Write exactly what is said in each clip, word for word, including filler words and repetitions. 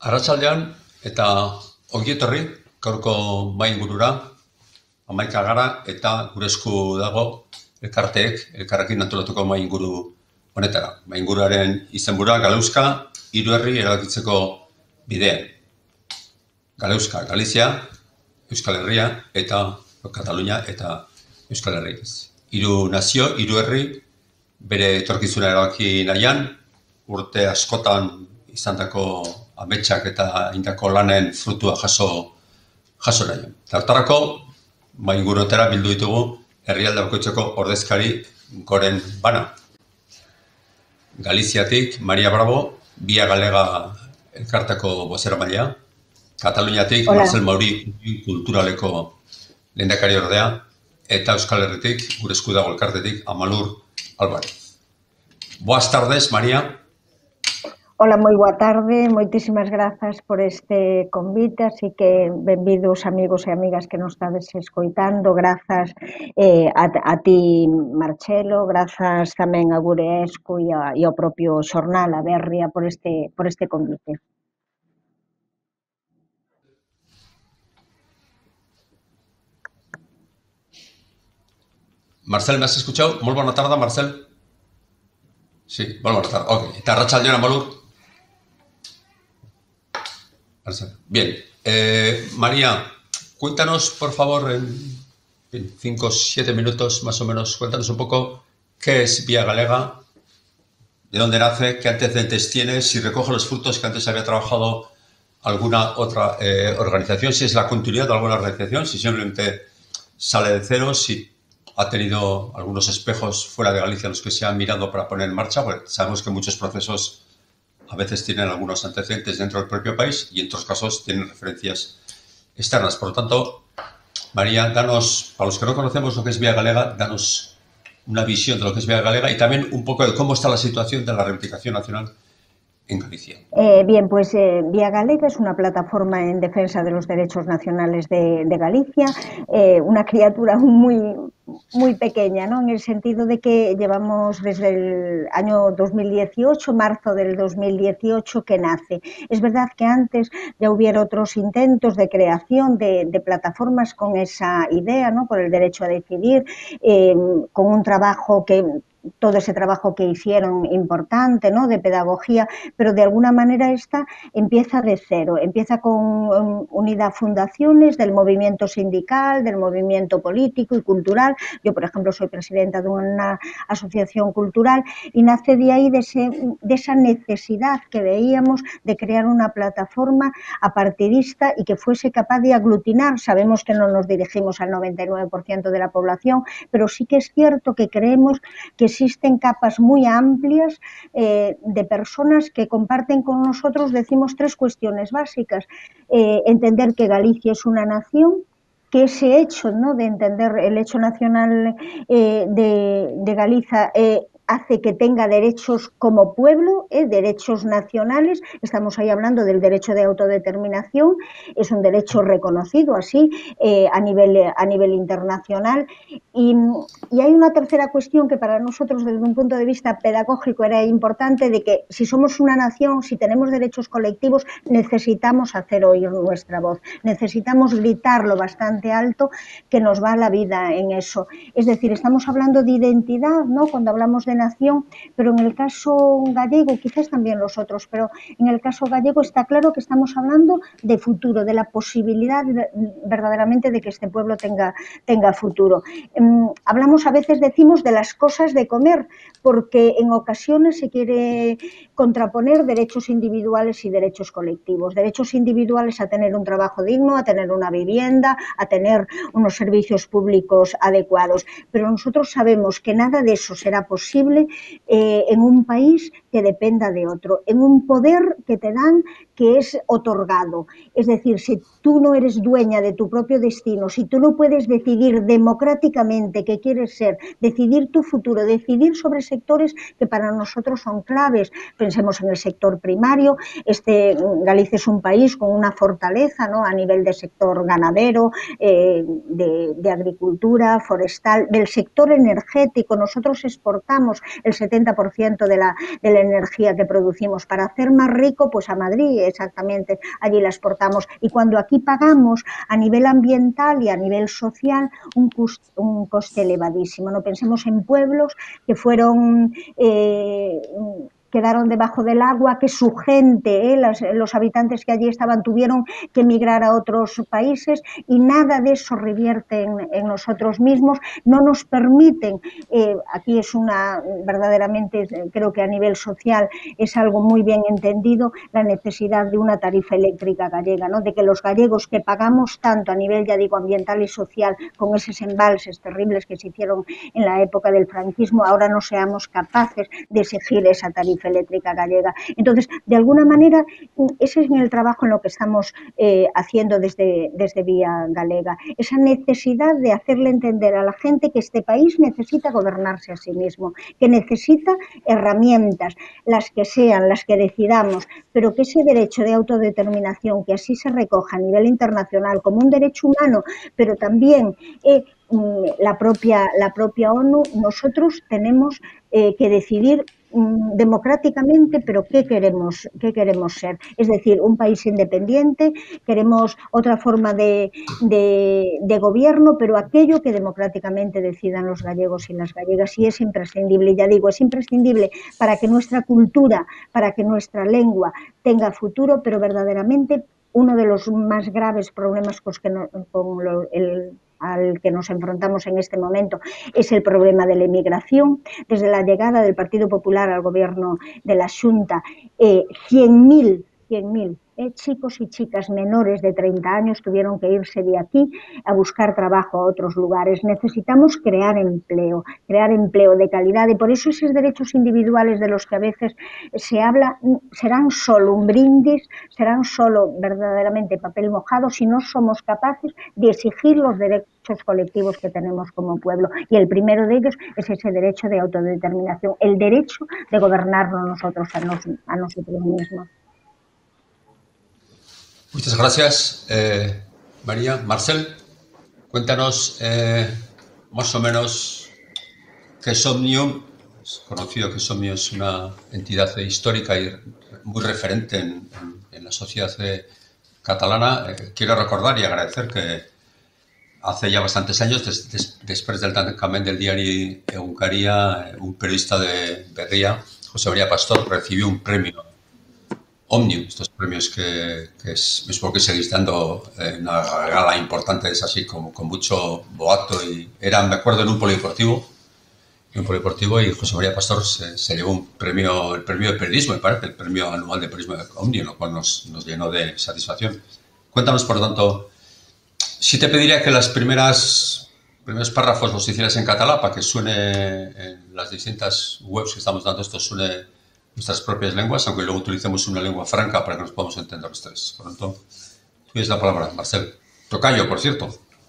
Arratsaldean eta ongi etorri gaurko mahai ingurura, hamaika gara eta gure esku dago elkarteek, elkarrekin antolatuko mahai inguru honetara. Mahai inguruaren izenburua Galeuzka, hiru herri erabakitzeko bidean. Galeuzka, Galizia, Euskal Herria eta Katalunia eta Euskal Herria. Hiru nazio, hiru herri, bere etorkizuna erabaki nahian, urte askotan izandako ametsak eta indako lanen frutua jaso jaso nahi. Tartarako, mahai ingurutara bildu ditugu herrialde bakoitzeko ordezkari goren bana. Galiziatik, Maria Bravo, Via Galega elkarteko bozeramailea. Kataluniatik, Hola. Marcel Mauri, kulturaleko lehendakari ordea. Eta Euskal Herritik, gure esku dago elkartetik, Amalur Álvarez. Boas tardes, María. Hola, moi boa tarde, moitísimas grazas por este convite, así que benvidos amigos e amigas que nos estades escoitando, grazas eh, a, a ti Marcelo, grazas tamén a Gure Esco e, a, e ao propio xornal, a Berria, por este, por este convite. Marcel, ¿me has escuchado? Muy buena tarde, Marcel. Sí, muy buena tarde. Ok. Eta arratsaldean, Amalur. Marcel. Bien. Eh, María, cuéntanos, por favor, en cinco o siete minutos más o menos, cuéntanos un poco qué es Via Galega, de dónde nace, qué antecedentes tiene, si recoge los frutos que antes había trabajado alguna otra eh, organización, si es la continuidad de alguna organización, si simplemente sale de cero, si ha tenido algunos espejos fuera de Galicia los que se han mirado para poner en marcha, porque sabemos que muchos procesos a veces tienen algunos antecedentes dentro del propio país y en otros casos tienen referencias externas. Por lo tanto, María, danos, para los que no conocemos lo que es Via Galega, danos una visión de lo que es Via Galega y también un poco de cómo está la situación de la reivindicación nacional en Galicia. Eh, bien, pues eh, Via Galega es una plataforma en defensa de los derechos nacionales de, de Galicia, eh, una criatura muy, muy pequeña, ¿no? En el sentido de que llevamos desde el año dos mil dieciocho, marzo del dos mil dieciocho, que nace. Es verdad que antes ya hubiera otros intentos de creación de, de plataformas con esa idea, ¿no? Por el derecho a decidir, eh, con un trabajo que... todo ese trabajo que hicieron importante, ¿no? De pedagogía, pero de alguna manera esta empieza de cero, empieza con um, unidad fundaciones del movimiento sindical, del movimiento político y cultural. Yo, por ejemplo, soy presidenta de una asociación cultural y nace de ahí, de, ese, de esa necesidad que veíamos de crear una plataforma apartidista y que fuese capaz de aglutinar. Sabemos que no nos dirigimos al noventa y nueve por ciento de la población, pero sí que es cierto que creemos que existen capas muy amplias eh, de personas que comparten con nosotros, decimos, tres cuestiones básicas. Eh, entender que Galicia es una nación, que ese hecho, ¿no? De entender el hecho nacional eh, de, de Galicia eh, hace que tenga derechos como pueblo, eh, derechos nacionales. Estamos ahí hablando del derecho de autodeterminación, es un derecho reconocido así eh, a, nivel, a nivel internacional. Y, y hay una tercera cuestión que para nosotros desde un punto de vista pedagógico era importante, de que si somos una nación, si tenemos derechos colectivos, necesitamos hacer oír nuestra voz, necesitamos gritarlo bastante alto, que nos va la vida en eso. Es decir, estamos hablando de identidad, ¿no? Cuando hablamos de nación, pero en el caso gallego, quizás también los otros, pero en el caso gallego está claro que estamos hablando de futuro, de la posibilidad verdaderamente de que este pueblo tenga, tenga futuro. Um, hablamos a veces, decimos, de las cosas de comer, porque en ocasiones se quiere contraponer derechos individuales y derechos colectivos. Derechos individuales a tener un trabajo digno, a tener una vivienda, a tener unos servicios públicos adecuados, pero nosotros sabemos que nada de eso será posible eh, en un país que dependa de otro, en un poder que te dan que es otorgado. Es decir, si tú no eres dueña de tu propio destino, si tú no puedes decidir democráticamente qué quieres ser, decidir tu futuro, decidir sobre sectores que para nosotros son claves. Pensemos en el sector primario. Este, Galicia es un país con una fortaleza, ¿no? A nivel de sector ganadero, eh, de, de agricultura, forestal, del sector energético. Nosotros exportamos el setenta por ciento de la, de la energía que producimos. Para hacer más rico, pues a Madrid, exactamente, allí la exportamos. Y cuando aquí pagamos a nivel ambiental y a nivel social un coste, un coste elevadísimo. No pensemos en pueblos que fueron... Eh, quedaron debajo del agua, que su gente, eh, las, los habitantes que allí estaban, tuvieron que emigrar a otros países y nada de eso revierte en, en nosotros mismos, no nos permiten, eh, aquí es una, verdaderamente, creo que a nivel social es algo muy bien entendido, la necesidad de una tarifa eléctrica gallega, ¿no? De que los gallegos que pagamos tanto a nivel, ya digo, ambiental y social, con esos embalses terribles que se hicieron en la época del franquismo, ahora no seamos capaces de exigir esa tarifa eléctrica gallega. Entonces, de alguna manera, ese es el trabajo en lo que estamos eh, haciendo desde, desde Vía Galega, esa necesidad de hacerle entender a la gente que este país necesita gobernarse a sí mismo, que necesita herramientas, las que sean, las que decidamos, pero que ese derecho de autodeterminación, que así se recoja a nivel internacional como un derecho humano, pero también eh, la propia, la propia ONU, nosotros tenemos eh, que decidir democráticamente, pero ¿qué queremos, qué queremos ser? Es decir, un país independiente, queremos otra forma de, de, de gobierno, pero aquello que democráticamente decidan los gallegos y las gallegas, y es imprescindible, ya digo, es imprescindible para que nuestra cultura, para que nuestra lengua tenga futuro, pero verdaderamente uno de los más graves problemas con, que no, con lo, el al que nos enfrentamos en este momento es el problema de la emigración. Desde la llegada del Partido Popular al gobierno de la Xunta, eh, cien mil eh, chicos y chicas menores de treinta años tuvieron que irse de aquí a buscar trabajo a otros lugares. Necesitamos crear empleo, crear empleo de calidad, y por eso esos derechos individuales de los que a veces se habla serán solo un brindis, serán solo verdaderamente papel mojado si no somos capaces de exigir los derechos colectivos que tenemos como pueblo. Y el primero de ellos es ese derecho de autodeterminación, el derecho de gobernarnos nosotros a, nos, a nosotros mismos. Muchas gracias, eh, María. Marcel, cuéntanos eh, más o menos qué es Òmnium. Es conocido que Òmnium es una entidad histórica y muy referente en, en, en la sociedad eh, catalana. Eh, quiero recordar y agradecer que hace ya bastantes años, des, des, después del tancament del diario Egunkaria, un periodista de Berria, José María Pastor, recibió un premio Òmnium, estos premios que, que es, es porque seguís dando eh, una gala importante, es así como con mucho boato, y era, me acuerdo, en un polideportivo, en un polideportivo, y José María Pastor se, se llevó un premio, el premio de periodismo, me parece, el premio anual de periodismo de Òmnium, lo cual nos, nos llenó de satisfacción. Cuéntanos, por lo tanto, si te pediría que las primeras primeros párrafos los hicieras en catalán para que suene en las distintas webs que estamos dando, esto suene nuestras propias lenguas, aunque luego utilicemos una lengua franca para que nos podamos entender los tres. Por lo tanto, tú tienes la palabra, Marcel. Tocayo, por cierto.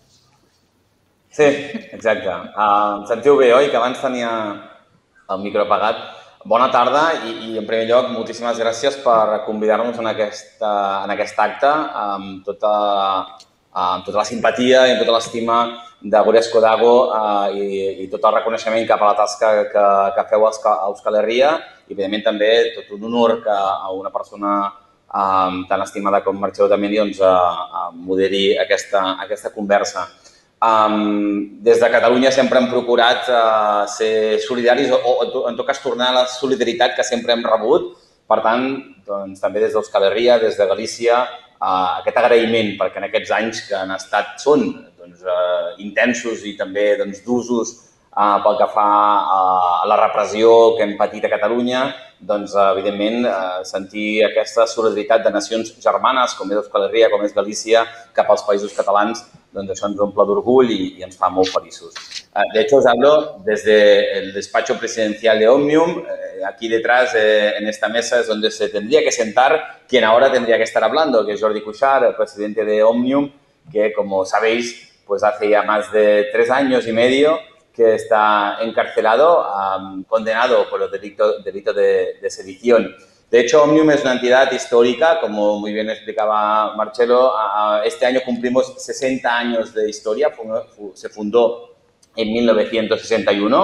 Sí, exacte. Uh, em sentiu bé, oi? Que abans tenia el micro apagat. Bona tarda i, i en primer lloc, moltíssimes gràcies per convidar-nos en, aquesta, en aquest acte amb tota, amb tota la simpatia i amb tota l'estima de Gures Kodago uh, i, i tot el reconeixement cap a la tasca que, que feu a Euskal Herria, i evidentment també tot un honor que a una persona um, tan estimada com Marcelo Otamendi doncs, uh, uh, moderi aquesta, aquesta conversa. Um, des de Catalunya sempre hem procurat uh, ser solidaris o, o en tot cas tornar a la solidaritat que sempre hem rebut. Per tant, doncs, també des d'Euskal Herria, des de Galícia, uh, aquest agraïment perquè en aquests anys que han estat, són doncs, uh, intensos i també doncs, d'usos uh, pel que fa a la repressió que hem patit a Catalunya, doncs, uh, evidentment, uh, sentir aquesta solidaritat de nacions germanes, com és Euskal Herria, com és Galícia, cap als països catalans, doncs això ens omple d'orgull i, y ens fa molt feliços. De hecho, os hablo desde el despacho presidencial de Òmnium. Aquí detrás, eh, en esta mesa, es donde se tendría que sentar quien ahora tendría que estar hablando, que es Jordi Cuixart, el presidente de Òmnium, que, como sabéis, pues hace ya más de tres años y medio que está encarcelado, um, condenado por el delito, delito de, de sedición. De hecho, Òmnium es una entidad histórica, como muy bien explicaba Marcelo. Este año cumplimos sesenta años de historia. Se fundó en mil novecientos sesenta y uno,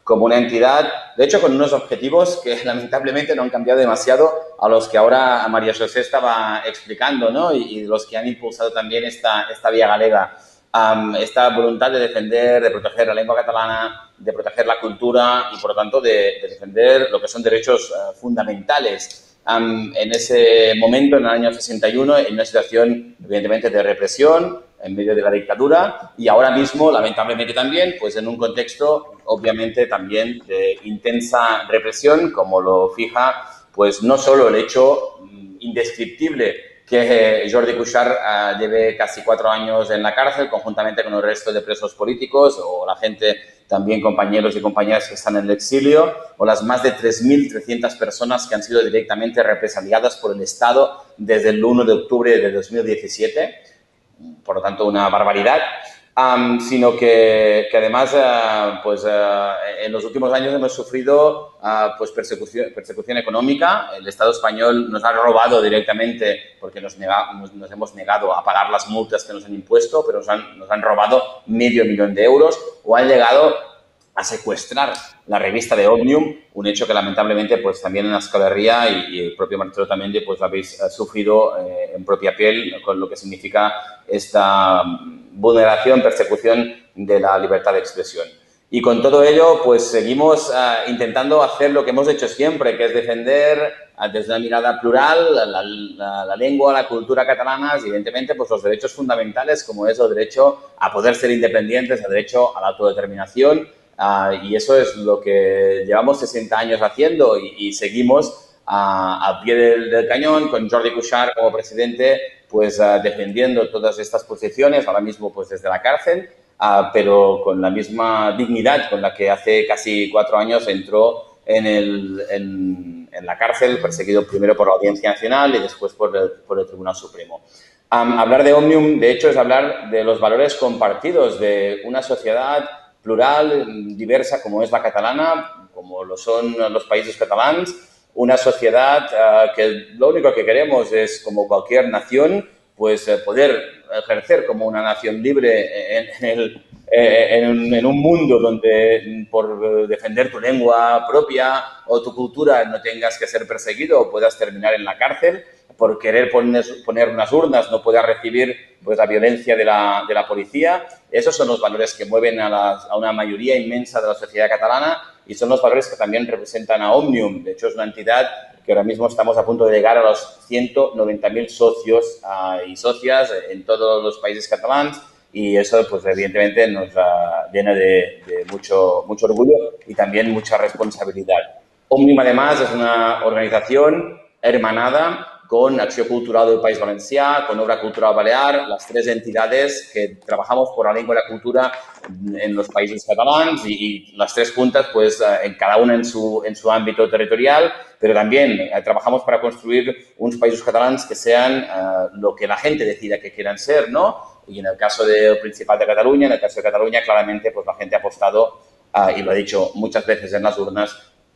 como una entidad, de hecho con unos objetivos que lamentablemente no han cambiado demasiado a los que ahora María José estaba explicando, ¿no? Y, y los que han impulsado también esta, esta Vía Galega. Um, esta voluntad de defender, de proteger la lengua catalana, de proteger la cultura y, por lo tanto, de, de defender lo que son derechos uh, fundamentales. Um, en ese momento, en el año sesenta y uno, en una situación, evidentemente, de represión en medio de la dictadura y ahora mismo, lamentablemente también, pues en un contexto, obviamente, también de intensa represión, como lo fija, pues no solo el hecho um, indescriptible que Jordi Cuixart uh, lleve casi cuatro años en la cárcel, conjuntamente con el resto de presos políticos, o la gente, también compañeros y compañeras que están en el exilio, o las más de tres mil trescientas personas que han sido directamente represaliadas por el Estado desde el uno de octubre de dos mil diecisiete. Por lo tanto, una barbaridad. Um, sino que, que además, uh, pues, uh, en los últimos años hemos sufrido uh, pues persecución, persecución económica. El Estado español nos ha robado directamente porque nos, nega, nos, nos hemos negado a pagar las multas que nos han impuesto, pero nos han, nos han robado medio millón de euros o han llegado a secuestrar la revista de Òmnium, un hecho que lamentablemente pues también en la Euskal Herria y, y el propio Marcelo también pues habéis uh, sufrido eh, en propia piel con lo que significa esta vulneración, persecución de la libertad de expresión. Y con todo ello, pues seguimos uh, intentando hacer lo que hemos hecho siempre, que es defender uh, desde una mirada plural la, la, la lengua, la cultura catalanas y, evidentemente, pues los derechos fundamentales, como es el derecho a poder ser independientes, el derecho a la autodeterminación. Uh, y eso es lo que llevamos sesenta años haciendo y, y seguimos a, a pie del, del cañón con Jordi Cuixart como presidente, pues uh, defendiendo todas estas posiciones, ahora mismo pues desde la cárcel, uh, pero con la misma dignidad con la que hace casi cuatro años entró en, el, en, en la cárcel, perseguido primero por la Audiencia Nacional y después por el, por el Tribunal Supremo. Um, hablar de Òmnium, de hecho, es hablar de los valores compartidos de una sociedad plural, diversa, como es la catalana, como lo son los países catalans, una sociedad uh, que lo único que queremos es, como cualquier nación, pues uh, poder ejercer como una nación libre en, en, el, en, un, en un mundo donde por defender tu lengua propia o tu cultura no tengas que ser perseguido o puedas terminar en la cárcel, por querer poner, poner unas urnas no puedas recibir pues, la violencia de la, de la policía. Esos son los valores que mueven a, las, a una mayoría inmensa de la sociedad catalana y son los valores que también representan a Òmnium. De hecho, es una entidad que ahora mismo estamos a punto de llegar a los ciento noventa mil socios uh, y socias en todos los países catalanes y eso, pues evidentemente, nos uh, llena de, de mucho, mucho orgullo y también mucha responsabilidad. Òmnium, además, es una organización hermanada con Acció Cultural del País Valencià, con Obra Cultural Balear, las tres entidades que trabajamos por la lengua y la cultura en los países catalanes y, y las tres juntas, pues, en cada una en su, en su ámbito territorial, pero también eh, trabajamos para construir unos países catalanes que sean uh, lo que la gente decida que quieran ser, ¿no? Y en el caso del Principat de Cataluña, en el caso de Cataluña, claramente, pues la gente ha apostado, uh, y lo ha dicho muchas veces en las urnas,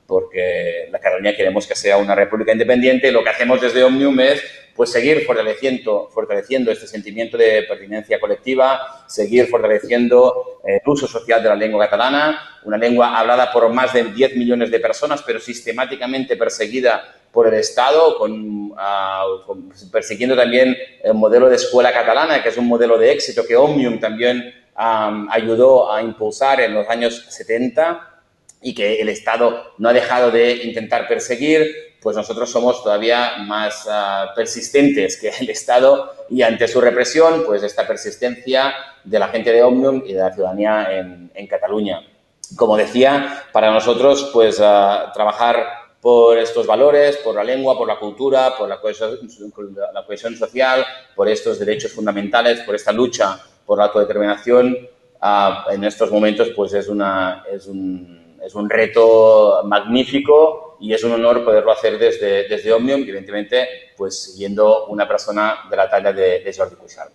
porque la Cataluña queremos que sea una república independiente. Lo que hacemos desde Òmnium es pues, seguir fortaleciendo, fortaleciendo este sentimiento de pertinencia colectiva, seguir fortaleciendo eh, el uso social de la lengua catalana, una lengua hablada por más de diez millones de personas, pero sistemáticamente perseguida por el Estado, con, uh, con, persiguiendo también el modelo de escuela catalana, que es un modelo de éxito que Òmnium también um, ayudó a impulsar en los años setenta, y que el Estado no ha dejado de intentar perseguir, pues nosotros somos todavía más uh, persistentes que el Estado y ante su represión, pues esta persistencia de la gente de Òmnium y de la ciudadanía en, en Cataluña. Como decía, para nosotros, pues uh, trabajar por estos valores, por la lengua, por la cultura, por la cohesión, la cohesión social, por estos derechos fundamentales, por esta lucha por la autodeterminación, uh, en estos momentos, pues es una... Es un, Es un reto magnífico y es un honor poderlo hacer desde, desde Òmnium y, evidentemente, pues siguiendo una persona de la talla de, de Jordi Cuixart.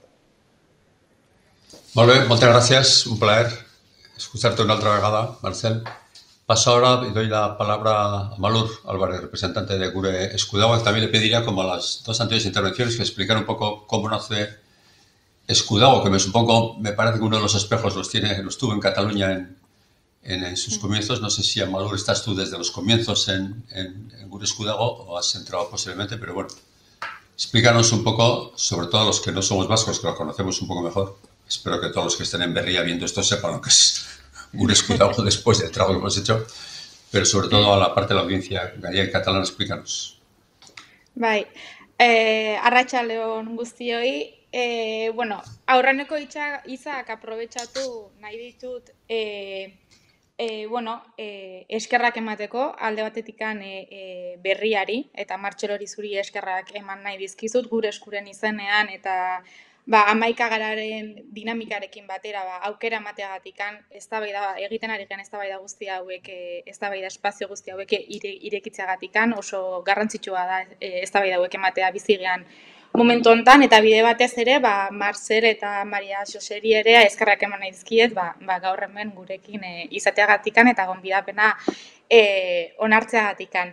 Molt bé, moltes gràcies. Un plaer escucharte una otra vegada, Marcel. Paso ahora y doy la palabra a Malur Álvarez, representante de Gure Eskudago. También le pediría, como a las dos anteriores intervenciones, que explicara un poco cómo nace Eskudago, que me supongo, me parece que uno de los espejos los tiene, los tuvo en Cataluña en en, en sus comienzos. No sé si, Amalur, estás tú desde los comienzos en, en, en Gure Esku Dago o has entrado posiblemente, pero bueno, explícanos un poco, sobre todo a los que no somos vascos, que lo conocemos un poco mejor. Espero que todos los que estén en Berria viendo esto sepan lo que es Gure Esku Dago después del trabajo que hemos hecho, pero sobre todo a la parte de la audiencia gallega y catalana, explícanos. Bai, eh, arratsaldeon guztioi, eh, bueno, aurreneko hitza, hitzak aprobetxatu nahi ditut, eh, eh, bueno, eh, eskerrak emateko, alde batetikan eh, eh, berriari, eta Martxelori zuri eskerrak eman nahi dizkizut, gure eskuren izenean, eta ba, hamaika gararen dinamikarekin batera, ba, aukera emateagatikan, eztabaida egiten ari gen eztabaida guzti hauek, eh, eztabaida espazio guzti hauek ire, irekitzeagatikan, oso garrantzitsua da eh, eztabaida hauek ematea bizigean momentu hontan, eta bide batez ere, ba, Marcel eta Maria Joseri ere eskerrak eman nahi dizkiet, ba, ba, gaur hemen gurekin eh, izateagatikan eta gonbidapena eh, onartzeagatikan.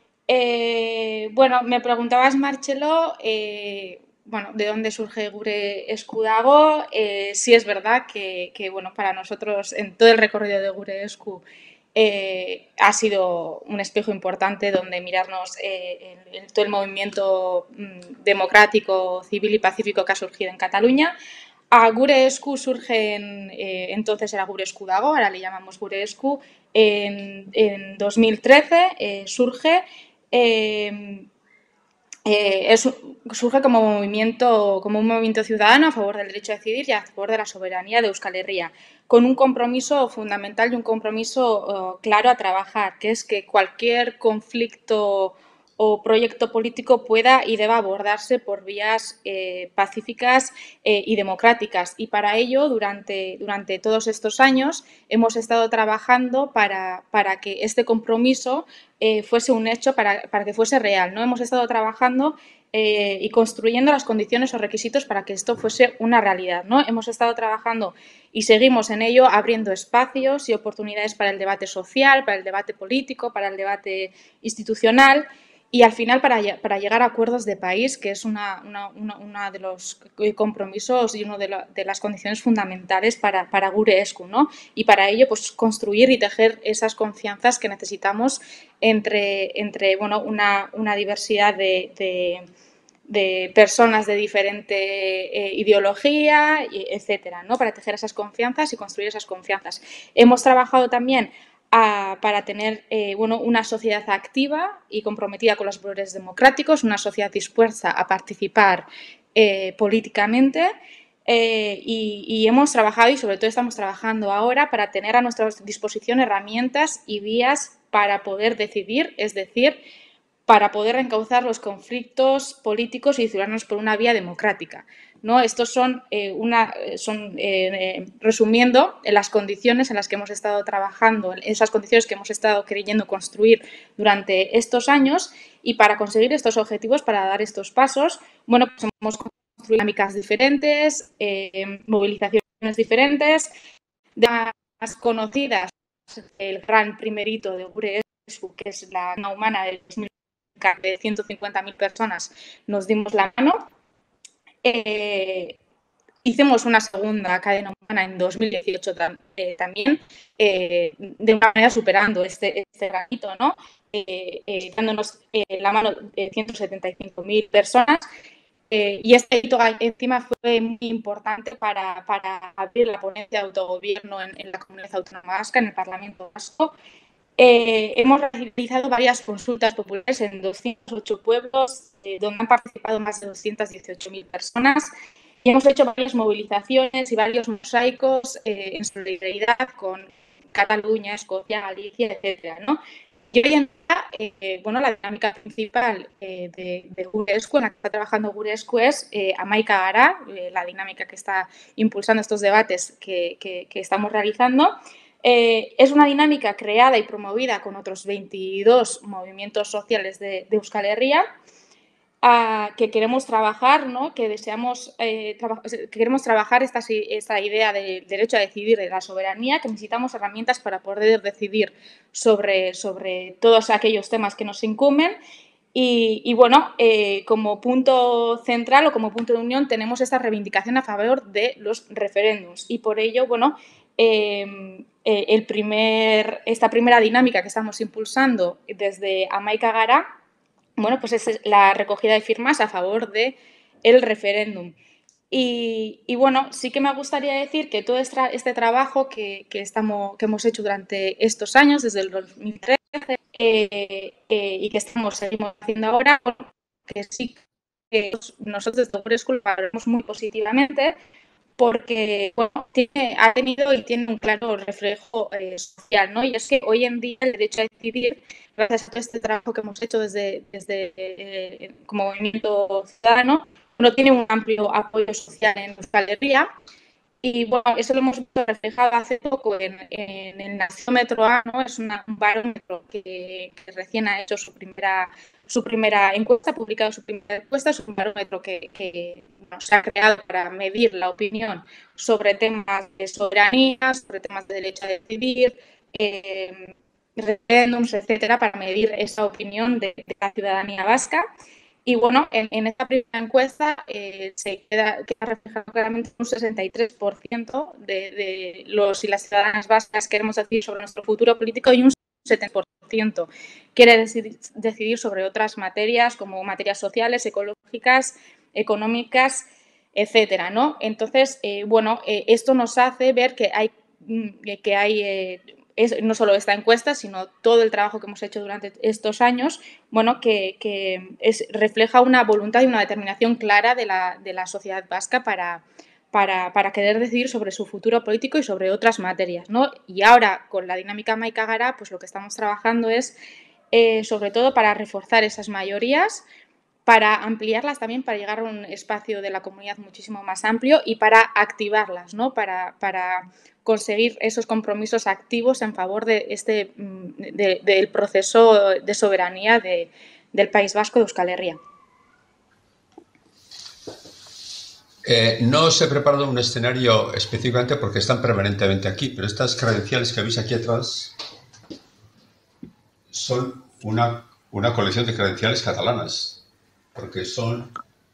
Eh, bueno, me preguntabas, Marcelo, eh, bueno, ¿de dónde surge Gure Esku Dago? Eh, sí es verdad que, que, bueno, para nosotros en todo el recorrido de Gure Esku eh, ha sido un espejo importante donde mirarnos eh, en, en todo el movimiento mm, democrático, civil y pacífico que ha surgido en Cataluña. A Gure Esku surge en, eh, entonces era Gure Esku Dago, ahora le llamamos Gure Esku, en, en dos mil trece eh, surge eh, Eh, es, surge como movimiento, como un movimiento ciudadano a favor del derecho a decidir y a favor de la soberanía de Euskal Herria, con un compromiso fundamental y un compromiso uh, claro a trabajar, que es que cualquier conflicto o proyecto político pueda y deba abordarse por vías eh, pacíficas eh, y democráticas. Y para ello, durante, durante todos estos años, hemos estado trabajando para, para que este compromiso eh, fuese un hecho, para, para que fuese real, ¿no? Hemos estado trabajando eh, y construyendo las condiciones o requisitos para que esto fuese una realidad, ¿no? Hemos estado trabajando y seguimos en ello abriendo espacios y oportunidades para el debate social, para el debate político, para el debate institucional. Y al final para, para llegar a acuerdos de país, que es una, una, una, una de los compromisos y una de, lo, de las condiciones fundamentales para, para Gure Esku, ¿no? Y para ello, pues construir y tejer esas confianzas que necesitamos entre, entre bueno, una, una diversidad de, de, de personas de diferente eh, ideología, etcétera, ¿no? Para tejer esas confianzas y construir esas confianzas. Hemos trabajado también A, para tener eh, bueno, una sociedad activa y comprometida con los valores democráticos, una sociedad dispuesta a participar eh, políticamente eh, y, y hemos trabajado y sobre todo estamos trabajando ahora para tener a nuestra disposición herramientas y vías para poder decidir, es decir, para poder encauzar los conflictos políticos y ciudadanos por una vía democrática, ¿no? Estos son, eh, una, son eh, resumiendo, en las condiciones en las que hemos estado trabajando, en esas condiciones que hemos estado queriendo construir durante estos años y para conseguir estos objetivos, para dar estos pasos, bueno, pues hemos construido dinámicas diferentes, eh, movilizaciones diferentes, de las conocidas, el gran primerito de Gure Esku, que es la cadena humana del dos mil de ciento cincuenta mil personas, nos dimos la mano. Eh, hicimos una segunda cadena humana en dos mil dieciocho tam, eh, también, eh, de una manera superando este, este granito, ¿no? Eh, eh, dándonos eh, la mano de ciento setenta y cinco mil personas. Eh, y este hito encima fue muy importante para, para abrir la ponencia de autogobierno en, en la Comunidad Autónoma Vasca, en el Parlamento Vasco. Eh, hemos realizado varias consultas populares en doscientos ocho pueblos, eh, donde han participado más de doscientas dieciocho mil personas y hemos hecho varias movilizaciones y varios mosaicos eh, en solidaridad con Cataluña, Escocia, Galicia, etcétera, ¿no? Y hoy en día, eh, bueno, la dinámica principal eh, de, de Gure Esku, en la que está trabajando Gure Esku, es eh, hamaika gara, eh, la dinámica que está impulsando estos debates que, que, que estamos realizando. Eh, es una dinámica creada y promovida con otros veintidós movimientos sociales de, de Euskal Herria uh, que queremos trabajar, ¿no? que deseamos eh, traba que queremos trabajar esta, esta idea del derecho a decidir, de la soberanía, que necesitamos herramientas para poder decidir sobre, sobre todos aquellos temas que nos incumben. Y, y bueno, eh, como punto central o como punto de unión tenemos esta reivindicación a favor de los referéndums y por ello, bueno, eh, eh, el primer, esta primera dinámica que estamos impulsando desde Hamaika Gara, bueno, pues es la recogida de firmas a favor del referéndum. Y, y bueno, sí que me gustaría decir que todo este, este trabajo que, que, estamos, que hemos hecho durante estos años, desde el dos mil trece, eh, eh, y que estamos, seguimos haciendo ahora, que sí que nosotros desde World School valoramos muy positivamente, porque bueno, tiene, ha tenido y tiene un claro reflejo eh, social, ¿no? Y es que hoy en día el derecho a decidir, gracias a todo este trabajo que hemos hecho desde, desde eh, como movimiento ciudadano, no tiene un amplio apoyo social en Euskal Herria. Y bueno, eso lo hemos visto reflejado hace poco en, en el Naciómetro A, ¿no? Es una, un barómetro que, que recién ha hecho su primera, su primera encuesta, ha publicado su primera encuesta, es un barómetro que, que bueno, se ha creado para medir la opinión sobre temas de soberanía, sobre temas de derecho a decidir, eh, referéndums, etcétera, para medir esa opinión de, de la ciudadanía vasca. Y bueno, en, en esta primera encuesta eh, se queda, queda reflejado claramente un sesenta y tres por ciento de, de los y las ciudadanas vascas queremos decidir sobre nuestro futuro político y un setenta por ciento quiere decidir, decidir sobre otras materias como materias sociales, ecológicas, económicas, etcétera, ¿no? Entonces, eh, bueno, eh, esto nos hace ver que hay, que hay eh, es, no solo esta encuesta, sino todo el trabajo que hemos hecho durante estos años, bueno, que, que es, refleja una voluntad y una determinación clara de la, de la sociedad vasca para, para, para querer decidir sobre su futuro político y sobre otras materias, ¿no? Y ahora, con la dinámica Hamaika Gara, pues lo que estamos trabajando es, eh, sobre todo, para reforzar esas mayorías, para ampliarlas también, para llegar a un espacio de la comunidad muchísimo más amplio y para activarlas, ¿no? Para, para conseguir esos compromisos activos en favor de este, de, del proceso de soberanía de, del País Vasco, de Euskal Herria. Eh, no os he preparado un escenario específicamente porque están permanentemente aquí, pero estas credenciales que veis aquí atrás son una, una colección de credenciales catalanas. Porque son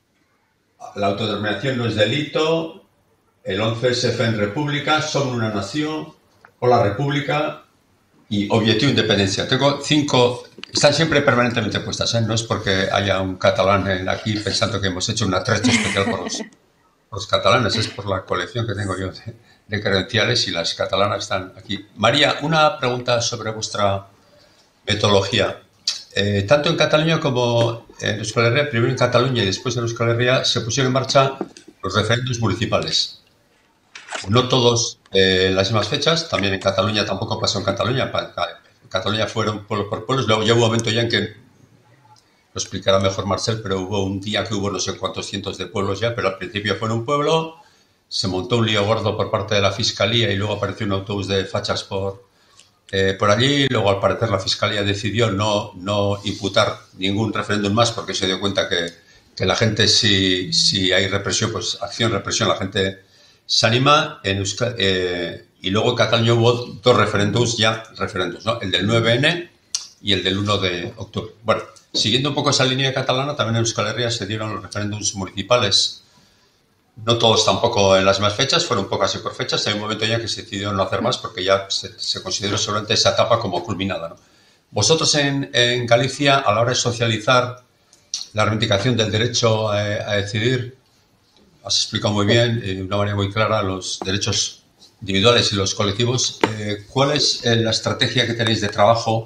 la autodeterminación no es delito, el once ese F en república, son una nación, o la república y objetivo de independencia. Tengo cinco, están siempre permanentemente puestas, ¿eh? No es porque haya un catalán aquí pensando que hemos hecho una trecha especial por los, por los catalanes, es por la colección que tengo yo de, de credenciales y las catalanas están aquí. María, una pregunta sobre vuestra metodología. Eh, tanto en Cataluña como en Euskal Herria, primero en Cataluña y después en Euskal Herria, se pusieron en marcha los referéndums municipales. No todos eh, en las mismas fechas, también en Cataluña tampoco pasó en Cataluña. En Cataluña fueron pueblo por pueblos, luego ya hubo un momento ya en que, lo explicará mejor Marcel, pero hubo un día que hubo no sé cuántos cientos de pueblos ya, pero al principio fue en un pueblo, se montó un lío gordo por parte de la Fiscalía y luego apareció un autobús de fachas por... Eh, por allí, luego al parecer la Fiscalía decidió no, no imputar ningún referéndum más porque se dio cuenta que, que la gente, si, si hay represión, pues acción, represión, la gente se anima. En Euskal, eh, y luego en Cataluña hubo dos referéndums ya, referéndums, ¿no? El del nueve ene y el del uno de octubre. Bueno, siguiendo un poco esa línea catalana, también en Euskal Herria se dieron los referéndums municipales. No todos tampoco en las mismas fechas, fueron un poco así por fechas. Hay un momento ya que se decidió no hacer más porque ya se, se consideró seguramente esa etapa como culminada, ¿no? Vosotros en, en Galicia, a la hora de socializar la reivindicación del derecho a, a decidir, has explicado muy bien, de una manera muy clara, los derechos individuales y los colectivos. Eh, ¿Cuál es la estrategia que tenéis de trabajo?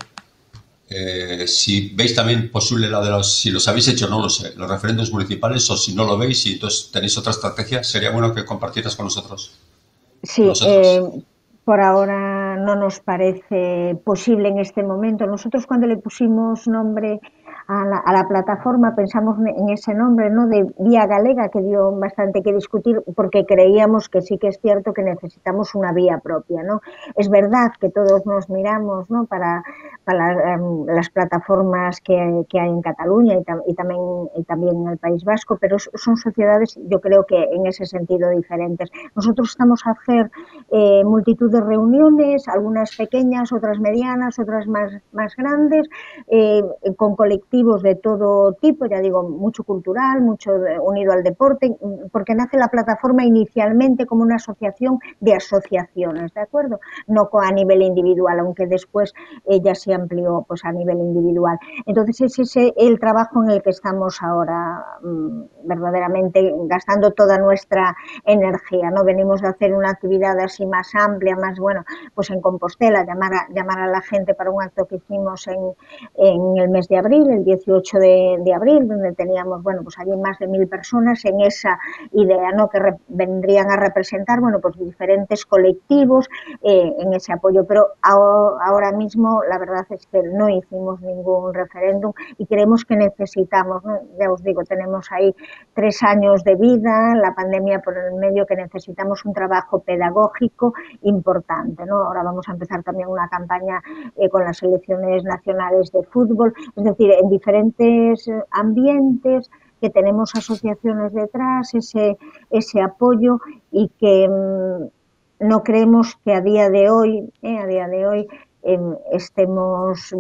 Eh, si veis también posible la de los, si los habéis hecho, no lo sé, los referéndums municipales, o si no lo veis y entonces tenéis otra estrategia, sería bueno que compartieras con nosotros. Sí, eh, por ahora no nos parece posible en este momento. Nosotros cuando le pusimos nombre a la, a la plataforma pensamos en ese nombre, ¿no?, de Vía Galega, que dio bastante que discutir porque creíamos que sí que es cierto que necesitamos una vía propia, ¿no? Es verdad que todos nos miramos, ¿no?, para, para um, las plataformas que, que hay en Cataluña y, tam, y, también, y también en el País Vasco, pero son sociedades, yo creo que en ese sentido diferentes. Nosotros estamos a hacer eh, multitud de reuniones, algunas pequeñas, otras medianas, otras más, más grandes, eh, con colectivos colectivos de todo tipo, ya digo, mucho cultural, mucho unido al deporte, porque nace la plataforma inicialmente como una asociación de asociaciones, ¿de acuerdo? No a nivel individual, aunque después ella se amplió pues a nivel individual. Entonces ese es el trabajo en el que estamos ahora mmm, verdaderamente gastando toda nuestra energía, ¿no? Venimos de hacer una actividad así más amplia, más, bueno, pues en Compostela, llamar a, llamar a la gente para un acto que hicimos en, en el mes de abril, el dieciocho de, de abril, donde teníamos, bueno, pues allí más de mil personas en esa idea, ¿no? Que re, vendrían a representar, bueno, pues diferentes colectivos eh, en ese apoyo, pero ahora, ahora mismo la verdad es que no hicimos ningún referéndum y creemos que necesitamos, ¿no? Ya os digo, tenemos ahí tres años de vida, la pandemia por el medio, que necesitamos un trabajo pedagógico importante, ¿no? Ahora vamos a empezar también una campaña eh, con las selecciones nacionales de fútbol, es decir, en diferentes ambientes que tenemos asociaciones detrás, ese, ese apoyo y que mmm, no creemos que a día de hoy, eh, a día de hoy eh, estemos...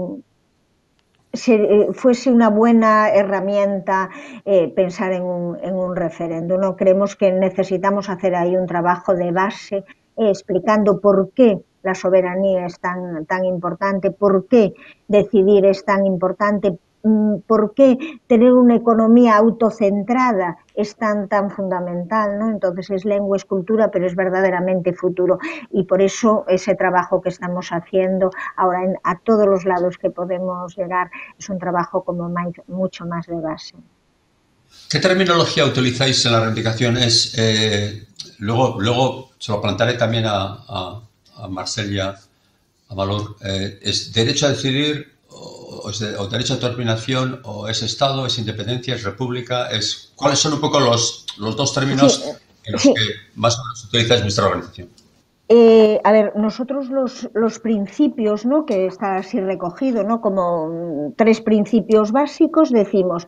Se, fuese una buena herramienta eh, pensar en un, en un referéndum, ¿no? Creemos que necesitamos hacer ahí un trabajo de base eh, explicando por qué la soberanía es tan, tan importante, por qué decidir es tan importante, por qué tener una economía autocentrada es tan, tan fundamental, ¿no? Entonces es lengua, es cultura, pero es verdaderamente futuro. Y por eso ese trabajo que estamos haciendo ahora en, a todos los lados que podemos llegar es un trabajo como más, mucho más de base. ¿Qué terminología utilizáis en la reivindicación? Es, eh, luego, luego se lo plantearé también a, a, a Marcel y a, a Valor. Eh, ¿Es derecho a decidir o, es de, o derecho a autodeterminación o es Estado, es independencia, es república? Es, ¿cuáles son un poco los, los dos términos sí, en los sí. que más o menos utilizáis vuestra organización? Eh, a ver, nosotros los, los principios, ¿no? Que está así recogido, ¿no? Como tres principios básicos, decimos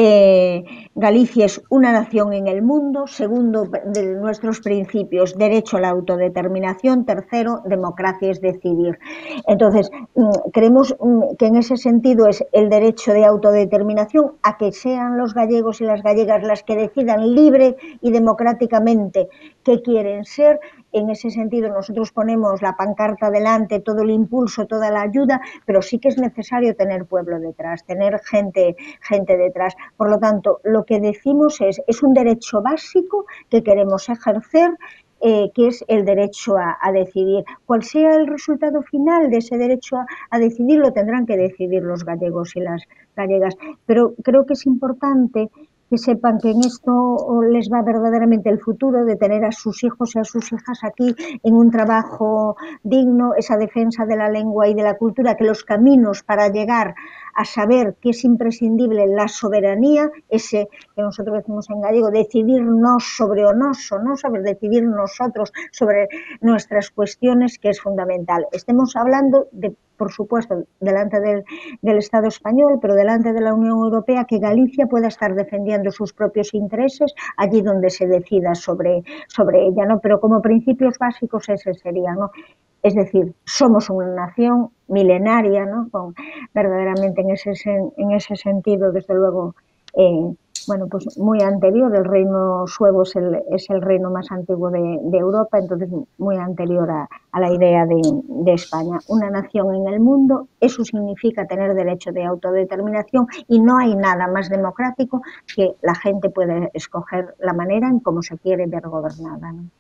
eh, Galicia es una nación en el mundo, segundo de nuestros principios, derecho a la autodeterminación, tercero, democracia es decidir. Entonces, creemos que en ese sentido es el derecho de autodeterminación a que sean los gallegos y las gallegas las que decidan libre y democráticamente qué quieren ser. En ese sentido nosotros ponemos la pancarta delante, todo el impulso, toda la ayuda, pero sí que es necesario tener pueblo detrás, tener gente, gente detrás. Por lo tanto, lo que decimos es, es un derecho básico que queremos ejercer, eh, que es el derecho a, a decidir. Cuál sea el resultado final de ese derecho a, a decidir, lo tendrán que decidir los gallegos y las gallegas. Pero creo que es importante que sepan que en esto les va verdaderamente el futuro de tener a sus hijos y a sus hijas aquí en un trabajo digno, esa defensa de la lengua y de la cultura, que los caminos para llegar a saber que es imprescindible la soberanía, ese que nosotros decimos en gallego, decidirnos sobre o noso, ¿no? Saber decidir nosotros sobre nuestras cuestiones, que es fundamental. Estemos hablando de, por supuesto, delante del, del Estado español, pero delante de la Unión Europea, que Galicia pueda estar defendiendo sus propios intereses allí donde se decida sobre, sobre ella, ¿no? Pero como principios básicos ese sería, ¿no? Es decir, somos una nación milenaria, ¿no? Con, verdaderamente en ese, en ese sentido, desde luego, eh, bueno, pues muy anterior. El reino suevo es el, es el reino más antiguo de, de Europa, entonces muy anterior a, a la idea de, de España. Una nación en el mundo, eso significa tener derecho de autodeterminación y no hay nada más democrático que la gente puede escoger la manera en cómo se quiere ver gobernada, ¿no?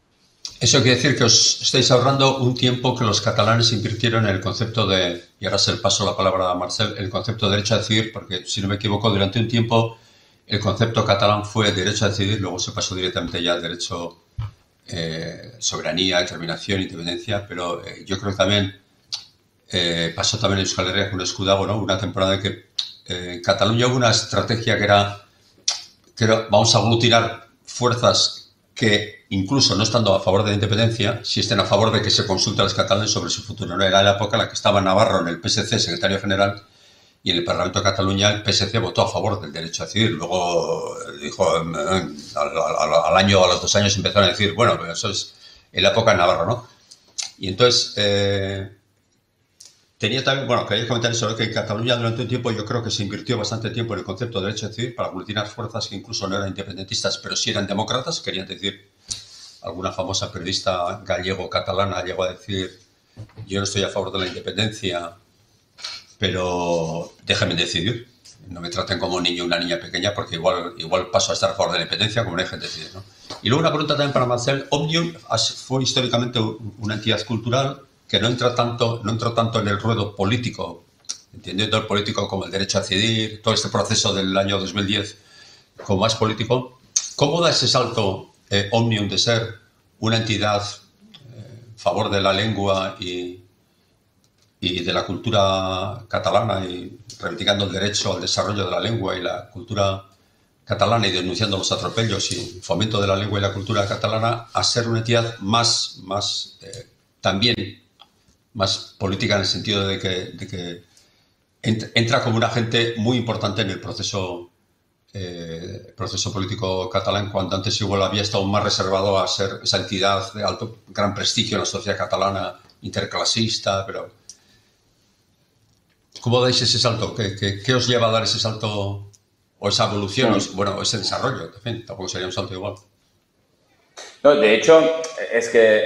Eso quiere decir que os estáis ahorrando un tiempo que los catalanes invirtieron en el concepto de, y ahora se le paso la palabra a Marcel, el concepto de derecho a decidir, porque si no me equivoco, durante un tiempo el concepto catalán fue derecho a decidir, luego se pasó directamente ya al derecho eh, soberanía, determinación, independencia, pero eh, yo creo que también eh, pasó también en Euskal Herria con Escudago, ¿no? Una temporada en que eh, en Cataluña hubo una estrategia que era, que era vamos a aglutinar fuerzas que incluso no estando a favor de la independencia, si estén a favor de que se consulte a los catalanes sobre su futuro. No era la época en la que estaba Navarro en el P S C, secretario general, y en el Parlamento de Cataluña el P S C votó a favor del derecho a decidir. Luego dijo, al, al, al año o a los dos años empezaron a decir, bueno, eso es en la época de Navarro, ¿no? Y entonces, eh, tenía también, bueno, quería comentar eso, que en Cataluña durante un tiempo yo creo que se invirtió bastante tiempo en el concepto de derecho a decidir para aglutinar fuerzas que incluso no eran independentistas, pero sí eran demócratas, querían decir, alguna famosa periodista gallego-catalana llegó a decir, yo no estoy a favor de la independencia, pero déjenme decidir. No me traten como un niño o una niña pequeña porque igual, igual paso a estar a favor de la independencia como me dejen decidir, ¿no? Y luego una pregunta también para Marcel. Òmnium fue históricamente una entidad cultural que no entra tanto, no entró tanto en el ruedo político, entendiendo el político como el derecho a decidir, todo este proceso del año dos mil diez como más político. ¿Cómo da ese salto eh, Òmnium de ser una entidad eh, a favor de la lengua y y de la cultura catalana y reivindicando el derecho al desarrollo de la lengua y la cultura catalana y denunciando los atropellos y fomento de la lengua y la cultura catalana a ser una entidad más, más eh, también más política en el sentido de que, de que entra como un agente muy importante en el proceso, eh, proceso político catalán, cuando antes igual había estado más reservado a ser esa entidad de alto, gran prestigio en la sociedad catalana, interclasista, pero... ¿Cómo dais ese salto? ¿Qué, qué, qué os lleva a dar ese salto o esa evolución, sí. o, bueno, ese desarrollo? En fin, tampoco sería un salto igual. No, de hecho, es que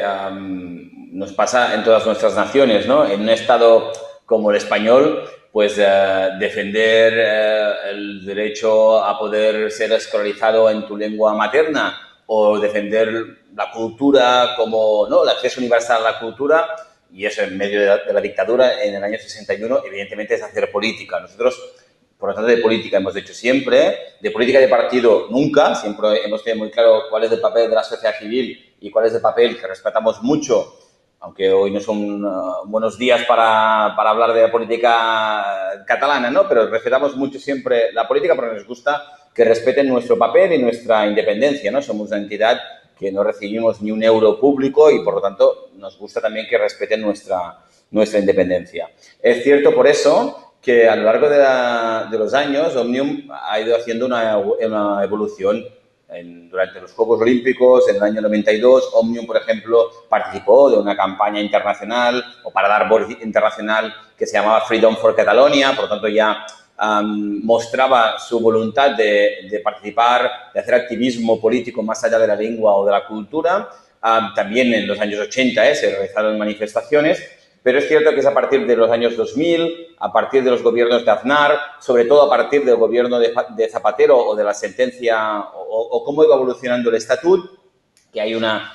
um, nos pasa en todas nuestras naciones, ¿no? En un estado como el español, pues uh, defender uh, el derecho a poder ser escolarizado en tu lengua materna o defender la cultura como, ¿no?, el acceso universal a la cultura, y eso en medio de la, de la dictadura en el año sesenta y uno, evidentemente es hacer política. Nosotros, por lo tanto, de política hemos hecho siempre, de política de partido nunca, siempre hemos tenido muy claro cuál es el papel de la sociedad civil y cuál es el papel que respetamos mucho, aunque hoy no son uh, buenos días para, para hablar de la política catalana, ¿no? Pero respetamos mucho siempre la política porque nos gusta que respeten nuestro papel y nuestra independencia, ¿no? Somos una entidad que no recibimos ni un euro público y, por lo tanto, nos gusta también que respeten nuestra, nuestra independencia. Es cierto, por eso, que a lo largo de, la, de los años, Òmnium ha ido haciendo una, una evolución. En, durante los Juegos Olímpicos, en el año noventa y dos, Òmnium, por ejemplo, participó de una campaña internacional o para dar voz internacional que se llamaba Freedom for Catalonia, por lo tanto, ya Um, mostraba su voluntad de, de participar, de hacer activismo político más allá de la lengua o de la cultura. Um, también en los años ochenta eh, se realizaron manifestaciones, pero es cierto que es a partir de los años dos mil, a partir de los gobiernos de Aznar, sobre todo a partir del gobierno de, de Zapatero o de la sentencia o, o cómo iba evolucionando el estatut, que hay una,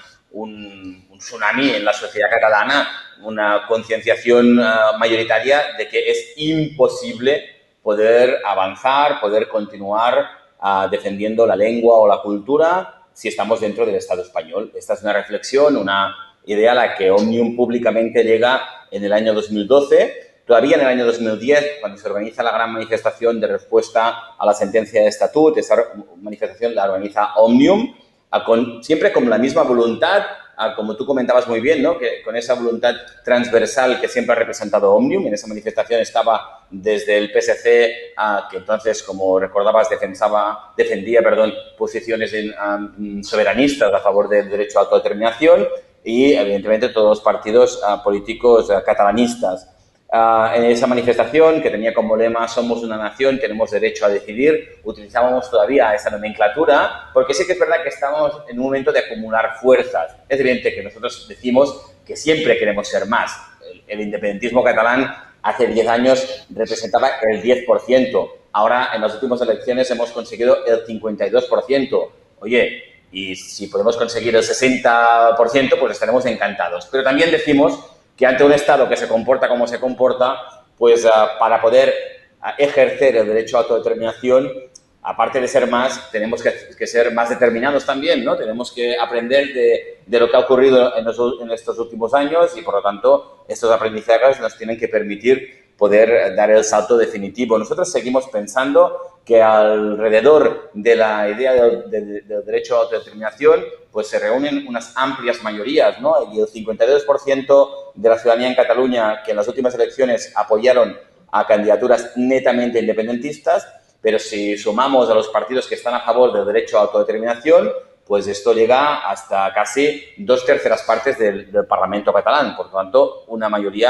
un, un tsunami en la sociedad catalana, una concienciación uh, mayoritaria de que es imposible poder avanzar, poder continuar uh, defendiendo la lengua o la cultura si estamos dentro del Estado español. Esta es una reflexión, una idea a la que Òmnium públicamente llega en el año dos mil doce. Todavía en el año dos mil diez, cuando se organiza la gran manifestación de respuesta a la sentencia de estatut, esa manifestación la organiza Òmnium, uh, con, siempre con la misma voluntad, como tú comentabas muy bien, ¿no?, que con esa voluntad transversal que siempre ha representado Òmnium. En esa manifestación estaba desde el P S C, uh, que entonces, como recordabas, defensaba, defendía perdón, posiciones en, um, soberanistas a favor del derecho a autodeterminación y, evidentemente, todos los partidos uh, políticos uh, catalanistas. Uh, en esa manifestación, que tenía como lema "Somos una nación, tenemos derecho a decidir", utilizábamos todavía esa nomenclatura, porque sí que es verdad que estamos en un momento de acumular fuerzas. Es evidente que nosotros decimos que siempre queremos ser más. El, el independentismo catalán hace diez años representaba el diez por ciento. Ahora, en las últimas elecciones, hemos conseguido el cincuenta y dos por ciento. Oye, y si podemos conseguir el sesenta por ciento, pues estaremos encantados. Pero también decimos que ante un Estado que se comporta como se comporta, pues uh, para poder uh, ejercer el derecho a autodeterminación, aparte de ser más, tenemos que, que ser más determinados también, ¿no? Tenemos que aprender de, de lo que ha ocurrido en, los, en estos últimos años y, por lo tanto, estos aprendizajes nos tienen que permitir poder dar el salto definitivo. Nosotros seguimos pensando que alrededor de la idea del, del, del derecho a autodeterminación pues se reúnen unas amplias mayorías, ¿no? Y el cincuenta y dos por ciento de la ciudadanía en Cataluña que en las últimas elecciones apoyaron a candidaturas netamente independentistas, pero si sumamos a los partidos que están a favor del derecho a autodeterminación, pues esto llega hasta casi dos terceras partes del, del Parlamento catalán. Por lo tanto, una mayoría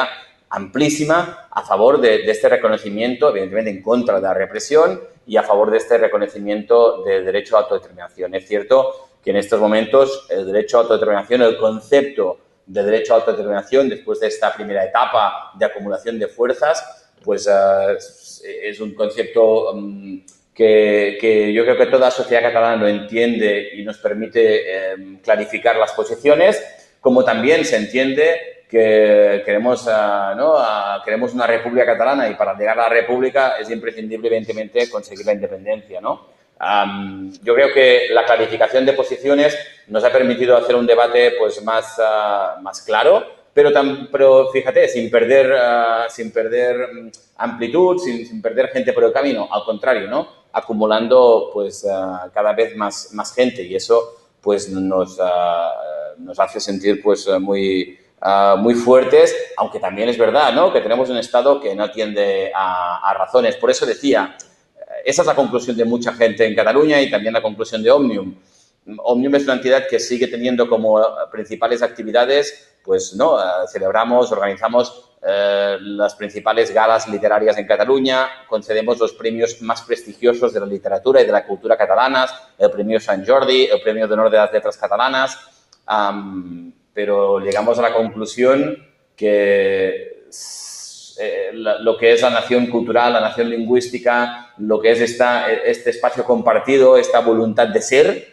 amplísima a favor de, de este reconocimiento, evidentemente en contra de la represión y a favor de este reconocimiento del derecho a autodeterminación. Es cierto que en estos momentos el derecho a autodeterminación, el concepto de derecho a autodeterminación, después de esta primera etapa de acumulación de fuerzas, pues uh, es un concepto um, que, que yo creo que toda la sociedad catalana lo entiende y nos permite eh, clarificar las posiciones, como también se entiende que queremos, uh, ¿no? uh, queremos una república catalana y para llegar a la república es imprescindible, evidentemente, conseguir la independencia, ¿no? Um, yo creo que la clarificación de posiciones nos ha permitido hacer un debate pues, más, uh, más claro, pero, tam, pero fíjate, sin perder, uh, sin perder amplitud, sin, sin perder gente por el camino, al contrario, ¿no? Acumulando pues, uh, cada vez más, más gente y eso pues, nos, uh, nos hace sentir pues, muy, uh, muy fuertes, aunque también es verdad, ¿no? Que tenemos un Estado que no atiende a, a razones. Por eso decía, esa es la conclusión de mucha gente en Cataluña y también la conclusión de Òmnium. Òmnium es una entidad que sigue teniendo como principales actividades, pues, ¿no? Celebramos, organizamos eh, las principales galas literarias en Cataluña, concedemos los premios más prestigiosos de la literatura y de la cultura catalanas, el premio Sant Jordi, el premio de honor de las letras catalanas, um, pero llegamos a la conclusión que Eh, lo que es la nación cultural, la nación lingüística, lo que es esta, este espacio compartido, esta voluntad de ser,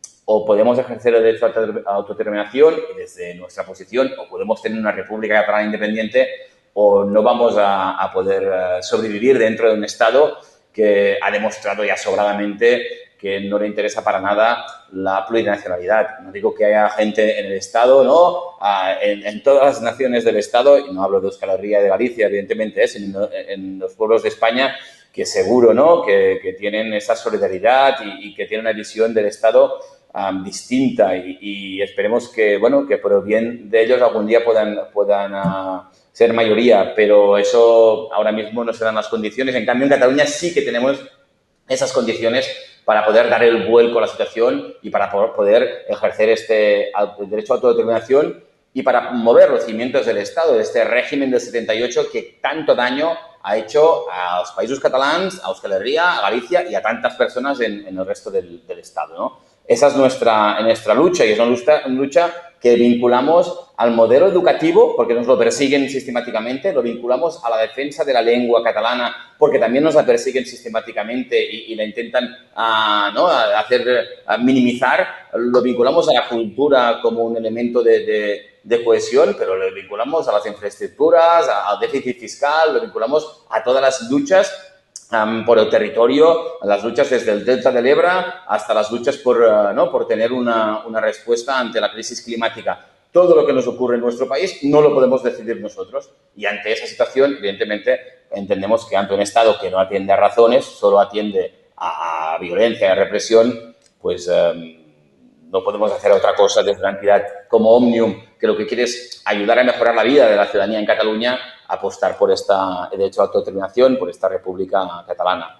o podemos ejercer el derecho a autodeterminación y desde nuestra posición, o podemos tener una república catalana independiente, o no vamos a, a poder sobrevivir dentro de un Estado que ha demostrado ya sobradamente que no le interesa para nada la plurinacionalidad. No digo que haya gente en el Estado, ¿no? En, en todas las naciones del Estado, y no hablo de Euskal Herria y de Galicia, evidentemente, sino en los pueblos de España, que seguro, ¿no? Que, que tienen esa solidaridad y, y que tienen una visión del Estado um, distinta y, y esperemos que, bueno, que por el bien de ellos algún día puedan, puedan uh, ser mayoría, pero eso ahora mismo no se dan las condiciones. En cambio, en Cataluña sí que tenemos esas condiciones para poder dar el vuelco a la situación y para poder ejercer este derecho a autodeterminación y para mover los cimientos del Estado, de este régimen del setenta y ocho que tanto daño ha hecho a los països catalans, a Euskal Herria, a Galicia y a tantas personas en, en el resto del, del Estado, ¿no? Esa es nuestra, nuestra lucha y es una lucha, una lucha que vinculamos al modelo educativo, porque nos lo persiguen sistemáticamente, lo vinculamos a la defensa de la lengua catalana, porque también nos la persiguen sistemáticamente y, y la intentan uh, ¿no? hacer uh, minimizar, lo vinculamos a la cultura como un elemento de, de, de cohesión, pero lo vinculamos a las infraestructuras, a, al déficit fiscal, lo vinculamos a todas las luchas Um, por el territorio, las luchas desde el Delta del Ebro hasta las luchas por, uh, ¿no? por tener una, una respuesta ante la crisis climática. Todo lo que nos ocurre en nuestro país no lo podemos decidir nosotros y ante esa situación, evidentemente, entendemos que ante un Estado que no atiende a razones, solo atiende a, a violencia y a represión, pues um, no podemos hacer otra cosa desde una entidad como Òmnium, que lo que quiere es ayudar a mejorar la vida de la ciudadanía en Cataluña, apostar por este derecho a autodeterminación, por esta República Catalana.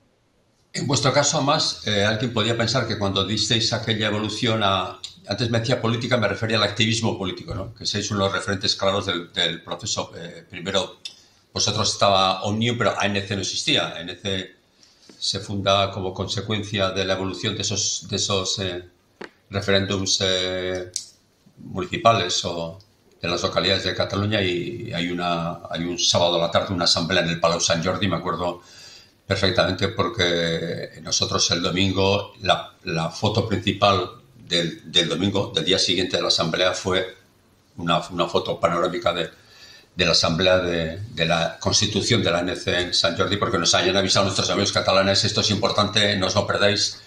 En vuestro caso, además, eh, alguien podría pensar que cuando disteis aquella evolución a... Antes me decía política, me refería al activismo político, ¿no? Que sois unos referentes claros del, del proceso. Eh, primero, vosotros estaba Òmnium, pero A N C no existía. A N C se fundaba como consecuencia de la evolución de esos, de esos eh, referéndums eh, municipales o de las localidades de Cataluña y hay, una, hay un sábado a la tarde una asamblea en el Palau Sant Jordi, me acuerdo perfectamente porque nosotros el domingo, la, la foto principal del, del domingo, del día siguiente de la asamblea fue una, una foto panorámica de, de la asamblea de, de la constitución de la A N C en Sant Jordi porque nos hayan avisado nuestros amigos catalanes, esto es importante, no os lo perdáis.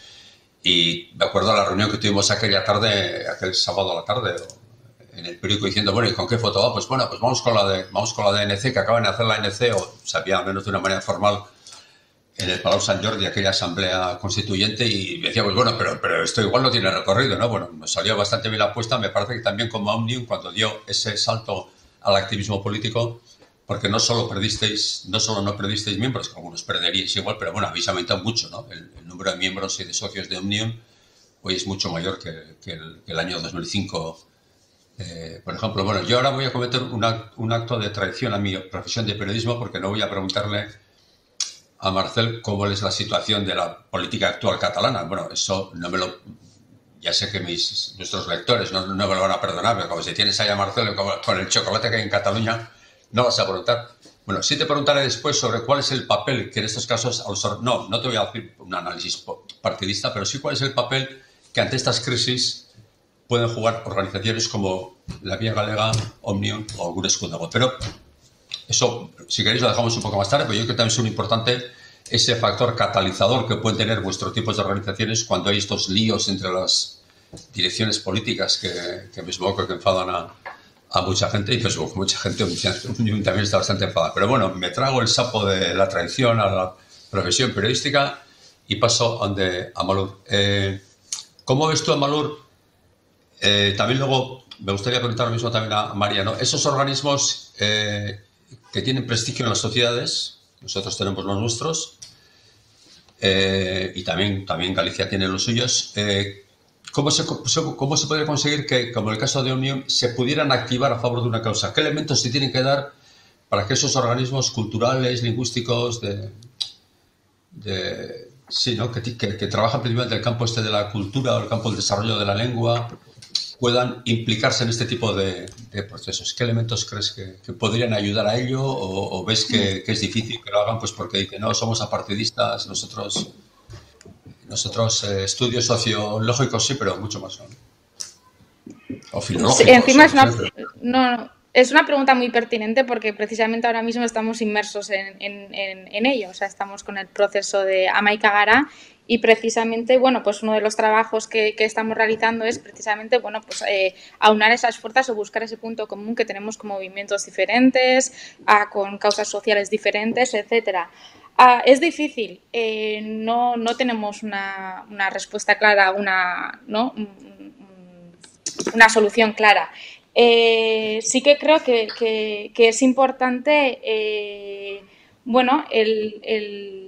Y me acuerdo de la reunión que tuvimos aquella tarde, aquel sábado a la tarde, en el periódico diciendo, bueno, ¿y con qué foto va? Pues bueno, pues vamos con la de vamos con la de A N C, que acaban de hacer la A N C, o sabía al menos de una manera formal, en el Palau Sant Jordi, aquella asamblea constituyente, y decía, pues bueno, pero, pero esto igual no tiene recorrido, ¿no? Bueno, nos salió bastante bien la apuesta, me parece que también como Òmnium, cuando dio ese salto al activismo político, porque no solo perdisteis, no solo no perdisteis miembros, que algunos perderíais igual, pero bueno, habéis aumentado mucho, ¿no? El, el número de miembros y de socios de Òmnium hoy es mucho mayor que, que, el, que el año dos mil cinco, Eh, Eh, por ejemplo, bueno, yo ahora voy a cometer una, un acto de traición a mi profesión de periodismo porque no voy a preguntarle a Marcel cómo es la situación de la política actual catalana. Bueno, eso no me lo... Ya sé que mis, nuestros lectores no, no me lo van a perdonar, pero como si tienes ahí a Marcel con el chocolate que hay en Cataluña, no vas a preguntar. Bueno, sí te preguntaré después sobre cuál es el papel que en estos casos... No, no te voy a decir un análisis partidista, pero sí cuál es el papel que ante estas crisis pueden jugar organizaciones como la Vía Galega, Òmnium o Gure Esku. Pero eso, si queréis, lo dejamos un poco más tarde, pero yo creo que también es muy importante ese factor catalizador que pueden tener vuestros tipos de organizaciones cuando hay estos líos entre las direcciones políticas que, que me supongo que enfadan a, a mucha gente, y pues mucha gente también está bastante enfadada. Pero bueno, me trago el sapo de la traición a la profesión periodística y paso ante Amalur. Eh, ¿Cómo ves tú, Amalur? Eh, también luego me gustaría preguntar lo mismo también a María, ¿no? Esos organismos eh, que tienen prestigio en las sociedades, nosotros tenemos los nuestros, eh, y también, también Galicia tiene los suyos, eh, ¿cómo, se, ¿cómo se podría conseguir que, como en el caso de Òmnium, se pudieran activar a favor de una causa? ¿Qué elementos se tienen que dar para que esos organismos culturales, lingüísticos, de, de sí, ¿no? que, que, que trabajan principalmente el campo este de la cultura o el campo del desarrollo de la lengua, puedan implicarse en este tipo de, de procesos? ¿Qué elementos crees que, que podrían ayudar a ello o, o ves que, que es difícil que lo hagan pues porque dicen, no, somos apartidistas, nosotros, nosotros eh, estudios sociológicos sí, pero mucho más, ¿no? O filológicos. Sí, encima es una, no, es una pregunta muy pertinente porque precisamente ahora mismo estamos inmersos en, en, en, en ello, o sea, estamos con el proceso de Hamaika Gara. Y precisamente, bueno, pues uno de los trabajos que, que estamos realizando es precisamente, bueno, pues eh, aunar esas fuerzas o buscar ese punto común que tenemos con movimientos diferentes, a, con causas sociales diferentes, etcétera. Ah, es difícil, eh, no, no tenemos una, una respuesta clara, una, ¿no? una solución clara. Eh, sí que creo que, que, que es importante, eh, bueno, el... el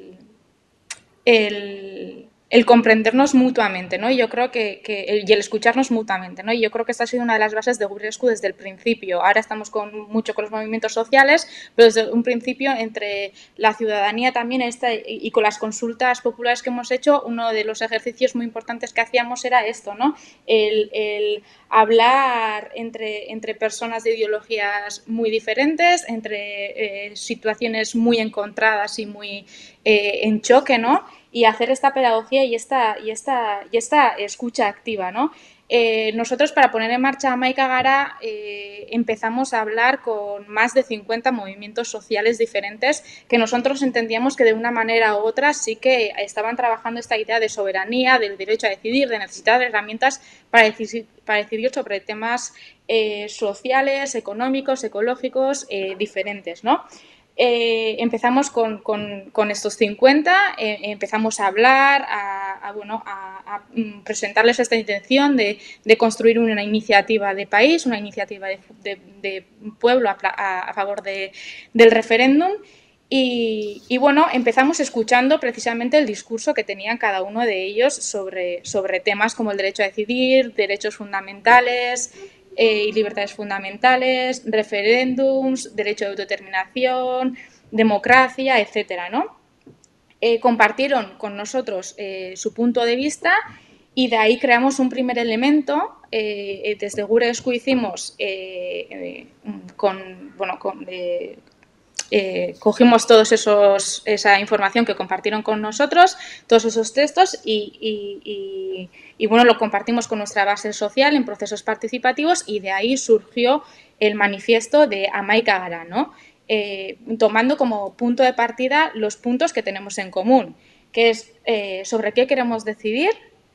El, el comprendernos mutuamente, ¿no? Y yo creo que, que el, y el escucharnos mutuamente, ¿no? Y yo creo que esta ha sido una de las bases de Gure Esku desde el principio. Ahora estamos con, mucho con los movimientos sociales, pero desde un principio entre la ciudadanía también esta, y, y con las consultas populares que hemos hecho, uno de los ejercicios muy importantes que hacíamos era esto, ¿no? El, el hablar entre, entre personas de ideologías muy diferentes, entre eh, situaciones muy encontradas y muy eh, en choque, ¿no? Y hacer esta pedagogía y esta, y esta, y esta escucha activa, ¿no? Eh, nosotros, para poner en marcha Hamaika Gara, eh, empezamos a hablar con más de cincuenta movimientos sociales diferentes que nosotros entendíamos que de una manera u otra sí que estaban trabajando esta idea de soberanía, del derecho a decidir, de necesitar herramientas para decidir, para decidir sobre temas eh, sociales, económicos, ecológicos, eh, diferentes, ¿no? Eh, empezamos con, con, con estos cincuenta, eh, empezamos a hablar, a, a, bueno, a, a presentarles esta intención de, de construir una iniciativa de país, una iniciativa de, de, de pueblo a, a, a favor de, del referéndum. Y, y bueno, empezamos escuchando precisamente el discurso que tenían cada uno de ellos sobre, sobre temas como el derecho a decidir, derechos fundamentales, Eh, y libertades fundamentales, referéndums, derecho de autodeterminación, democracia, etcétera, ¿no? Eh, compartieron con nosotros eh, su punto de vista y de ahí creamos un primer elemento. Eh, desde Gure Esku hicimos eh, eh, con, bueno, con, eh, eh, cogimos todos esos esa información que compartieron con nosotros, todos esos textos y, y, y, y bueno, lo compartimos con nuestra base social en procesos participativos y de ahí surgió el manifiesto de Hamaika Gara, ¿no? Eh, tomando como punto de partida los puntos que tenemos en común, que es eh, sobre qué queremos decidir,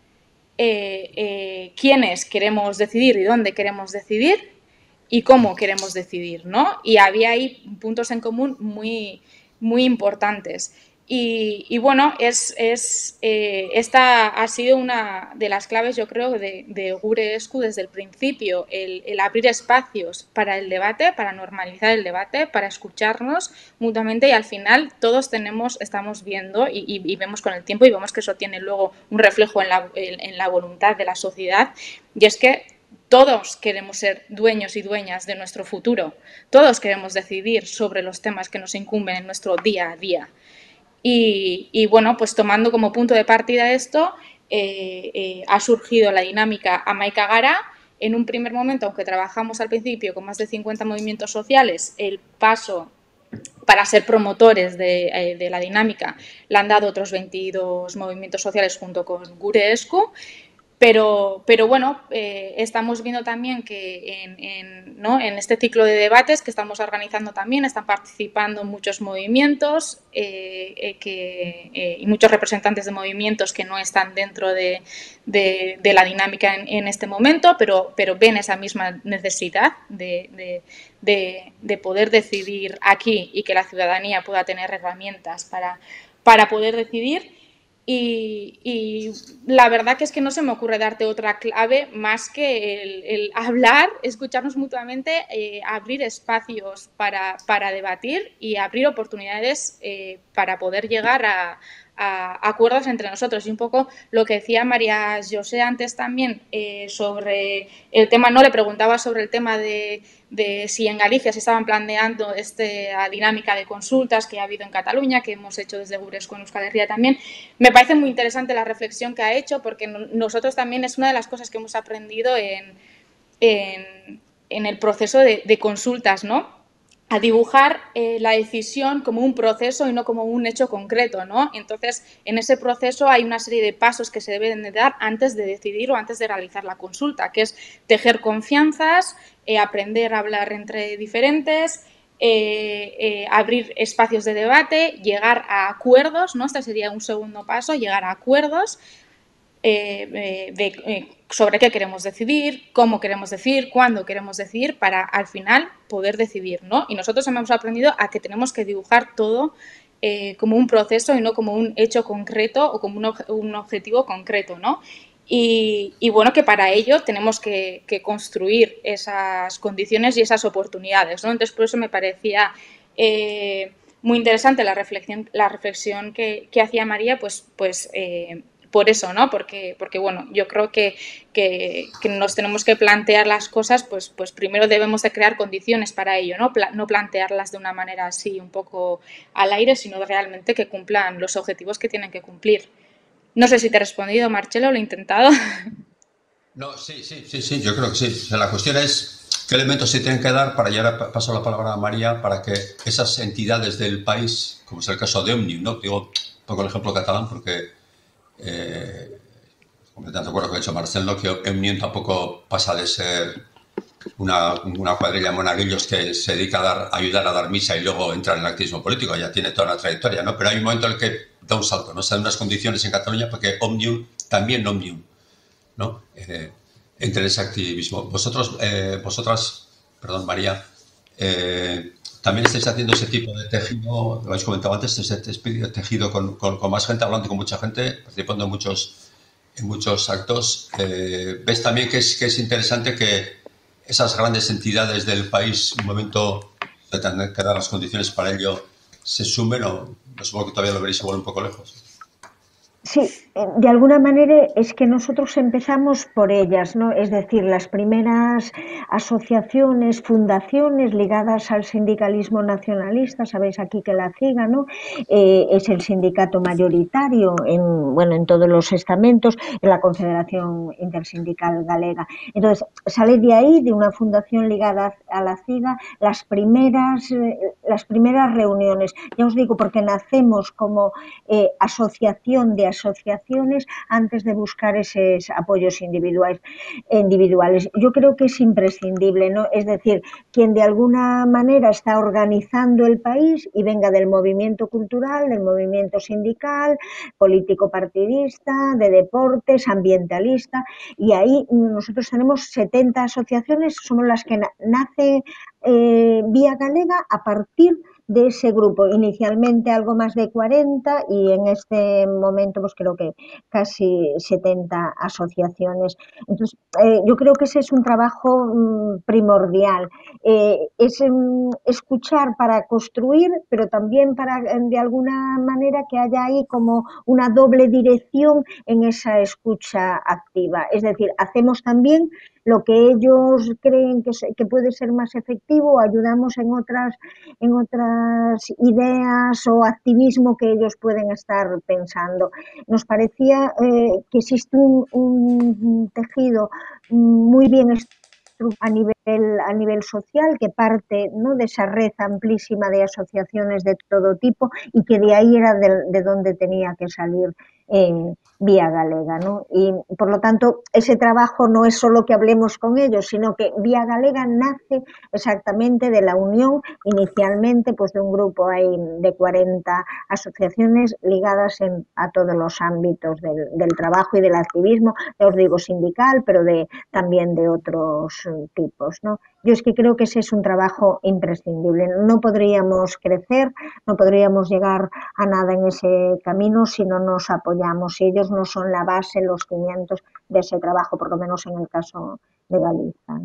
eh, eh, quiénes queremos decidir y dónde queremos decidir y cómo queremos decidir, ¿no? Y había ahí puntos en común muy, muy importantes. Y, y bueno, es, es, eh, esta ha sido una de las claves, yo creo, de, de Gure Esku desde el principio, el, el abrir espacios para el debate, para normalizar el debate, para escucharnos mutuamente y al final todos tenemos, estamos viendo y, y, y vemos con el tiempo y vemos que eso tiene luego un reflejo en la, en, en la voluntad de la sociedad y es que todos queremos ser dueños y dueñas de nuestro futuro, todos queremos decidir sobre los temas que nos incumben en nuestro día a día. Y, y bueno, pues tomando como punto de partida esto, eh, eh, ha surgido la dinámica Hamaika Gara. En un primer momento, aunque trabajamos al principio con más de cincuenta movimientos sociales, el paso para ser promotores de, eh, de la dinámica le han dado otros veintidós movimientos sociales junto con Gure Esku. Pero, pero bueno, eh, estamos viendo también que en, en, ¿no? en este ciclo de debates que estamos organizando también están participando muchos movimientos eh, eh, que, eh, y muchos representantes de movimientos que no están dentro de, de, de la dinámica en, en este momento, pero, pero ven esa misma necesidad de, de, de, de poder decidir aquí y que la ciudadanía pueda tener herramientas para, para poder decidir. Y, y la verdad que es que no se me ocurre darte otra clave más que el, el hablar, escucharnos mutuamente, eh, abrir espacios para, para debatir y abrir oportunidades eh, para poder llegar a, a acuerdos entre nosotros. Y un poco lo que decía María José antes también eh, sobre el tema, no le preguntaba sobre el tema de, de si en Galicia se estaban planteando esta dinámica de consultas que ha habido en Cataluña, que hemos hecho desde Gure Esku en Euskal Herria también. Me parece muy interesante la reflexión que ha hecho, porque nosotros también es una de las cosas que hemos aprendido en, en, en el proceso de, de consultas, ¿no? A dibujar eh, la decisión como un proceso y no como un hecho concreto, ¿no? Entonces, en ese proceso hay una serie de pasos que se deben de dar antes de decidir o antes de realizar la consulta, que es tejer confianzas, eh, aprender a hablar entre diferentes, eh, eh, abrir espacios de debate, llegar a acuerdos, ¿no? Este sería un segundo paso, llegar a acuerdos, Eh, de, eh, sobre qué queremos decidir, cómo queremos decidir, cuándo queremos decidir, para al final poder decidir, ¿no? Y nosotros hemos aprendido a que tenemos que dibujar todo eh, como un proceso y no como un hecho concreto o como un, ob un objetivo concreto, ¿no? Y, y bueno, que para ello tenemos que, que construir esas condiciones y esas oportunidades, ¿no? Entonces, por eso me parecía eh, muy interesante la reflexión, la reflexión que, que hacía María, pues, pues eh, por eso, ¿no? Porque, porque bueno, yo creo que, que, que nos tenemos que plantear las cosas, pues, pues primero debemos de crear condiciones para ello, ¿no? Pla no plantearlas de una manera así un poco al aire, sino realmente que cumplan los objetivos que tienen que cumplir. No sé si te he respondido, Marcelo, lo he intentado. No, sí, sí, sí, sí, yo creo que sí. O sea, la cuestión es qué elementos se tienen que dar para, y ahora paso la palabra a María, para que esas entidades del país, como es el caso de Òmnium, ¿no? Digo, pongo el ejemplo catalán porque Eh, completamente de acuerdo con lo que ha dicho Marcelo, que Òmnium tampoco pasa de ser una, una cuadrilla de monaguillos que se dedica a, dar, a ayudar a dar misa y luego entra en el activismo político, ya tiene toda una trayectoria, ¿no? Pero hay un momento en el que da un salto, ¿no? Se dan unas condiciones en Cataluña porque Òmnium, también Òmnium, ¿no? Eh, entre ese activismo. Vosotros, eh, vosotras, perdón, María, eh, también estáis haciendo ese tipo de tejido, lo habéis comentado antes, ese tejido con, con, con más gente, hablando con mucha gente, participando en muchos, en muchos actos. Eh, ¿Ves también que es, que es interesante que esas grandes entidades del país, un momento de tener que dar las condiciones para ello, se sumen o no supongo que todavía lo veréis igual un poco lejos? Sí, de alguna manera es que nosotros empezamos por ellas, ¿no? Es decir, las primeras asociaciones, fundaciones ligadas al sindicalismo nacionalista, sabéis aquí que la CIGA, ¿no? Eh, es el sindicato mayoritario en, bueno, en todos los estamentos, en la Confederación Intersindical Galega. Entonces, sale de ahí, de una fundación ligada a la CIGA, las primeras, eh, las primeras reuniones. Ya os digo, porque nacemos como eh, asociación de asociaciones antes de buscar esos apoyos individuales. individuales. Yo creo que es imprescindible, ¿no? Es decir, quien de alguna manera está organizando el país y venga del movimiento cultural, del movimiento sindical, político partidista, de deportes, ambientalista, y ahí nosotros tenemos setenta asociaciones, somos las que nace eh, Vía Galega a partir de ese grupo, inicialmente algo más de cuarenta y en este momento pues creo que casi setenta asociaciones. Entonces, eh, yo creo que ese es un trabajo mmm, primordial, eh, es um, escuchar para construir, pero también para de alguna manera que haya ahí como una doble dirección en esa escucha activa, es decir, hacemos también lo que ellos creen que, se, que puede ser más efectivo, ayudamos en otras, en otras ideas o activismo que ellos pueden estar pensando. Nos parecía eh, que existe un, un tejido muy bien estructurado a nivel, a nivel social, que parte, ¿no?, de esa red amplísima de asociaciones de todo tipo y que de ahí era de, de donde tenía que salir eh, Vía Galega, ¿no? Y por lo tanto ese trabajo no es solo que hablemos con ellos, sino que Vía Galega nace exactamente de la unión inicialmente pues de un grupo ahí de cuarenta asociaciones ligadas en, a todos los ámbitos del, del trabajo y del activismo, ya os digo sindical, pero de, también de otros tipos, ¿no? Yo es que creo que ese es un trabajo imprescindible. No podríamos crecer, no podríamos llegar a nada en ese camino si no nos apoyamos, si ellos no son la base, los cimientos de ese trabajo, por lo menos en el caso de Galicia.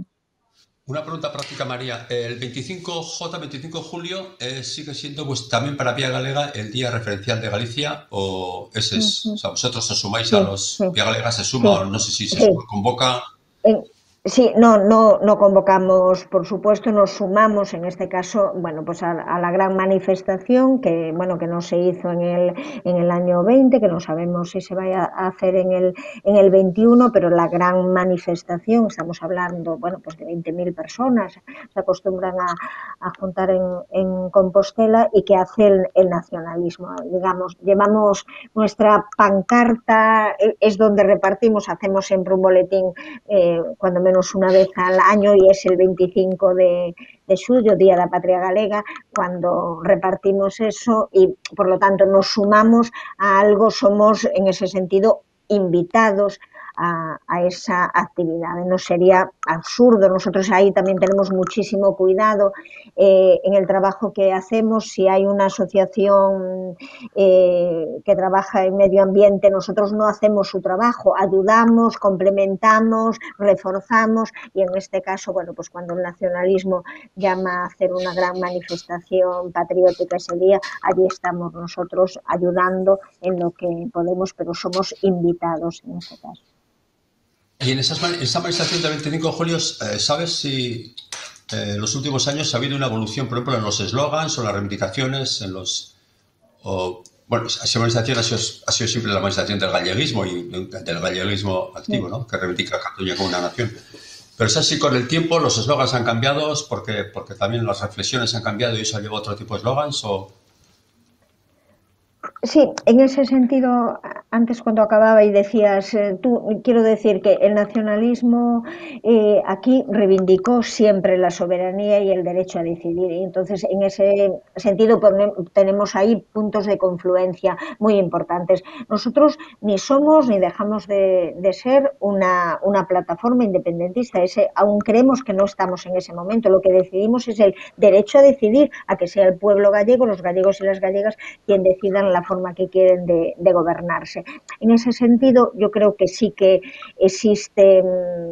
Una pregunta práctica, María. ¿El veinticinco J, veinticinco de julio, eh, sigue siendo pues, también para Vía Galega el día referencial de Galicia o ese es, uh-huh. o sea, vosotros os sumáis sí, a los sí. Vía Galega se suma, sí. o no sé si se sí. convoca? En... Sí, no, no, no convocamos, por supuesto, nos sumamos en este caso, bueno, pues a, a la gran manifestación que, bueno, que no se hizo en el, en el año veinte, que no sabemos si se vaya a hacer en el, en el veintiuno, pero la gran manifestación, estamos hablando, bueno, pues de veinte mil personas, se acostumbran a, a juntar en, en Compostela y que hace el, el nacionalismo, digamos, llevamos nuestra pancarta, es donde repartimos, hacemos siempre un boletín eh, cuando me menos una vez al año y es el veinticinco de, de julio, Día de la Patria Galega, cuando repartimos eso y por lo tanto nos sumamos a algo, somos en ese sentido invitados a, a esa actividad. No sería absurdo, nosotros ahí también tenemos muchísimo cuidado eh, en el trabajo que hacemos. Si hay una asociación eh, que trabaja en medio ambiente, nosotros no hacemos su trabajo, ayudamos, complementamos, reforzamos y en este caso, bueno, pues cuando el nacionalismo llama a hacer una gran manifestación patriótica ese día, allí estamos nosotros ayudando en lo que podemos, pero somos invitados en este caso. Y en esas, esa manifestación del veinticinco de julio, eh, ¿sabes si en eh, los últimos años ha habido una evolución, por ejemplo, en los eslogans o las reivindicaciones, en los... O, bueno, esa manifestación ha sido, ha sido siempre la manifestación del galleguismo y del galleguismo activo, ¿no?, que reivindica a Cataluña como una nación. Pero es así, con el tiempo los eslogans han cambiado porque, porque también las reflexiones han cambiado y eso lleva a otro tipo de eslogans, o... Sí, en ese sentido, antes cuando acababa y decías, eh, tú, quiero decir que el nacionalismo eh, aquí reivindicó siempre la soberanía y el derecho a decidir. Y entonces, en ese sentido, tenemos ahí puntos de confluencia muy importantes. Nosotros ni somos ni dejamos de, de ser una, una plataforma independentista. Ese, aún creemos que no estamos en ese momento. Lo que decidimos es el derecho a decidir, a que sea el pueblo gallego, los gallegos y las gallegas, quien decidan la forma que quieren de, de gobernarse. En ese sentido, yo creo que sí que existe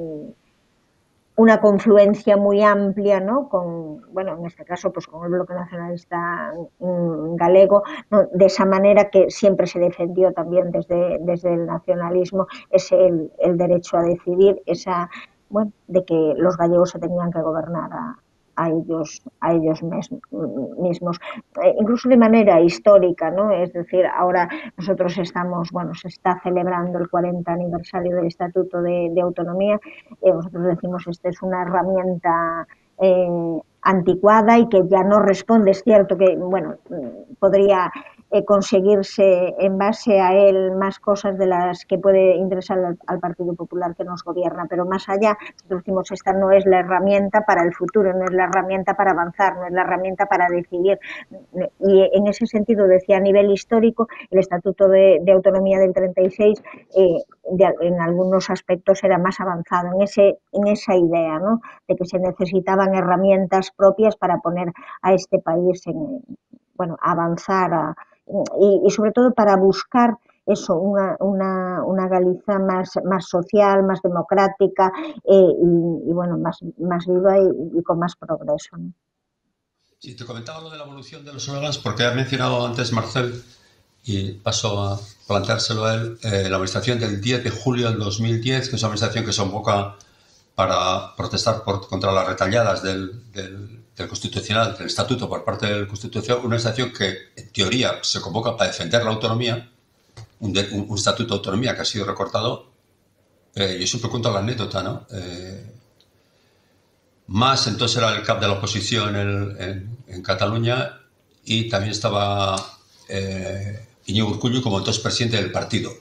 una confluencia muy amplia, ¿no?, con, bueno, en este caso, pues con el Bloque Nacionalista Galego, ¿no?, de esa manera que siempre se defendió también desde, desde el nacionalismo, es el, el derecho a decidir, esa, bueno, de que los gallegos se tenían que gobernar a, a ellos, a ellos mismos, eh, incluso de manera histórica, ¿no? Es decir, ahora nosotros estamos, bueno, se está celebrando el cuarenta aniversario del Estatuto de, de Autonomía, eh, nosotros decimos que esta es una herramienta eh, anticuada y que ya no responde, es cierto que, bueno, podría eh, conseguirse en base a él más cosas de las que puede interesar al, al Partido Popular que nos gobierna, pero más allá, nosotros decimos, esta no es la herramienta para el futuro, no es la herramienta para avanzar, no es la herramienta para decidir. Y en ese sentido, decía, a nivel histórico, el Estatuto de, de Autonomía del treinta y seis eh, de, en algunos aspectos era más avanzado en, ese, en esa idea, ¿no?, de que se necesitaban herramientas propias para poner a este país en, bueno, a avanzar a, y, y sobre todo para buscar eso, una, una, una Galicia más, más social, más democrática eh, y, y bueno, más, más viva y, y con más progreso, ¿no? Sí, te comentaba lo de la evolución de los eslogans porque ha mencionado antes Marcel y paso a planteárselo a él, eh, la manifestación del diez de julio del dos mil diez, que es una manifestación que se convoca para protestar por, contra las retalladas del, del, del Constitucional, del Estatuto por parte del Constitución, una manifestación que en teoría se convoca para defender la autonomía, un, de, un, un Estatuto de Autonomía que ha sido recortado. Eh, yo siempre cuento la anécdota, ¿no? Eh, Mas entonces era el cap de la oposición en, en, en Cataluña y también estaba eh, Iñigo Urkullu como entonces presidente del partido.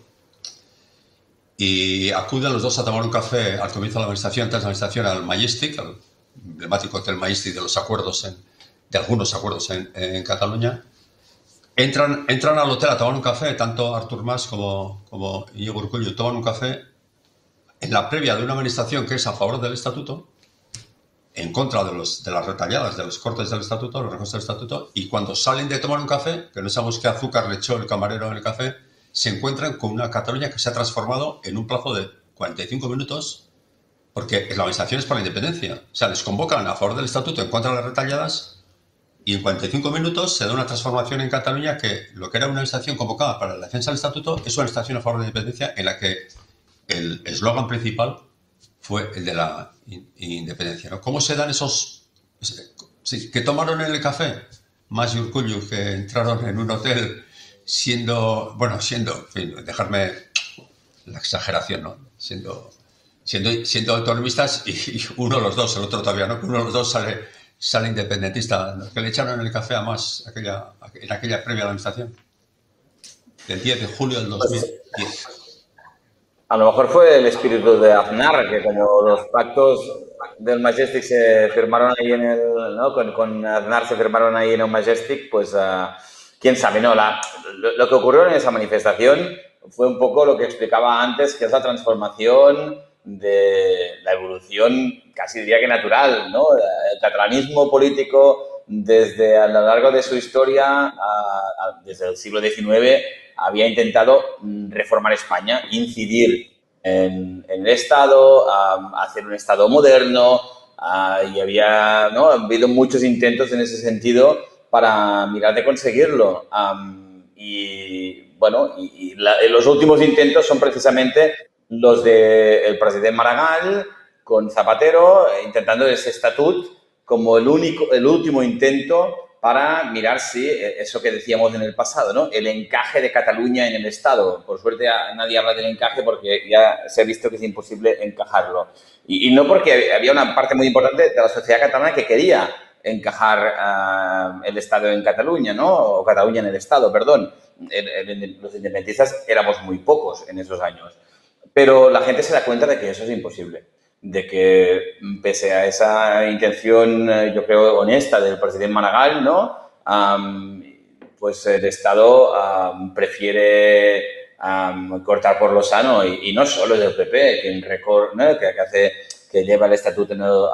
Y acuden los dos a tomar un café al comienzo de la manifestación, antes de la manifestación, al Majestic, al emblemático hotel Majestic de los acuerdos, en, de algunos acuerdos en, en Cataluña. Entran, entran al hotel a tomar un café, tanto Artur Mas como, como Iñigo Urkullu toman un café en la previa de una manifestación que es a favor del Estatuto, en contra de, los, de las retalladas, de los cortes del Estatuto, los recortes del Estatuto, y cuando salen de tomar un café, que no sabemos qué azúcar le echó el camarero en el café, se encuentran con una Cataluña que se ha transformado en un plazo de cuarenta y cinco minutos, porque la manifestación es por la independencia. O sea, les convocan a favor del Estatuto, en contra de las retalladas, y en cuarenta y cinco minutos se da una transformación en Cataluña que lo que era una manifestación convocada para la defensa del Estatuto es una manifestación a favor de la independencia en la que el eslogan principal fue el de la independencia, ¿no? ¿Cómo se dan esos... Sí, que tomaron en el café? Mas y Urkullu, que entraron en un hotel siendo... Bueno, siendo... En fin, dejarme la exageración, ¿no? Siendo, siendo, siendo autonomistas y, y uno de los dos, el otro todavía no, uno de los dos sale, sale independentista, ¿no? Que le echaron en el café a Mas aquella, en aquella previa a la administración. El diez de julio del dos mil diez. A lo mejor fue el espíritu de Aznar, que como los pactos del Majestic se firmaron ahí en el, ¿no? Con, con Aznar se firmaron ahí en el Majestic, pues uh, quién sabe, ¿no? La, lo, lo que ocurrió en esa manifestación fue un poco lo que explicaba antes, que es la transformación de la evolución, casi diría que natural, ¿no? El catalanismo político desde a lo largo de su historia, a, a, desde el siglo diecinueve, había intentado reformar España, incidir en, en el Estado, um, hacer un Estado moderno, uh, y había, ¿no? Ha habido muchos intentos en ese sentido para mirar de conseguirlo. Um, y, bueno, y, y, la, y los últimos intentos son precisamente los del presidente Maragall con Zapatero, intentando ese estatut como el, único, el último intento para mirar si eso que decíamos en el pasado, ¿no? El encaje de Cataluña en el Estado. Por suerte nadie habla del encaje porque ya se ha visto que es imposible encajarlo. Y, y no porque había una parte muy importante de la sociedad catalana que quería encajar uh, el Estado en Cataluña, ¿no? O Cataluña en el Estado, perdón. El, el, los independentistas éramos muy pocos en esos años. Pero la gente se da cuenta de que eso es imposible. De que pese a esa intención, yo creo, honesta del presidente Maragall, ¿no? Um, pues el Estado um, prefiere um, cortar por lo sano y, y no solo es el P P quien recor, ¿no? que, que hace que lleva el estatuto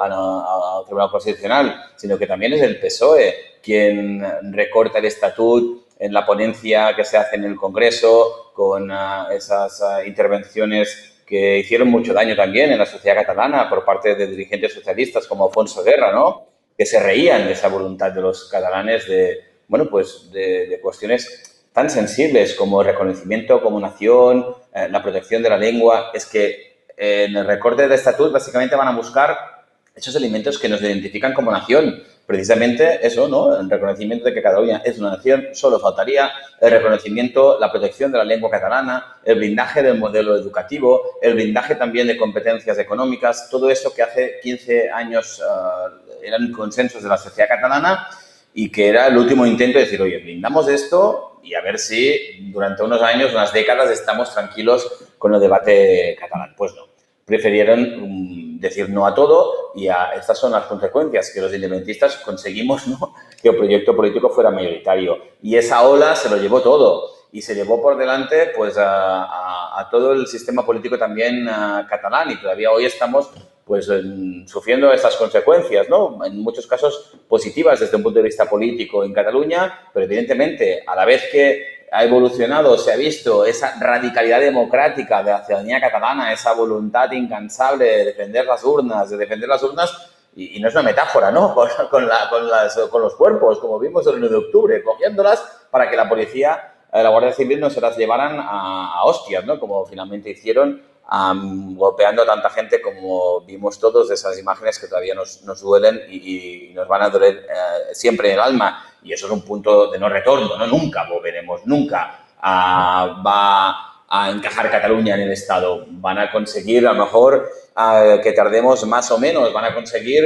al Tribunal Constitucional, sino que también es el P S O E quien recorta el estatuto en la ponencia que se hace en el Congreso con uh, esas uh, intervenciones que hicieron mucho daño también en la sociedad catalana por parte de dirigentes socialistas como Alfonso Guerra, ¿no? Que se reían de esa voluntad de los catalanes de, bueno, pues de, de cuestiones tan sensibles como el reconocimiento como nación, eh, la protección de la lengua. Es que eh, en el recorte del estatuto básicamente van a buscar esos elementos que nos identifican como nación. Precisamente eso, ¿no? El reconocimiento de que Cataluña es una nación, solo faltaría el reconocimiento, la protección de la lengua catalana, el blindaje del modelo educativo, el blindaje también de competencias económicas, todo eso que hace quince años uh, eran consensos de la sociedad catalana y que era el último intento de decir, oye, blindamos esto y a ver si durante unos años, unas décadas, estamos tranquilos con el debate catalán. Pues no. Prefirieron um, decir no a todo y a, estas son las consecuencias, que los independentistas conseguimos, ¿no? Que el proyecto político fuera mayoritario. Y esa ola se lo llevó todo y se llevó por delante pues, a, a, a todo el sistema político también uh, catalán y todavía hoy estamos pues, en, sufriendo estas consecuencias, ¿no? En muchos casos positivas desde un punto de vista político en Cataluña, pero evidentemente a la vez que ha evolucionado, se ha visto esa radicalidad democrática de la ciudadanía catalana, esa voluntad incansable de defender las urnas, de defender las urnas, y, y no es una metáfora, ¿no? Con, con, la, con, las, con los cuerpos, como vimos el uno de octubre, cogiéndolas para que la policía, la Guardia Civil no se las llevaran a, a hostias, ¿no? Como finalmente hicieron um, golpeando a tanta gente como vimos todos de esas imágenes que todavía nos, nos duelen y, y nos van a doler uh, siempre en el alma. Y eso es un punto de no retorno, ¿no? Nunca volveremos, nunca uh, va a encajar Cataluña en el Estado. Van a conseguir, a lo mejor, uh, que tardemos más o menos, van a conseguir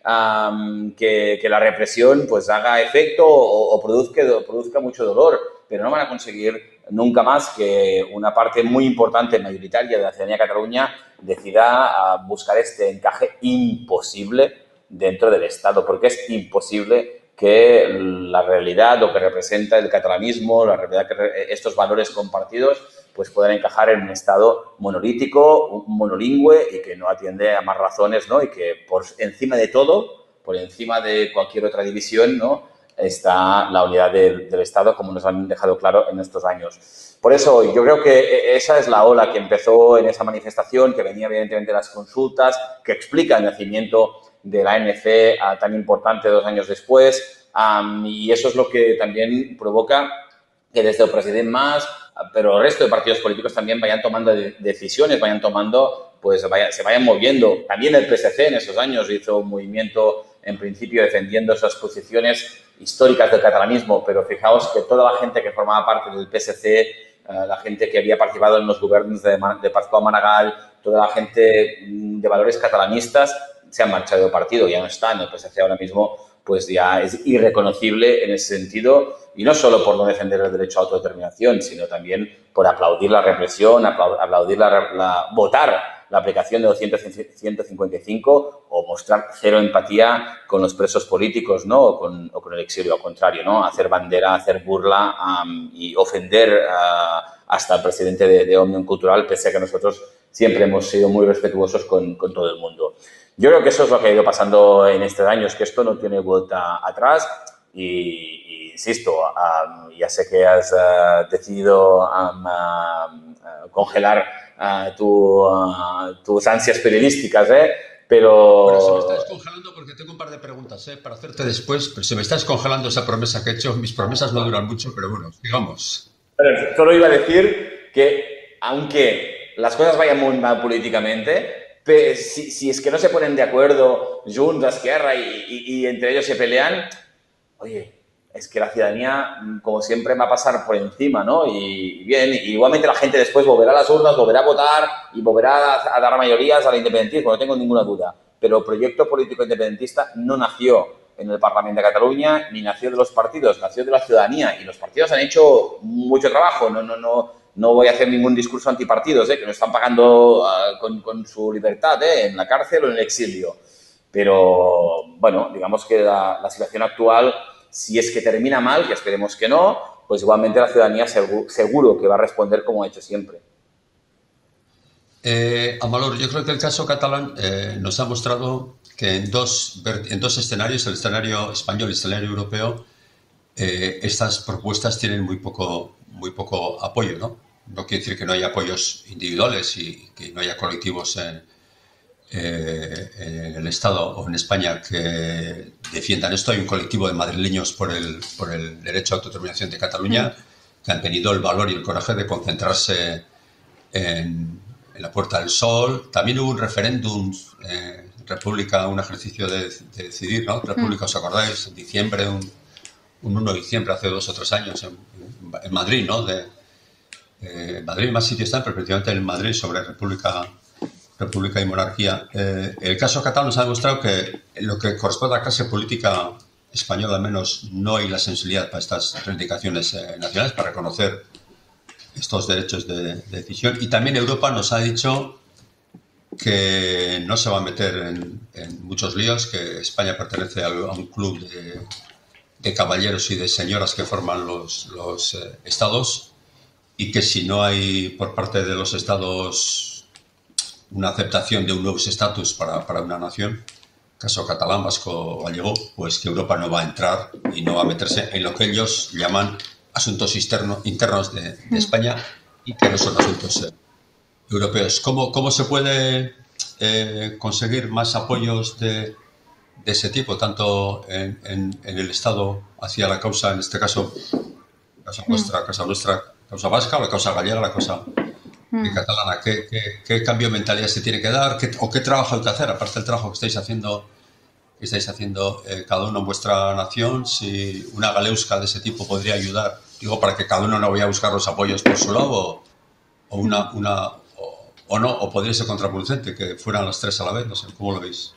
um, que, que la represión pues haga efecto o, o produzca, produzca mucho dolor, pero no van a conseguir nunca más que una parte muy importante, mayoritaria de la ciudadanía de Cataluña decida uh, buscar este encaje imposible dentro del Estado, porque es imposible que la realidad, lo que representa el catalanismo, la realidad que estos valores compartidos, pues puedan encajar en un Estado monolítico, monolingüe y que no atiende a más razones, ¿no? Y que por encima de todo, por encima de cualquier otra división, ¿no?, está la unidad del, del Estado, como nos han dejado claro en estos años. Por eso yo creo que esa es la ola que empezó en esa manifestación, que venía evidentemente de las consultas, que explica el nacimiento de la A N C uh, tan importante dos años después, um, y eso es lo que también provoca que desde el presidente Mas, uh, pero el resto de partidos políticos también vayan tomando de decisiones, vayan tomando, pues vaya, se vayan moviendo. También el P S C en esos años hizo un movimiento, en principio, defendiendo esas posiciones históricas del catalanismo, pero fijaos que toda la gente que formaba parte del P S C, uh, la gente que había participado en los gobiernos de, de Pascual Maragall, toda la gente de valores catalanistas, se han marchado del partido, ya no están. El P S C ahora mismo pues ya es irreconocible en ese sentido, y no solo por no defender el derecho a autodeterminación, sino también por aplaudir la represión, aplaudir la, la votar la aplicación de los ciento cincuenta y cinco o mostrar cero empatía con los presos políticos, ¿no?, o con, o con el exilio, al contrario, ¿no?, hacer bandera, hacer burla um, y ofender uh, hasta el presidente de, de Òmnium Cultural, pese a que nosotros siempre hemos sido muy respetuosos con, con todo el mundo. Yo creo que eso es lo que ha ido pasando en estos años, que esto no tiene vuelta atrás y, y insisto, um, ya sé que has uh, decidido um, uh, congelar uh, tu, uh, tus ansias periodísticas, ¿eh? Pero... Bueno, se me está descongelando porque tengo un par de preguntas, ¿eh?, para hacerte después, pero se me está descongelando esa promesa que he hecho. Mis promesas no duran mucho, pero bueno, digamos. Pero solo iba a decir que, aunque las cosas vayan muy mal políticamente, Si, si es que no se ponen de acuerdo Junts, Esquerra y, y, y entre ellos se pelean, oye, es que la ciudadanía, como siempre, va a pasar por encima, ¿no? Y bien, igualmente la gente después volverá a las urnas, volverá a votar y volverá a, a dar mayorías al independentismo, no tengo ninguna duda. Pero el proyecto político independentista no nació en el Parlamento de Cataluña ni nació de los partidos, nació de la ciudadanía, y los partidos han hecho mucho trabajo, no, no, no. No voy a hacer ningún discurso antipartidos, ¿eh?, que no están pagando uh, con, con su libertad, ¿eh?, en la cárcel o en el exilio. Pero, bueno, digamos que la, la situación actual, si es que termina mal, que esperemos que no, pues igualmente la ciudadanía seguro, seguro que va a responder como ha hecho siempre. Eh, Amalor, yo creo que el caso catalán eh, nos ha mostrado que en dos, en dos escenarios, el escenario español y el escenario europeo, eh, estas propuestas tienen muy poco, muy poco apoyo, ¿no? No quiere decir que no haya apoyos individuales y que no haya colectivos en, eh, en el Estado o en España que defiendan esto. Hay un colectivo de madrileños por el, por el derecho a autodeterminación de Cataluña que han tenido el valor y el coraje de concentrarse en, en la Puerta del Sol. También hubo un referéndum, eh, República, un ejercicio de, de decidir, ¿no? República, ¿os acordáis? En diciembre, un, un uno de diciembre, hace dos o tres años, en, en Madrid, ¿no? De, Eh, Madrid, más sitios están, pero efectivamente en Madrid, sobre República, República y monarquía. Eh, el caso catalán nos ha demostrado que en lo que corresponde a la clase política española, al menos, no hay la sensibilidad para estas reivindicaciones eh, nacionales, para reconocer estos derechos de, de decisión. Y también Europa nos ha dicho que no se va a meter en, en muchos líos, que España pertenece a, a un club de, de caballeros y de señoras que forman los, los eh, estados, y que si no hay por parte de los estados una aceptación de un nuevo estatus para, para una nación, caso catalán, vasco o gallego, pues que Europa no va a entrar y no va a meterse en lo que ellos llaman asuntos interno, internos de, de España y que no son asuntos eh, europeos. ¿Cómo, cómo se puede eh, conseguir más apoyos de, de ese tipo, tanto en, en, en el Estado hacia la causa, en este caso, causa nuestra, causa nuestra, causa vasca, la causa gallega, la causa y catalana. ¿Qué, qué, qué cambio de mentalidad se tiene que dar? ¿Qué, ¿O qué trabajo hay que hacer? Aparte del trabajo que estáis haciendo, que estáis haciendo eh, cada uno en vuestra nación, si una galeusca de ese tipo podría ayudar, digo, para que cada uno no vaya a buscar los apoyos por su lado, o, o una, una o, o no, o podría ser contraproducente, que fueran las tres a la vez, no sé, ¿cómo lo veis?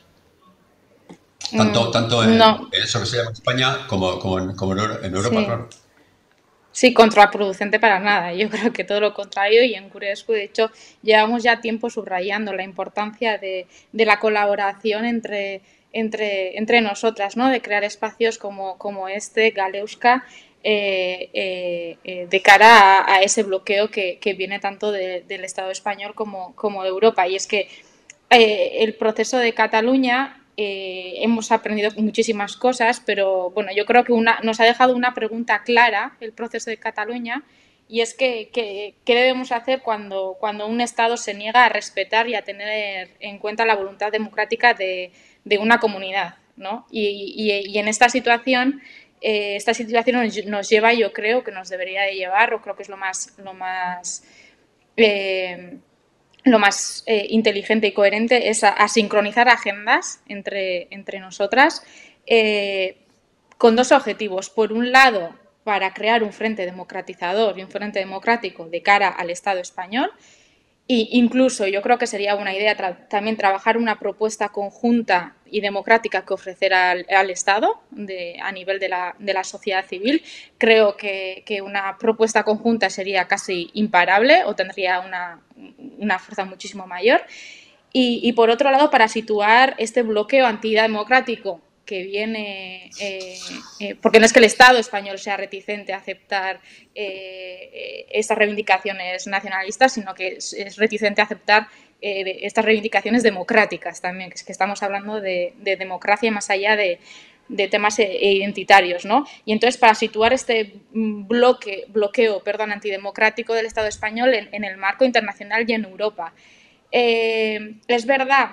Tanto, tanto en, no. en eso que se llama España como, como, en, como en Europa, Sí. claro. Sí, contraproducente para nada. Yo creo que todo lo contrario, y en Curescu, de hecho, llevamos ya tiempo subrayando la importancia de, de la colaboración entre, entre, entre nosotras, ¿no? De crear espacios como, como este, Galeuska, eh, eh, eh, de cara a, a ese bloqueo que, que viene tanto de, del Estado español como, como de Europa. Y es que eh, el proceso de Cataluña... Eh, hemos aprendido muchísimas cosas, pero bueno, yo creo que una, nos ha dejado una pregunta clara el proceso de Cataluña, y es que, que, ¿qué debemos hacer cuando, cuando un Estado se niega a respetar y a tener en cuenta la voluntad democrática de, de una comunidad, ¿no? Y, y, y en esta situación, eh, esta situación nos, nos lleva, yo creo que nos debería de llevar, o creo que es lo más... Lo más eh, lo más eh, inteligente y coherente es a, a sincronizar agendas entre, entre nosotras eh, con dos objetivos. Por un lado, para crear un frente democratizador y un frente democrático de cara al Estado español. E incluso yo creo que sería buena idea tra también trabajar una propuesta conjunta y democrática que ofrecer al, al Estado de, a nivel de la, de la sociedad civil. Creo que, que una propuesta conjunta sería casi imparable o tendría una, una fuerza muchísimo mayor. Y, y por otro lado, para situar este bloqueo antidemocrático que viene, eh, eh, porque no es que el Estado español sea reticente a aceptar eh, estas reivindicaciones nacionalistas, sino que es, es reticente a aceptar eh, estas reivindicaciones democráticas también, que es que estamos hablando de, de democracia más allá de, de temas identitarios, ¿no? Y entonces, para situar este bloque, bloqueo perdón, antidemocrático del Estado español en, en el marco internacional y en Europa. Eh, es verdad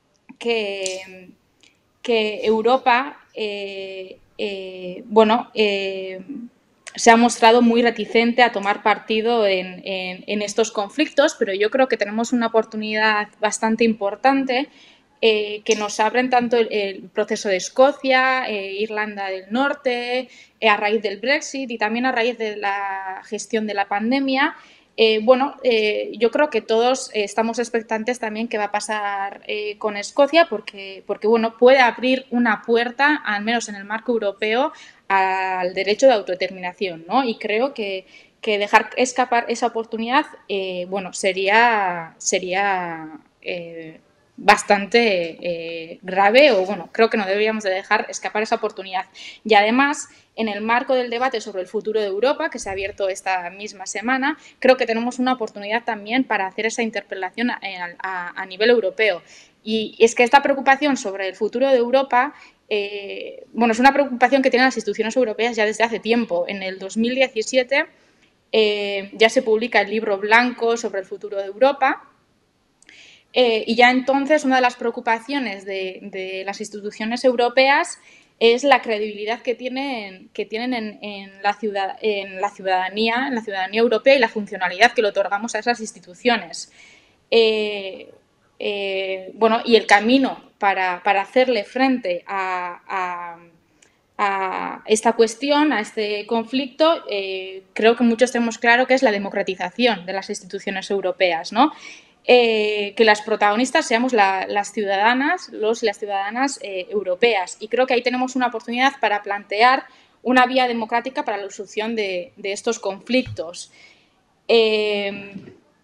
que que Europa eh, eh, bueno, eh, se ha mostrado muy reticente a tomar partido en, en, en estos conflictos, pero yo creo que tenemos una oportunidad bastante importante eh, que nos abren tanto el, el proceso de Escocia, eh, Irlanda del Norte, eh, a raíz del Brexit y también a raíz de la gestión de la pandemia. Eh, bueno, eh, yo creo que todos eh, estamos expectantes también qué va a pasar eh, con Escocia, porque, porque bueno, puede abrir una puerta, al menos en el marco europeo, al derecho de autodeterminación, ¿no? Y creo que, que dejar escapar esa oportunidad, eh, bueno, sería, sería eh, bastante eh, grave, o bueno, creo que no deberíamos de dejar escapar esa oportunidad. Y además, en el marco del debate sobre el futuro de Europa, que se ha abierto esta misma semana, creo que tenemos una oportunidad también para hacer esa interpelación a, a, a nivel europeo. Y es que esta preocupación sobre el futuro de Europa, eh, bueno, es una preocupación que tienen las instituciones europeas ya desde hace tiempo. En el dos mil diecisiete eh, ya se publica el libro blanco sobre el futuro de Europa. Eh, y ya entonces una de las preocupaciones de, de las instituciones europeas es la credibilidad que tienen, que tienen en, en, la ciudad, en la ciudadanía, en la ciudadanía europea y la funcionalidad que le otorgamos a esas instituciones. Eh, eh, bueno, y el camino para, para hacerle frente a, a, a esta cuestión, a este conflicto, eh, creo que muchos tenemos claro que es la democratización de las instituciones europeas, ¿no? Eh, que las protagonistas seamos la, las ciudadanas, los y las ciudadanas eh, europeas. Y creo que ahí tenemos una oportunidad para plantear una vía democrática para la solución de, de estos conflictos. Eh,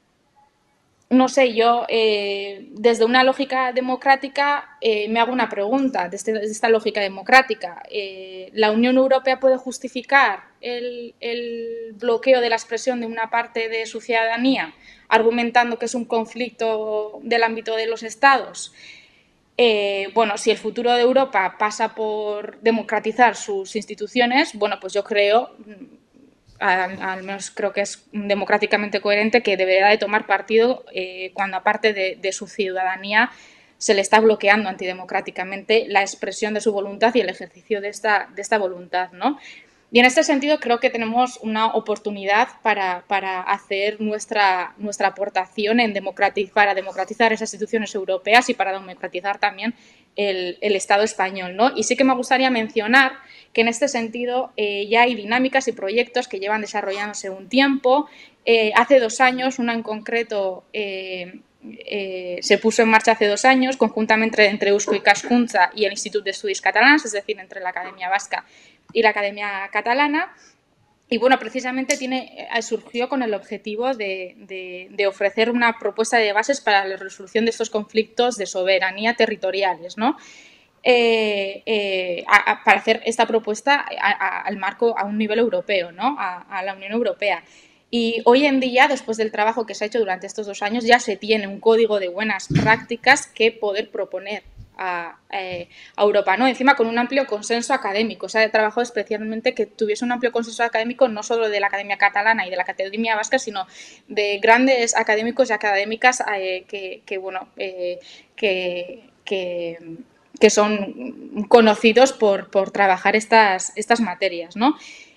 no sé, yo eh, desde una lógica democrática eh, me hago una pregunta, desde, desde esta lógica democrática. Eh, ¿La Unión Europea puede justificar el, el bloqueo de la expresión de una parte de su ciudadanía, argumentando que es un conflicto del ámbito de los Estados? Eh, bueno, si el futuro de Europa pasa por democratizar sus instituciones, bueno, pues yo creo... Al, al menos creo que es democráticamente coherente, que deberá de tomar partido eh, cuando aparte de, de su ciudadanía se le está bloqueando antidemocráticamente la expresión de su voluntad y el ejercicio de esta, de esta voluntad, ¿no? Y en este sentido creo que tenemos una oportunidad para, para hacer nuestra, nuestra aportación en democratiz, para democratizar esas instituciones europeas y para democratizar también el, el Estado español, ¿no? Y sí que me gustaría mencionar que en este sentido eh, ya hay dinámicas y proyectos que llevan desarrollándose un tiempo. Eh, hace dos años, una en concreto eh, eh, se puso en marcha hace dos años, conjuntamente entre Eusko Ikaskuntza y el Institut d'Estudis Catalans, es decir, entre la Academia Vasca y la Academia Catalana. Y bueno, precisamente tiene, surgió con el objetivo de, de, de ofrecer una propuesta de bases para la resolución de estos conflictos de soberanía territoriales, ¿no? Eh, eh, a, a, para hacer esta propuesta a, a, al marco a un nivel europeo, ¿no? A, a la Unión Europea. Y hoy en día, después del trabajo que se ha hecho durante estos dos años, ya se tiene un código de buenas prácticas que poder proponer a, eh, a Europa, ¿no? Encima con un amplio consenso académico. Se ha trabajado especialmente que tuviese un amplio consenso académico no solo de la Academia Catalana y de la Academia Vasca, sino de grandes académicos y académicas eh, que, que, bueno, eh, que, que, que son conocidos por, por trabajar estas, estas materias, ¿no?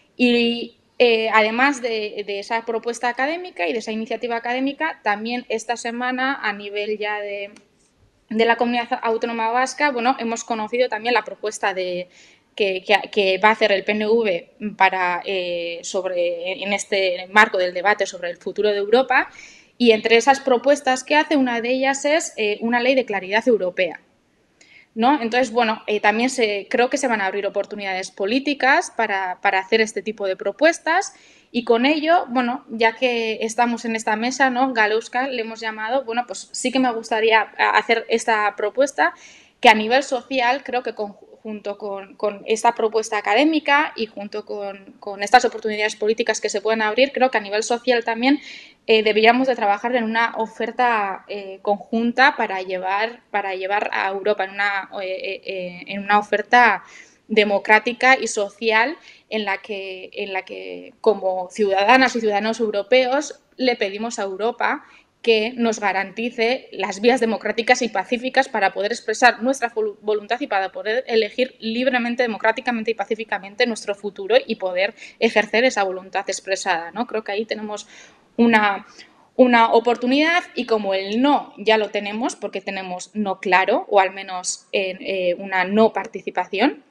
Y eh, además de, de esa propuesta académica y de esa iniciativa académica, también esta semana a nivel ya de de la Comunidad Autónoma Vasca, bueno, hemos conocido también la propuesta de, que, que, que va a hacer el P N V para, eh, sobre, en este marco del debate sobre el futuro de Europa, y entre esas propuestas que hace, una de ellas es eh, una ley de claridad europea, ¿no? Entonces, bueno, eh, también se, creo que se van a abrir oportunidades políticas para, para hacer este tipo de propuestas. Y con ello, bueno, ya que estamos en esta mesa, ¿no? Galeuskal le hemos llamado, bueno, pues sí que me gustaría hacer esta propuesta que a nivel social creo que con, junto con, con esta propuesta académica y junto con, con estas oportunidades políticas que se pueden abrir, creo que a nivel social también eh, deberíamos de trabajar en una oferta eh, conjunta para llevar, para llevar a Europa en una, eh, eh, en una oferta democrática y social en la que, en la que como ciudadanas y ciudadanos europeos le pedimos a Europa que nos garantice las vías democráticas y pacíficas para poder expresar nuestra voluntad y para poder elegir libremente, democráticamente y pacíficamente nuestro futuro y poder ejercer esa voluntad expresada, ¿no? Creo que ahí tenemos una, una oportunidad, y como el no ya lo tenemos porque tenemos no claro, o al menos eh, eh, una no participación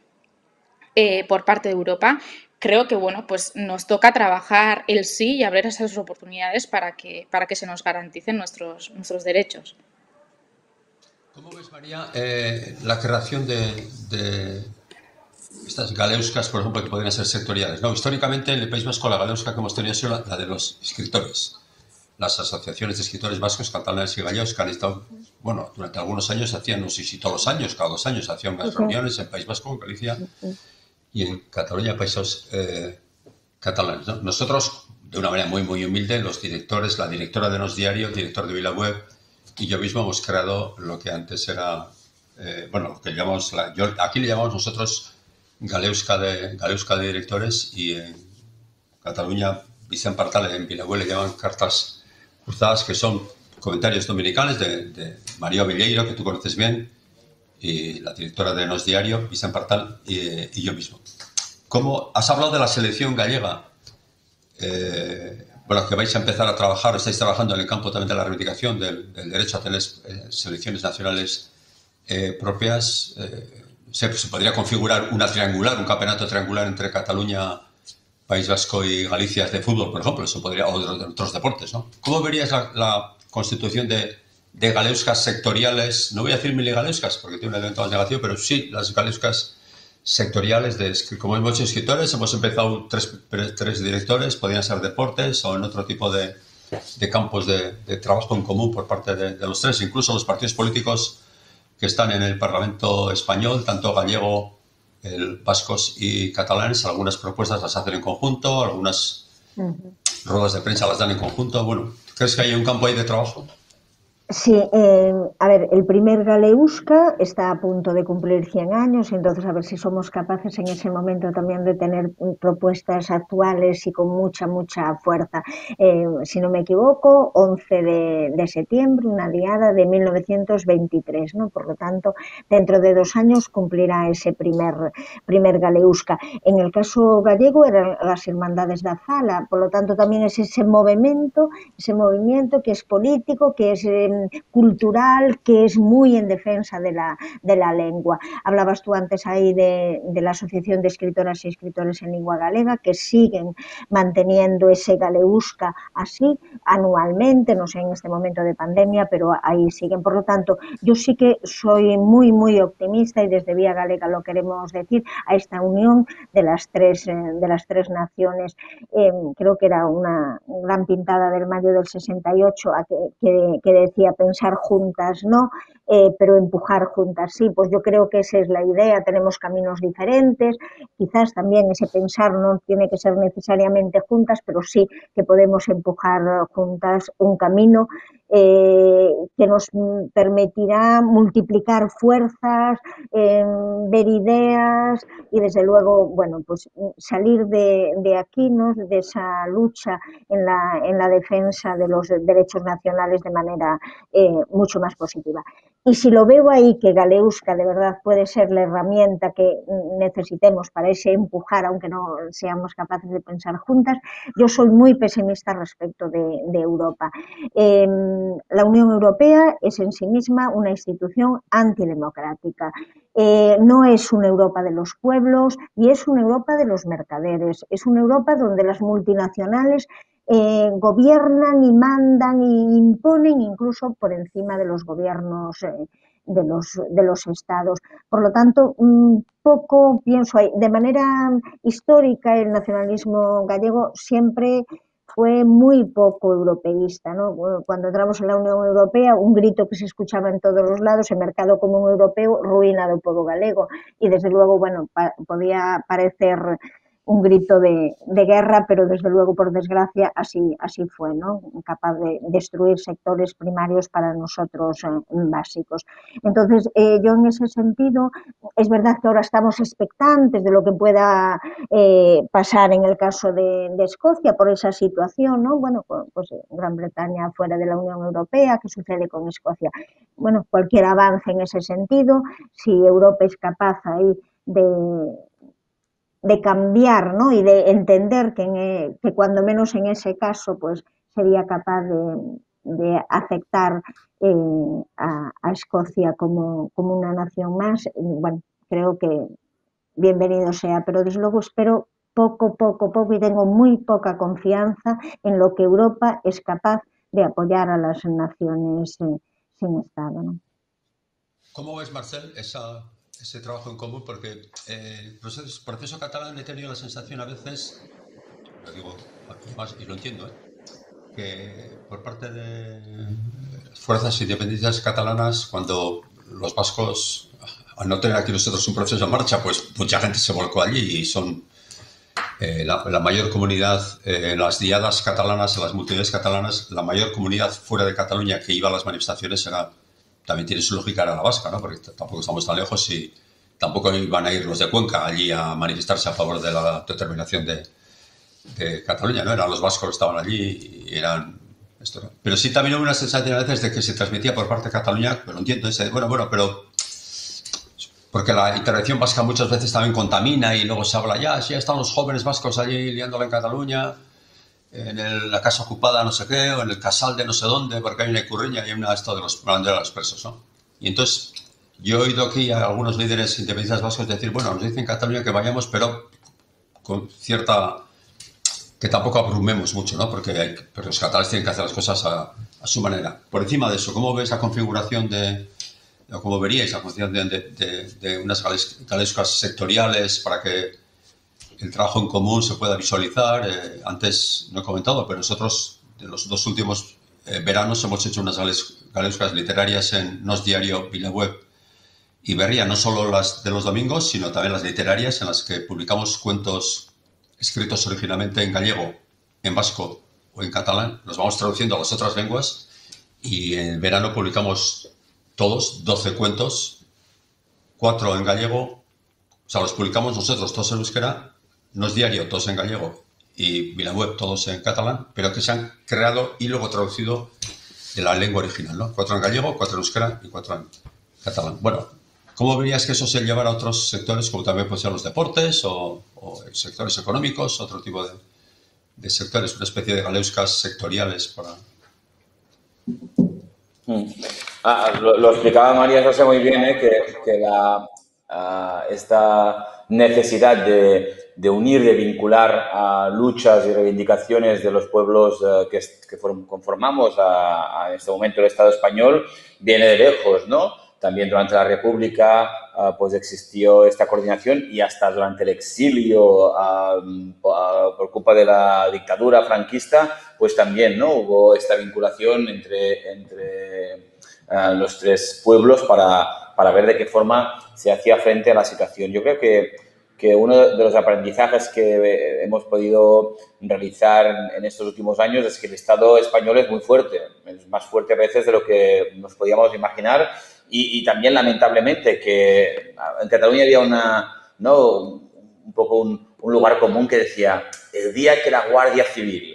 Eh, por parte de Europa, creo que bueno, pues nos toca trabajar el sí y abrir esas oportunidades para que, para que se nos garanticen nuestros, nuestros derechos. ¿Cómo ves, María, eh, la creación de, de estas galeuscas, por ejemplo, que podrían ser sectoriales, ¿no? Históricamente, en el País Vasco, la galeusca que hemos tenido ha sido la, la de los escritores. Las asociaciones de escritores vascos, catalanes y gallegos, que han estado, bueno, durante algunos años hacían, no sé si todos los años, cada dos años, hacían unas reuniones en País Vasco, en Galicia y en Cataluña, países eh, catalanes, ¿no? Nosotros, de una manera muy, muy humilde, los directores, la directora de Nos Diario, el director de VilaWeb y yo mismo hemos creado lo que antes era, eh, bueno, lo que llamamos, la, yo, aquí le llamamos nosotros Galeuska de, Galeuska de directores, y en Cataluña, Vicent Partal, en VilaWeb le llaman cartas cruzadas, que son comentarios dominicales de, de María Villeiro, que tú conoces bien, y la directora de Nos Diario, Vicent Partal, y, y yo mismo. ¿Cómo has hablado de la selección gallega? Eh, bueno, que vais a empezar a trabajar, estáis trabajando en el campo también de la reivindicación del, del derecho a tener eh, selecciones nacionales eh, propias. Eh, se, se podría configurar una triangular, un campeonato triangular entre Cataluña, País Vasco y Galicia de fútbol, por ejemplo, eso podría, o de, de otros deportes, ¿no? ¿Cómo verías la, la constitución de, de galeuscas sectoriales? No voy a decir miligaleuscas porque tiene un elemento más negativo, pero sí las galeuscas sectoriales, de, como hemos hecho escritores, hemos empezado tres, tres directores, podrían ser deportes o en otro tipo de, de campos de, de trabajo en común por parte de, de los tres, incluso los partidos políticos que están en el Parlamento español, tanto gallego, el vascos y catalanes, algunas propuestas las hacen en conjunto, algunas uh-huh. ruedas de prensa las dan en conjunto. Bueno, ¿crees que hay un campo ahí de trabajo? Sí, eh, a ver, el primer Galeusca está a punto de cumplir cien años, entonces a ver si somos capaces en ese momento también de tener propuestas actuales y con mucha, mucha fuerza. Eh, si no me equivoco, once de, de septiembre, una diada de mil novecientos veintitrés, ¿no? Por lo tanto, dentro de dos años cumplirá ese primer, primer Galeusca. En el caso gallego eran las Hermandades da Fala, por lo tanto también es ese movimiento, ese movimiento que es político, que es eh, cultural, que es muy en defensa de la, de la lengua. Hablabas tú antes ahí de, de la Asociación de Escritoras y Escritores en Lengua Galega, que siguen manteniendo ese Galeusca así anualmente, no sé en este momento de pandemia, pero ahí siguen. Por lo tanto, yo sí que soy muy, muy optimista y desde Vía Galega lo queremos decir, a esta unión de las tres, eh, de las tres naciones. Eh, creo que era una gran pintada del mayo del sesenta y ocho a que, que, que decía pensar juntas, ¿no? Eh, pero empujar juntas, sí, pues yo creo que esa es la idea, tenemos caminos diferentes, quizás también ese pensar no tiene que ser necesariamente juntas, pero sí que podemos empujar juntas un camino eh, que nos permitirá multiplicar fuerzas, eh, ver ideas y desde luego, bueno, pues salir de, de aquí, ¿no? De esa lucha en la, en la defensa de los derechos nacionales de manera eh, mucho más positiva. Y si lo veo ahí, que Galeusca de verdad puede ser la herramienta que necesitemos para ese empujar, aunque no seamos capaces de pensar juntas, yo soy muy pesimista respecto de, de Europa. Eh, la Unión Europea es en sí misma una institución antidemocrática. Eh, no es una Europa de los pueblos y es una Europa de los mercaderes. Es una Europa donde las multinacionales Eh, gobiernan y mandan y imponen incluso por encima de los gobiernos eh, de, los, de los estados. Por lo tanto, un poco pienso ahí, de manera histórica el nacionalismo gallego siempre fue muy poco europeísta, ¿no? Cuando entramos en la Unión Europea, un grito que se escuchaba en todos los lados, el mercado común europeo, ruina do pobo galego, y desde luego, bueno, pa podía parecer un grito de, de guerra, pero desde luego, por desgracia, así, así fue, ¿no? Capaz de destruir sectores primarios para nosotros eh, básicos. Entonces, eh, yo en ese sentido, es verdad que ahora estamos expectantes de lo que pueda eh, pasar en el caso de, de Escocia por esa situación, ¿no? Bueno, pues Gran Bretaña fuera de la Unión Europea, ¿qué sucede con Escocia? Bueno, cualquier avance en ese sentido, si Europa es capaz ahí de de cambiar, ¿no? Y de entender que, en, que cuando menos en ese caso pues sería capaz de, de aceptar eh, a, a Escocia como, como una nación más, bueno, creo que bienvenido sea, pero desde luego espero poco, poco, poco y tengo muy poca confianza en lo que Europa es capaz de apoyar a las naciones eh, sin Estado, ¿no? ¿Cómo ves, Marcel, esa, ese trabajo en común? Porque eh, el proceso, proceso catalán he tenido la sensación a veces, lo digo más y lo entiendo, ¿eh? que por parte de fuerzas independentistas catalanas, cuando los vascos, al no tener aquí nosotros un proceso en marcha, pues mucha gente se volcó allí y son eh, la, la mayor comunidad, eh, en las diadas catalanas, en las multitudes catalanas, la mayor comunidad fuera de Cataluña que iba a las manifestaciones era, también tiene su lógica, era la vasca, ¿no? Porque tampoco estamos tan lejos y tampoco iban a ir los de Cuenca allí a manifestarse a favor de la determinación de, de Cataluña, ¿no? Eran los vascos que estaban allí y eran esto, ¿no? Pero sí también hubo una sensación a veces de que se transmitía por parte de Cataluña, pero lo entiendo, ese, bueno, bueno, pero porque la intervención vasca muchas veces también contamina y luego se habla ya, sí, están los jóvenes vascos allí liándola en Cataluña, en el, la casa ocupada no sé qué, o en el casal de no sé dónde, porque hay una icurriña y hay una esto de los, de los presos, ¿no? Y entonces yo he oído aquí a algunos líderes independentistas vascos decir, bueno, nos dicen en Cataluña que vayamos, pero con cierta, que tampoco abrumemos mucho, ¿no? Porque hay, pero los catalanes tienen que hacer las cosas a, a su manera. Por encima de eso, ¿cómo ves la configuración de, o cómo veríais la configuración de, de, de unas galeuscas sectoriales para que el trabajo en común se pueda visualizar? Eh, antes no he comentado, pero nosotros de los dos últimos eh, veranos hemos hecho unas galeuscas literarias en Nos Diario, VilaWeb y Berria, no solo las de los domingos, sino también las literarias en las que publicamos cuentos escritos originalmente en gallego, en vasco o en catalán, los vamos traduciendo a las otras lenguas y en verano publicamos todos doce cuentos, cuatro en gallego, o sea, los publicamos nosotros todos en euskera, no es diario, todos en gallego, y Vilaweb todos en catalán, pero que se han creado y luego traducido de la lengua original, ¿no? Cuatro en gallego, cuatro en euskera y cuatro en catalán. Bueno, ¿cómo verías que eso se llevara a otros sectores, como también pueden ser los deportes o, o sectores económicos, otro tipo de, de sectores, una especie de galeuscas sectoriales para... Mm. Ah, lo, lo explicaba María José muy bien, ¿eh? que, que la, uh, esta necesidad de, de unir, de vincular a luchas y reivindicaciones de los pueblos uh, que, que conformamos a, a este momento el Estado español viene de lejos, ¿no? También durante la República uh, pues existió esta coordinación y hasta durante el exilio uh, uh, por culpa de la dictadura franquista, pues también, ¿no? Hubo esta vinculación entre, entre uh, los tres pueblos para, para ver de qué forma se hacía frente a la situación. Yo creo que, que uno de los aprendizajes que hemos podido realizar en estos últimos años es que el Estado español es muy fuerte, es más fuerte a veces de lo que nos podíamos imaginar. Y, y también, lamentablemente, que en Cataluña había una, ¿no? un poco un, un lugar común que decía, el día que la Guardia Civil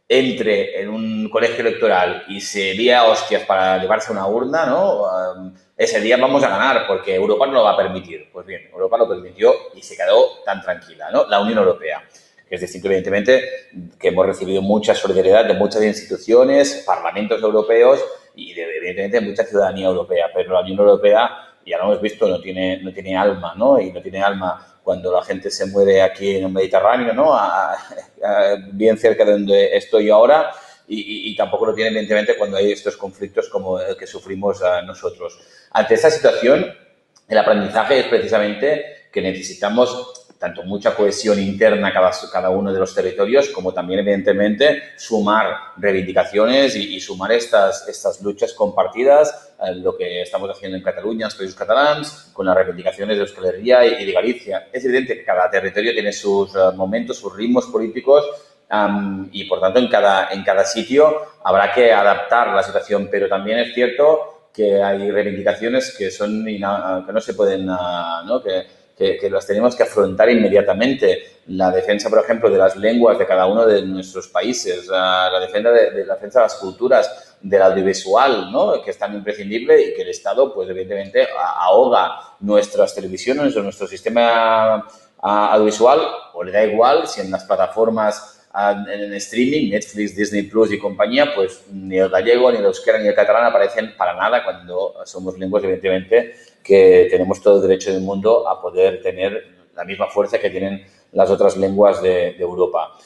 entre en un colegio electoral y se lía hostias para llevarse una urna, ¿no? Um, ese día vamos a ganar porque Europa no lo va a permitir. Pues bien, Europa lo permitió y se quedó tan tranquila, ¿no? La Unión Europea. Es distinto, evidentemente, que hemos recibido mucha solidaridad de muchas instituciones, parlamentos europeos y, de, evidentemente, de mucha ciudadanía europea. Pero la Unión Europea, ya lo hemos visto, no tiene, no tiene alma, ¿no? Y no tiene alma cuando la gente se muere aquí en el Mediterráneo, ¿no? A, a, a, bien cerca de donde estoy ahora. Y, y, y tampoco lo tiene, evidentemente, cuando hay estos conflictos como el que sufrimos uh, nosotros. Ante esta situación, el aprendizaje es precisamente que necesitamos tanto mucha cohesión interna cada, cada uno de los territorios, como también, evidentemente, sumar reivindicaciones y, y sumar estas, estas luchas compartidas, eh, lo que estamos haciendo en Cataluña, en los países catalans, con las reivindicaciones de Euskal Herria y, y de Galicia. Es evidente que cada territorio tiene sus uh, momentos, sus ritmos políticos, um, y, por tanto, en cada, en cada sitio habrá que adaptar la situación, pero también es cierto que hay reivindicaciones que, son que no se pueden, uh, ¿no? que, Que, que las tenemos que afrontar inmediatamente. La defensa, por ejemplo, de las lenguas de cada uno de nuestros países, la, la, defensa, de, de, la defensa de las culturas, del audiovisual, ¿no? Que es tan imprescindible y que el Estado, pues, evidentemente, ahoga nuestras televisiones o nuestro sistema audiovisual, o le da igual si en las plataformas en streaming, Netflix, Disney Plus y compañía, pues ni el gallego, ni el euskera, ni el catalán aparecen para nada cuando somos lenguas, evidentemente, que tenemos todo el derecho del mundo a poder tener la misma fuerza que tienen las otras lenguas de, de Europa.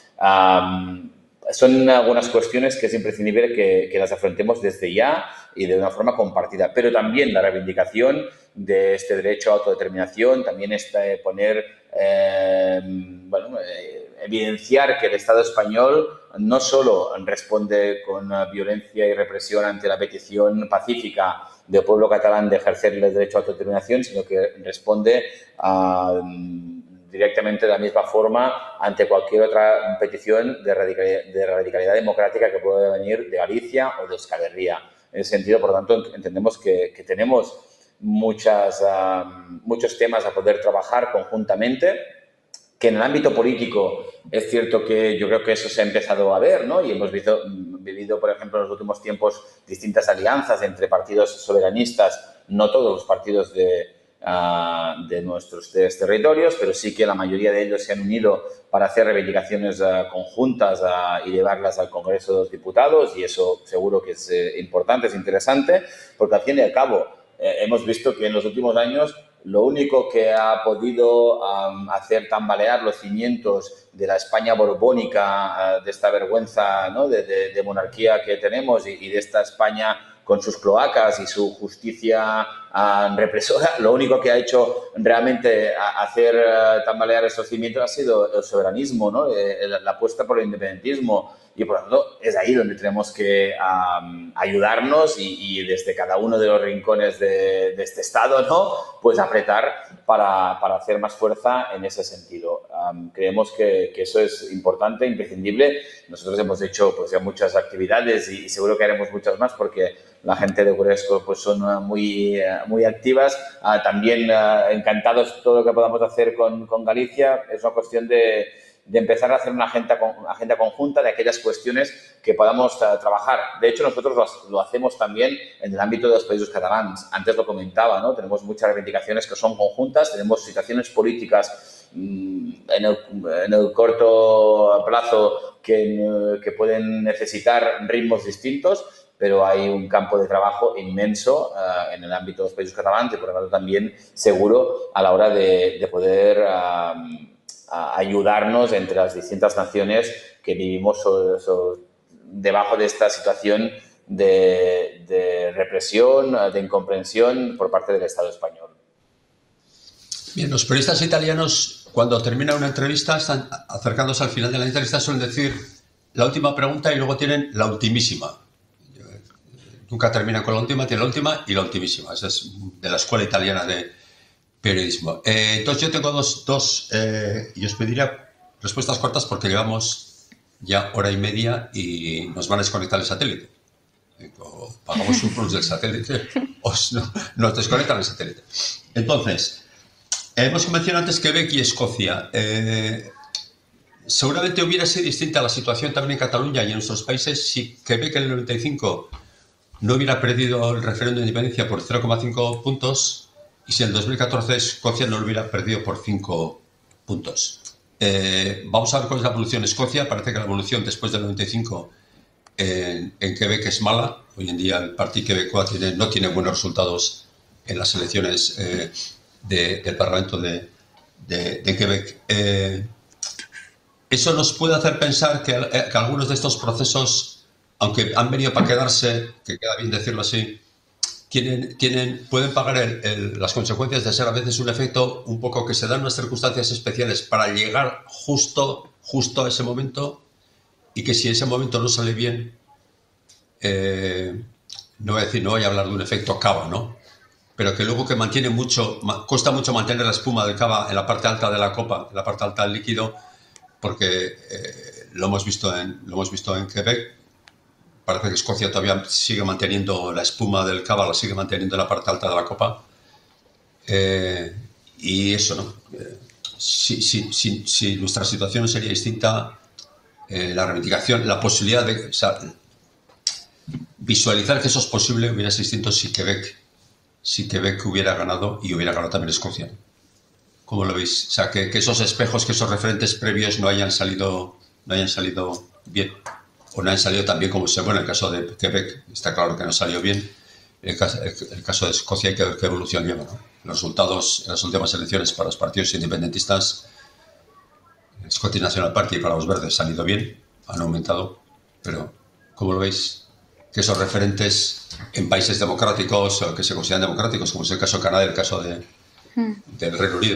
Um, son algunas cuestiones que es imprescindible que, que las afrontemos desde ya y de una forma compartida, pero también la reivindicación de este derecho a autodeterminación, también este poner, eh, bueno, eh, evidenciar que el Estado español no solo responde con violencia y represión ante la petición pacífica del pueblo catalán de ejercer el derecho a autodeterminación, sino que responde uh, directamente de la misma forma ante cualquier otra petición de radicalidad, de radicalidad democrática que pueda venir de Galicia o de Euskal Herria. En ese sentido, por tanto, entendemos que, que tenemos muchas, uh, muchos temas a poder trabajar conjuntamente, que en el ámbito político es cierto que yo creo que eso se ha empezado a ver, ¿no? Y hemos visto, vivido, por ejemplo, en los últimos tiempos distintas alianzas entre partidos soberanistas, no todos los partidos de, uh, de nuestros de territorios, pero sí que la mayoría de ellos se han unido para hacer reivindicaciones uh, conjuntas uh, y llevarlas al Congreso de los Diputados, y eso seguro que es eh, importante, es interesante, porque al fin y al cabo eh, hemos visto que en los últimos años lo único que ha podido um, hacer tambalear los cimientos de la España borbónica, uh, de esta vergüenza, ¿no? de, de, de monarquía que tenemos y, y de esta España con sus cloacas y su justicia uh, represora. Lo único que ha hecho realmente a, hacer uh, tambalear esos cimientos ha sido el soberanismo, ¿no? Eh, la, la apuesta por el independentismo. Y por lo tanto es ahí donde tenemos que um, ayudarnos y, y desde cada uno de los rincones de, de este Estado, ¿no? Pues apretar para, para hacer más fuerza en ese sentido. Um, creemos que, que eso es importante, imprescindible. Nosotros hemos hecho pues, ya muchas actividades y, y seguro que haremos muchas más porque la gente de Uresco pues, son uh, muy, uh, muy activas. Uh, también uh, encantados todo lo que podamos hacer con, con Galicia. Es una cuestión de... de empezar a hacer una agenda, una agenda conjunta de aquellas cuestiones que podamos uh, trabajar. De hecho, nosotros lo, lo hacemos también en el ámbito de los países catalanes. Antes lo comentaba, ¿no? Tenemos muchas reivindicaciones que son conjuntas, tenemos situaciones políticas mmm, en, el, en el corto plazo que, que pueden necesitar ritmos distintos, pero hay un campo de trabajo inmenso uh, en el ámbito de los países catalanes y, por lo tanto, también seguro a la hora de, de poder... Uh, a ayudarnos entre las distintas naciones que vivimos sobre, sobre, debajo de esta situación de, de represión, de incomprensión por parte del Estado español. Bien, los periodistas italianos, cuando terminan una entrevista, están acercándose al final de la entrevista, suelen decir la última pregunta y luego tienen la ultimísima. Nunca terminan con la última, tienen la última y la ultimísima. Esa es de la escuela italiana de periodismo. Eh, entonces yo tengo dos, dos eh, y os pediría respuestas cortas porque llevamos ya hora y media y nos van a desconectar el satélite. O pagamos un plus del satélite o no, nos desconectan el satélite. Entonces, hemos mencionado antes Quebec y Escocia. Eh, seguramente hubiera sido distinta la situación también en Cataluña y en nuestros países si Quebec en el noventa y cinco no hubiera perdido el referéndum de independencia por cero coma cinco puntos y si en el dos mil catorce Escocia no lo hubiera perdido por cinco puntos. Eh, vamos a ver cuál es la evolución en Escocia. Parece que la evolución después del noventa y cinco en, en Quebec es mala. Hoy en día el Partido Quebecois tiene, no tiene buenos resultados en las elecciones eh, de, del Parlamento de, de, de Quebec. Eh, eso nos puede hacer pensar que, que algunos de estos procesos, aunque han venido para quedarse, que queda bien decirlo así, Tienen, tienen, pueden pagar el, el, las consecuencias de ser a veces un efecto un poco que se dan unas circunstancias especiales para llegar justo, justo a ese momento y que si ese momento no sale bien, eh, no voy a decir, no voy a hablar de un efecto cava, ¿no? Pero que luego que mantiene mucho, cuesta mucho mantener la espuma del cava en la parte alta de la copa, en la parte alta del líquido, porque eh, lo hemos visto en, lo hemos visto en Quebec. Parece que Escocia todavía sigue manteniendo la espuma del cava, la sigue manteniendo en la parte alta de la copa. Eh, y eso, ¿no? Eh, si, si, si, si nuestra situación sería distinta, eh, la reivindicación, la posibilidad de... O sea, visualizar que eso es posible hubiera sido distinto si Quebec, si Quebec hubiera ganado y hubiera ganado también Escocia. ¿Cómo lo veis? O sea, que, que esos espejos, que esos referentes previos no hayan salido, no hayan salido bien. O no han salido tan bien como se... Bueno, en el caso de Quebec está claro que no salió bien. En el caso, el caso de Escocia hay que ver qué evolución lleva, ¿no? Los resultados en las últimas elecciones para los partidos independentistas, Scottish National Party y para los verdes han ido bien, han aumentado, pero ¿cómo lo veis? Que esos referentes en países democráticos o que se consideran democráticos, como es el caso de Canadá y el caso de, hmm. del Reino Unido.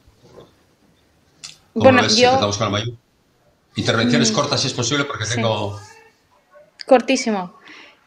¿Cómo bueno, lo ves? Yo... Empezamos con el mayor. Intervenciones mm. cortas, si es posible, porque sí. tengo... Cortísimo.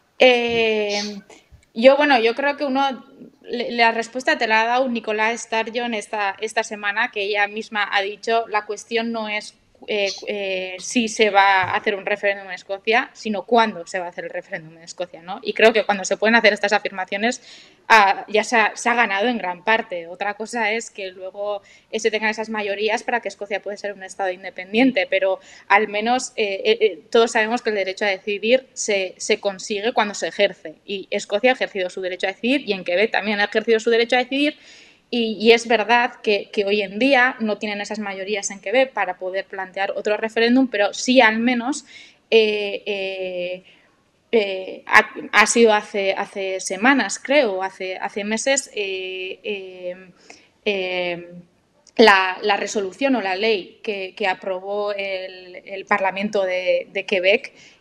Eh, yo, bueno, yo creo que uno... La respuesta te la ha dado Nicola Sturgeon esta, esta semana, que ella misma ha dicho, la cuestión no es eh, eh, si se va a hacer un referéndum en Escocia, sino cuándo se va a hacer el referéndum en Escocia, ¿no? Y creo que cuando se pueden hacer estas afirmaciones ah, ya se ha, se ha ganado en gran parte. Otra cosa es que luego eh, se tengan esas mayorías para que Escocia pueda ser un estado independiente, pero al menos eh, eh, todos sabemos que el derecho a decidir se, se consigue cuando se ejerce, y Escocia ha ejercido su derecho a decidir y en Quebec también ha ejercido su derecho a decidir. Y, y es verdad que, que hoy en día no tienen esas mayorías en Quebec para poder plantear otro referéndum, pero sí al menos eh, eh, eh, ha, ha sido hace, hace semanas, creo, hace, hace meses, eh, eh, eh, la, la resolución o la ley que, que aprobó el, el Parlamento de, de Quebec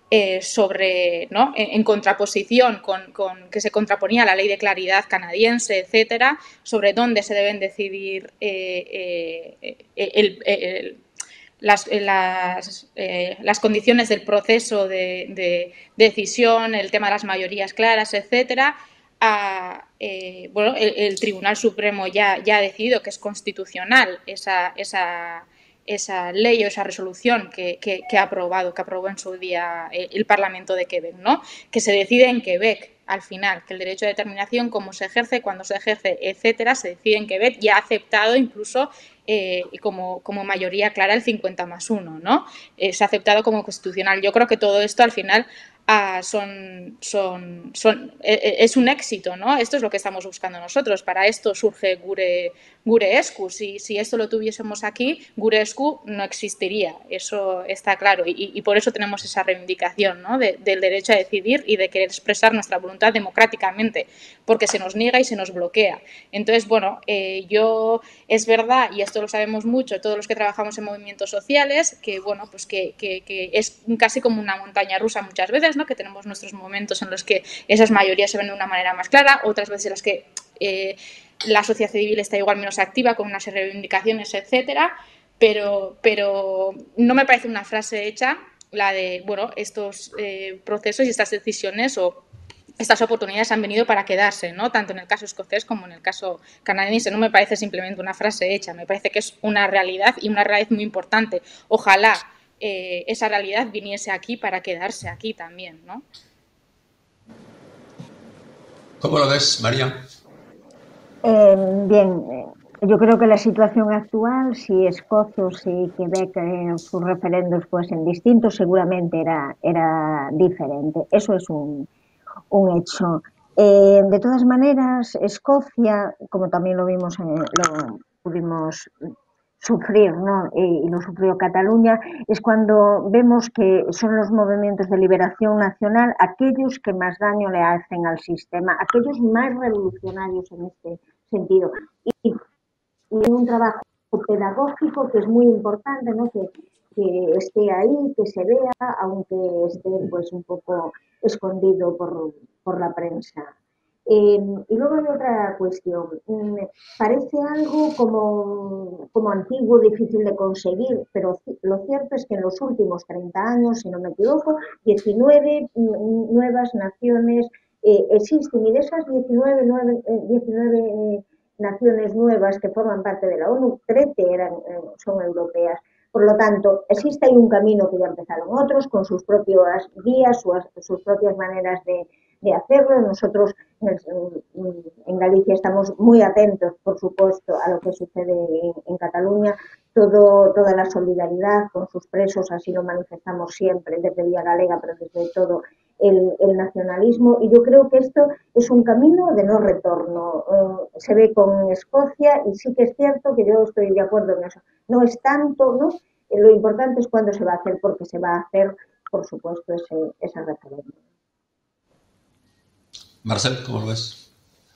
eh, sobre, ¿no? en, en contraposición con, con que se contraponía a la ley de claridad canadiense, etcétera, sobre dónde se deben decidir eh, eh, el, el, el Las, las, eh, las condiciones del proceso de, de, de decisión, el tema de las mayorías claras, etcétera, a, eh, bueno, el, el Tribunal Supremo ya, ya ha decidido que es constitucional esa, esa, esa ley o esa resolución que, que, que ha aprobado, que aprobó en su día el, el Parlamento de Quebec, ¿no? Que se decide en Quebec al final, que el derecho de determinación, cómo se ejerce, cuándo se ejerce, etcétera, se decide en Quebec y ha aceptado incluso eh, como, como mayoría clara el cincuenta más uno, ¿no? Eh, se ha aceptado como constitucional. Yo creo que todo esto al final ah, son, son, son, eh, es un éxito, ¿no? Esto es lo que estamos buscando nosotros. Para esto surge Gure, Gure Escu. Si, si esto lo tuviésemos aquí, Gure Escu no existiría. Eso está claro. Y, y por eso tenemos esa reivindicación, ¿no? De, del derecho a decidir y de querer expresar nuestra voluntad democráticamente, porque se nos niega y se nos bloquea. Entonces, bueno, eh, yo, es verdad, y esto lo sabemos mucho, todos los que trabajamos en movimientos sociales, que, bueno, pues que, que, que es casi como una montaña rusa muchas veces, ¿no? Que tenemos nuestros momentos en los que esas mayorías se ven de una manera más clara, otras veces en las que eh, la sociedad civil está igual menos activa con unas reivindicaciones, etcétera, pero, pero no me parece una frase hecha la de, bueno, estos eh, procesos y estas decisiones o estas oportunidades han venido para quedarse, ¿no? Tanto en el caso escocés como en el caso canadiense. No me parece simplemente una frase hecha, me parece que es una realidad y una realidad muy importante. Ojalá eh, esa realidad viniese aquí para quedarse aquí también, ¿no? ¿Cómo lo ves, María? Eh, bien, yo creo que la situación actual, si Escocia o si Quebec eh, sus referendos fuesen distintos, seguramente era, era diferente. Eso es un, un hecho. Eh, de todas maneras, Escocia, como también lo vimos, en, lo pudimos sufrir, ¿no? Y, y lo sufrió Cataluña, es cuando vemos que son los movimientos de liberación nacional aquellos que más daño le hacen al sistema, aquellos más revolucionarios en este sentido. Y, y en un trabajo pedagógico que es muy importante, ¿no? Que, que esté ahí, que se vea, aunque esté pues un poco escondido por, por la prensa. Eh, y luego hay otra cuestión. Parece algo como, como antiguo, difícil de conseguir, pero lo cierto es que en los últimos treinta años, si no me equivoco, diecinueve nuevas naciones eh, existen, y de esas diecinueve, nueve, diecinueve eh, naciones nuevas que forman parte de la ONU, trece eran, eh, son europeas. Por lo tanto, existe ahí un camino que ya empezaron otros con sus propias vías, sus, sus propias maneras de, de hacerlo. Nosotros en, en Galicia estamos muy atentos, por supuesto, a lo que sucede en, en Cataluña. Todo, toda la solidaridad con sus presos, así lo manifestamos siempre desde Vía Galega, pero desde todo el, el nacionalismo. Y yo creo que esto es un camino de no retorno. Eh, se ve con Escocia y sí que es cierto que yo estoy de acuerdo en eso. No es tanto, ¿no? Eh, lo importante es cuándo se va a hacer, porque se va a hacer, por supuesto, ese, ese referéndum. Marcel, ¿cómo lo ves?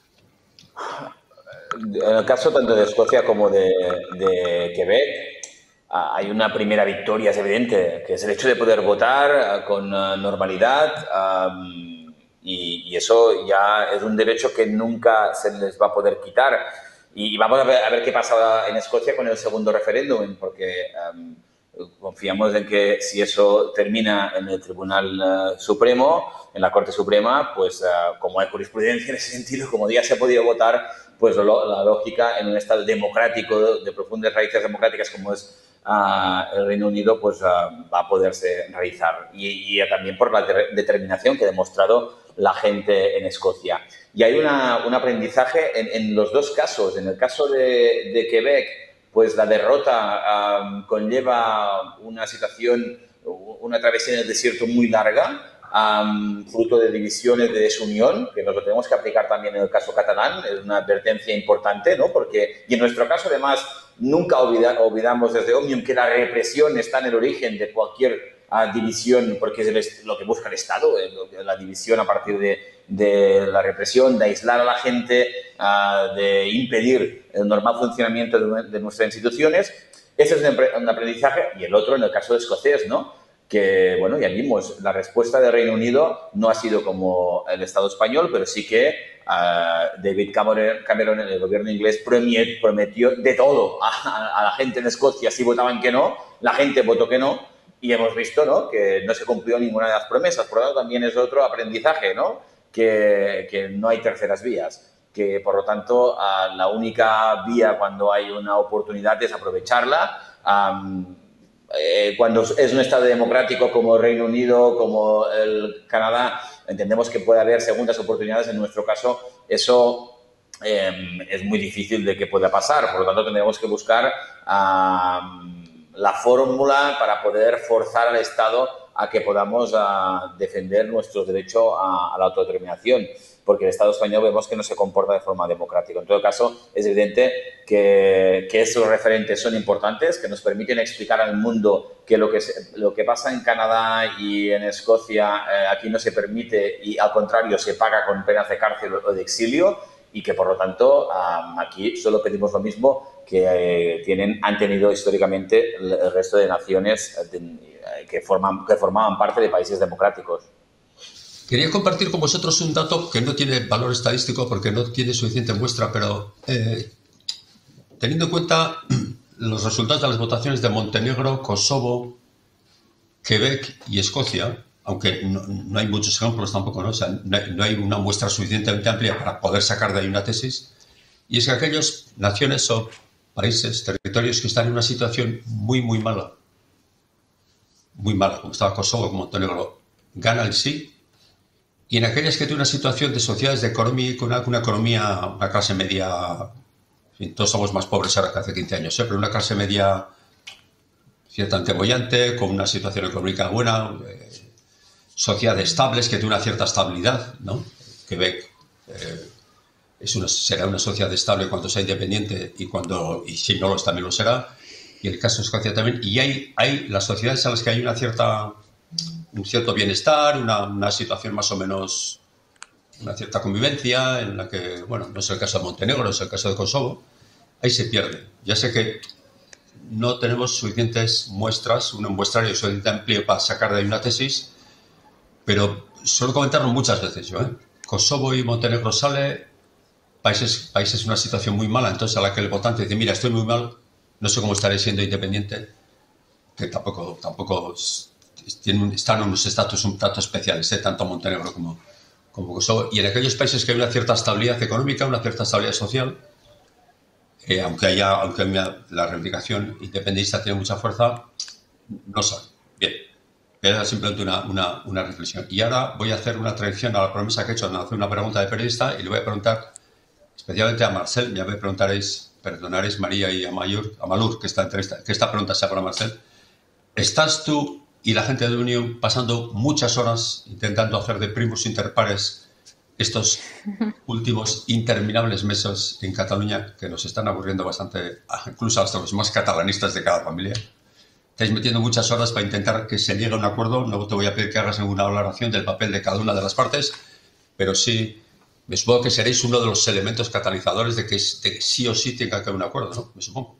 En el caso tanto de Escocia como de, de Quebec, hay una primera victoria, es evidente, que es el hecho de poder votar con normalidad, um, y, y eso ya es un derecho que nunca se les va a poder quitar. Y, y vamos a ver, a ver qué pasa en Escocia con el segundo referéndum, porque um, confiamos en que si eso termina en el Tribunal uh, Supremo, en la Corte Suprema, pues uh, como hay jurisprudencia en ese sentido, como ya se ha podido votar, pues lo, la lógica en un Estado democrático, de profundas raíces democráticas como es uh, el Reino Unido, pues uh, va a poderse realizar. Y, y también por la de determinación que ha demostrado la gente en Escocia. Y hay una, un aprendizaje en, en los dos casos. En el caso de, de Quebec, pues la derrota um, conlleva una situación, una travesía en el desierto muy larga, Um, fruto de divisiones de desunión, que nos lo tenemos que aplicar también en el caso catalán, es una advertencia importante, ¿no? Porque, y en nuestro caso, además, nunca olvida, olvidamos desde Òmnium que la represión está en el origen de cualquier uh, división, porque es el, lo que busca el Estado, el, la división a partir de, de la represión, de aislar a la gente, uh, de impedir el normal funcionamiento de, de nuestras instituciones. Ese es un, un aprendizaje, y el otro en el caso de escocés, ¿no? que, bueno, ya vimos, la respuesta del Reino Unido no ha sido como el Estado español, pero sí que uh, David Cameron, Cameron, el gobierno inglés, prometió de todo a, a la gente en Escocia. Si votaban que no, la gente votó que no, y hemos visto, ¿no?, que no se cumplió ninguna de las promesas. Por lo tanto, también es otro aprendizaje, ¿no?, que, que no hay terceras vías, que, por lo tanto, uh, la única vía cuando hay una oportunidad es aprovecharla. Um, Eh, cuando es un Estado democrático como el Reino Unido, como el Canadá, entendemos que puede haber segundas oportunidades. En nuestro caso, eso eh, es muy difícil de que pueda pasar. Por lo tanto, tendremos que buscar uh, la fórmula para poder forzar al Estado a que podamos uh, defender nuestro derecho a, a la autodeterminación, porque el Estado español vemos que no se comporta de forma democrática. En todo caso, es evidente que, que esos referentes son importantes, que nos permiten explicar al mundo que lo que, se, lo que pasa en Canadá y en Escocia eh, aquí no se permite y, al contrario, se paga con penas de cárcel o de exilio, y que, por lo tanto, um, aquí solo pedimos lo mismo que eh, tienen, han tenido históricamente el, el resto de naciones de, que, forman, que formaban parte de países democráticos. Quería compartir con vosotros un dato que no tiene valor estadístico porque no tiene suficiente muestra, pero eh, teniendo en cuenta los resultados de las votaciones de Montenegro, Kosovo, Quebec y Escocia, aunque no, no hay muchos ejemplos tampoco, ¿no? O sea, no hay, no hay una muestra suficientemente amplia para poder sacar de ahí una tesis, y es que aquellas naciones o países, territorios que están en una situación muy, muy mala, muy mala, como estaba Kosovo, como Montenegro, gana el sí. Y en aquellas que tienen una situación de sociedades de economía, con una, una economía, una clase media, en fin, todos somos más pobres ahora que hace quince años, ¿eh? Pero una clase media ciertamente bollante, con una situación económica buena, eh, sociedades estables, que tiene una cierta estabilidad, ¿no? Quebec eh, es una, será una sociedad estable cuando sea independiente, y cuando, y si no lo es, también lo será, y el caso de Escocia también. Y hay, hay las sociedades en las que hay una cierta... un cierto bienestar, una, una situación más o menos, una cierta convivencia, en la que, bueno, no es el caso de Montenegro, no es el caso de Kosovo, ahí se pierde. Ya sé que no tenemos suficientes muestras, un muestrario suficientemente amplio para sacar de ahí una tesis, pero suelo comentarlo muchas veces yo, ¿eh? Kosovo y Montenegro sale, países, países en una situación muy mala, entonces a la que el votante dice, mira, estoy muy mal, no sé cómo estaré siendo independiente, que tampoco, tampoco tienen, están en unos estatus un tanto especiales, ¿eh? Tanto Montenegro como, como Kosovo, y en aquellos países que hay una cierta estabilidad económica, una cierta estabilidad social, eh, aunque haya, aunque la reivindicación independentista tiene mucha fuerza, no sale. Bien, era simplemente una, una, una reflexión. Y ahora voy a hacer una transición a la promesa que he hecho, de hacer una pregunta de periodista, y le voy a preguntar especialmente a Marcel, ya me preguntaréis, perdonaréis María y a, Mayur, a Malur, que esta, entrevista, que esta pregunta sea para Marcel. ¿Estás tú y la gente de Unión pasando muchas horas intentando hacer de primus inter pares estos últimos interminables meses en Cataluña, que nos están aburriendo bastante, incluso hasta los más catalanistas de cada familia? Estáis metiendo muchas horas para intentar que se llegue a un acuerdo. No te voy a pedir que hagas ninguna valoración del papel de cada una de las partes, pero sí, me supongo que seréis uno de los elementos catalizadores de que, de que sí o sí tenga que haber un acuerdo, ¿no? Me supongo.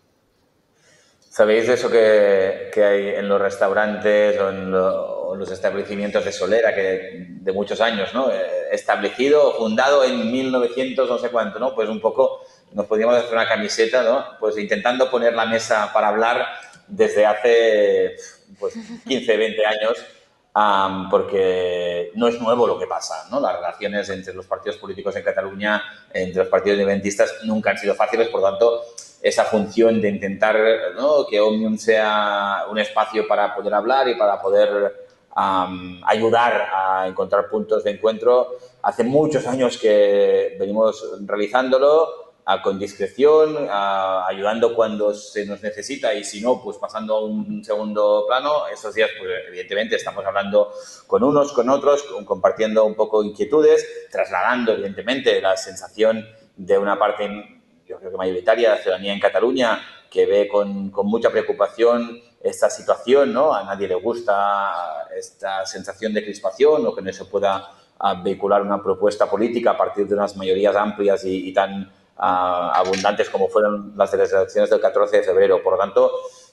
¿Sabéis eso que, que hay en los restaurantes o en, lo, o en los establecimientos de solera que de muchos años, ¿no? Establecido, fundado en mil novecientos, no sé cuánto, ¿no? Pues un poco nos podríamos hacer una camiseta, ¿no? Pues intentando poner la mesa para hablar desde hace pues, quince, veinte años, um, porque no es nuevo lo que pasa, ¿no? Las relaciones entre los partidos políticos en Cataluña, entre los partidos independentistas, nunca han sido fáciles. Por lo tanto, esa función de intentar, ¿no?, que Òmnium sea un espacio para poder hablar y para poder um, ayudar a encontrar puntos de encuentro, hace muchos años que venimos realizándolo, a, con discreción, a, ayudando cuando se nos necesita, y si no, pues pasando a un segundo plano. Estos días, pues evidentemente, estamos hablando con unos, con otros, con, compartiendo un poco inquietudes, trasladando evidentemente la sensación de una parte, yo creo que mayoritaria, de la ciudadanía en Cataluña, que ve con, con mucha preocupación esta situación, ¿no? A nadie le gusta esta sensación de crispación, o que no se pueda uh, vehicular una propuesta política a partir de unas mayorías amplias y, y tan uh, abundantes como fueron las de las elecciones del catorce de febrero. Por lo tanto,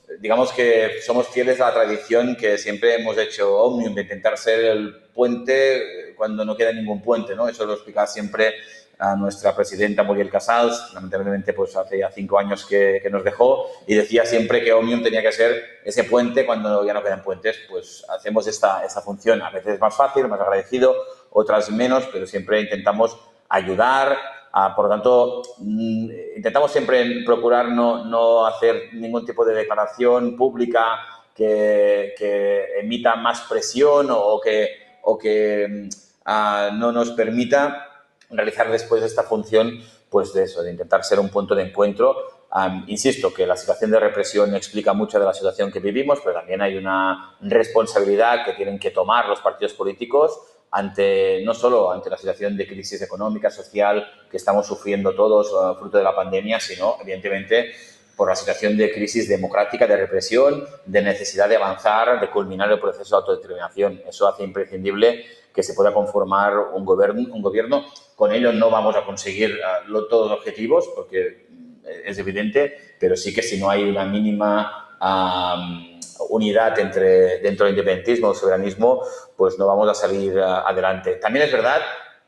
digamos que somos fieles a la tradición que siempre hemos hecho Òmnium, de intentar ser el puente cuando no queda ningún puente, ¿no? Eso lo explicaba siempre a nuestra presidenta Muriel Casals, lamentablemente pues hace ya cinco años que, que nos dejó, y decía siempre que Òmnium tenía que ser ese puente cuando ya no quedan puentes. Pues hacemos esta, esta función, a veces más fácil, más agradecido, otras menos, pero siempre intentamos ayudar. Ah, por lo tanto, intentamos siempre procurar no, no hacer ningún tipo de declaración pública que, que emita más presión o que, o que ah, no nos permita realizar después esta función, pues de eso, de intentar ser un punto de encuentro. Um, insisto que la situación de represión explica mucho de la situación que vivimos, pero también hay una responsabilidad que tienen que tomar los partidos políticos ante, no solo ante la situación de crisis económica, social que estamos sufriendo todos uh, fruto de la pandemia, sino, evidentemente, por la situación de crisis democrática, de represión, de necesidad de avanzar, de culminar el proceso de autodeterminación. Eso hace imprescindible que se pueda conformar un gobierno. Un gobierno. Con ello no vamos a conseguir uh, lo, todos los objetivos, porque es evidente, pero sí que si no hay una mínima um, unidad entre, dentro del independentismo o soberanismo, pues no vamos a salir uh, adelante. También es verdad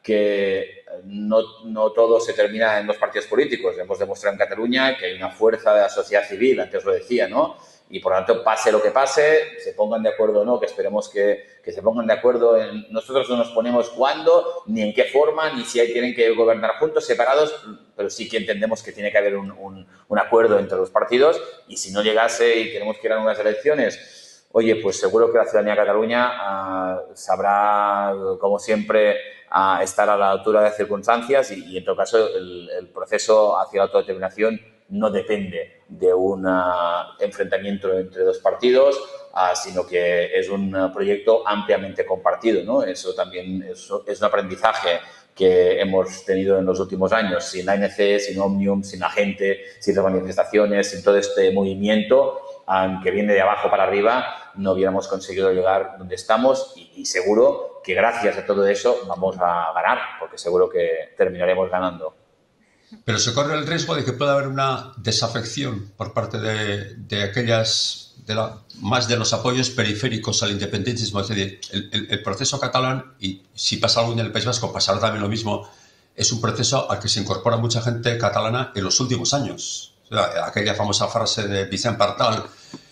que no, no todo se termina en los partidos políticos. Hemos demostrado en Cataluña que hay una fuerza de la sociedad civil, antes lo decía, ¿no? Y por lo tanto, pase lo que pase, se pongan de acuerdo o no, que esperemos que, que se pongan de acuerdo. En, nosotros no nos ponemos cuándo, ni en qué forma, ni si hay, tienen que gobernar juntos, separados, pero sí que entendemos que tiene que haber un, un, un acuerdo entre los partidos, y si no llegase y tenemos que ir a unas elecciones, oye, pues seguro que la ciudadanía de Cataluña uh, sabrá, como siempre, uh, estar a la altura de las circunstancias y, y en todo caso, el, el proceso hacia la autodeterminación no depende de un uh, enfrentamiento entre dos partidos, uh, sino que es un proyecto ampliamente compartido, ¿no? Eso también es, es un aprendizaje que hemos tenido en los últimos años. Sin A N C, sin Òmnium, sin la gente, sin las manifestaciones, sin todo este movimiento um, que viene de abajo para arriba, no hubiéramos conseguido llegar donde estamos y, y seguro que gracias a todo eso vamos a ganar, porque seguro que terminaremos ganando. Pero se corre el riesgo de que pueda haber una desafección por parte de, de aquellas, de la, más de los apoyos periféricos al independentismo. Es decir, el, el, el proceso catalán, y si pasa algo en el País Vasco, pasará también lo mismo, es un proceso al que se incorpora mucha gente catalana en los últimos años. O sea, aquella famosa frase de Vicent Partal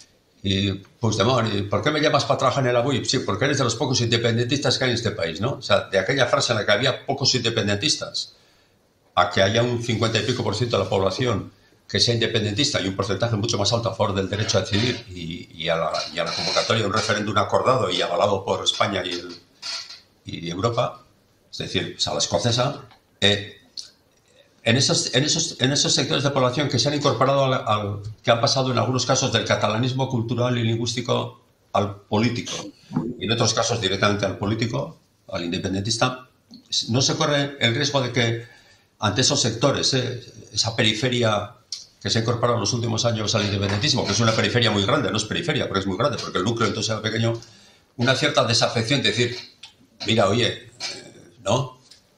y Puigdemont, ¿y por qué me llamas para trabajar en el Avui? Sí, porque eres de los pocos independentistas que hay en este país, ¿no? O sea, de aquella frase en la que había pocos independentistas a que haya un cincuenta y pico por ciento de la población que sea independentista y un porcentaje mucho más alto a favor del derecho a decidir y, y, a, la, y a la convocatoria de un referéndum acordado y avalado por España y, el, y Europa, es decir, o sea, la escocesa, eh, en, esos, en, esos, en esos sectores de población que se han incorporado, al, al, que han pasado en algunos casos del catalanismo cultural y lingüístico al político y en otros casos directamente al político, al independentista, no se corre el riesgo de que ante esos sectores, eh, esa periferia que se ha incorporado en los últimos años al independentismo, que es una periferia muy grande, no es periferia, pero es muy grande, porque el núcleo entonces era pequeño, una cierta desafección de decir, mira, oye, eh, ¿no?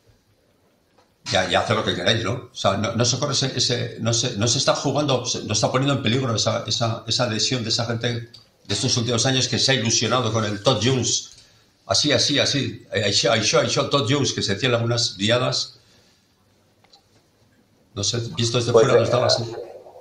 Ya, ya hace lo que queráis, ¿no? O sea, no, no se corre ese, ese no, se, no se está jugando, no está poniendo en peligro esa, esa, esa adhesión de esa gente de estos últimos años que se ha ilusionado con el Todd Jones, así, así, así, això, això, això, Todd Jones, que se decía en algunas diadas. No sé, visto desde pues, fuera, no estaba así.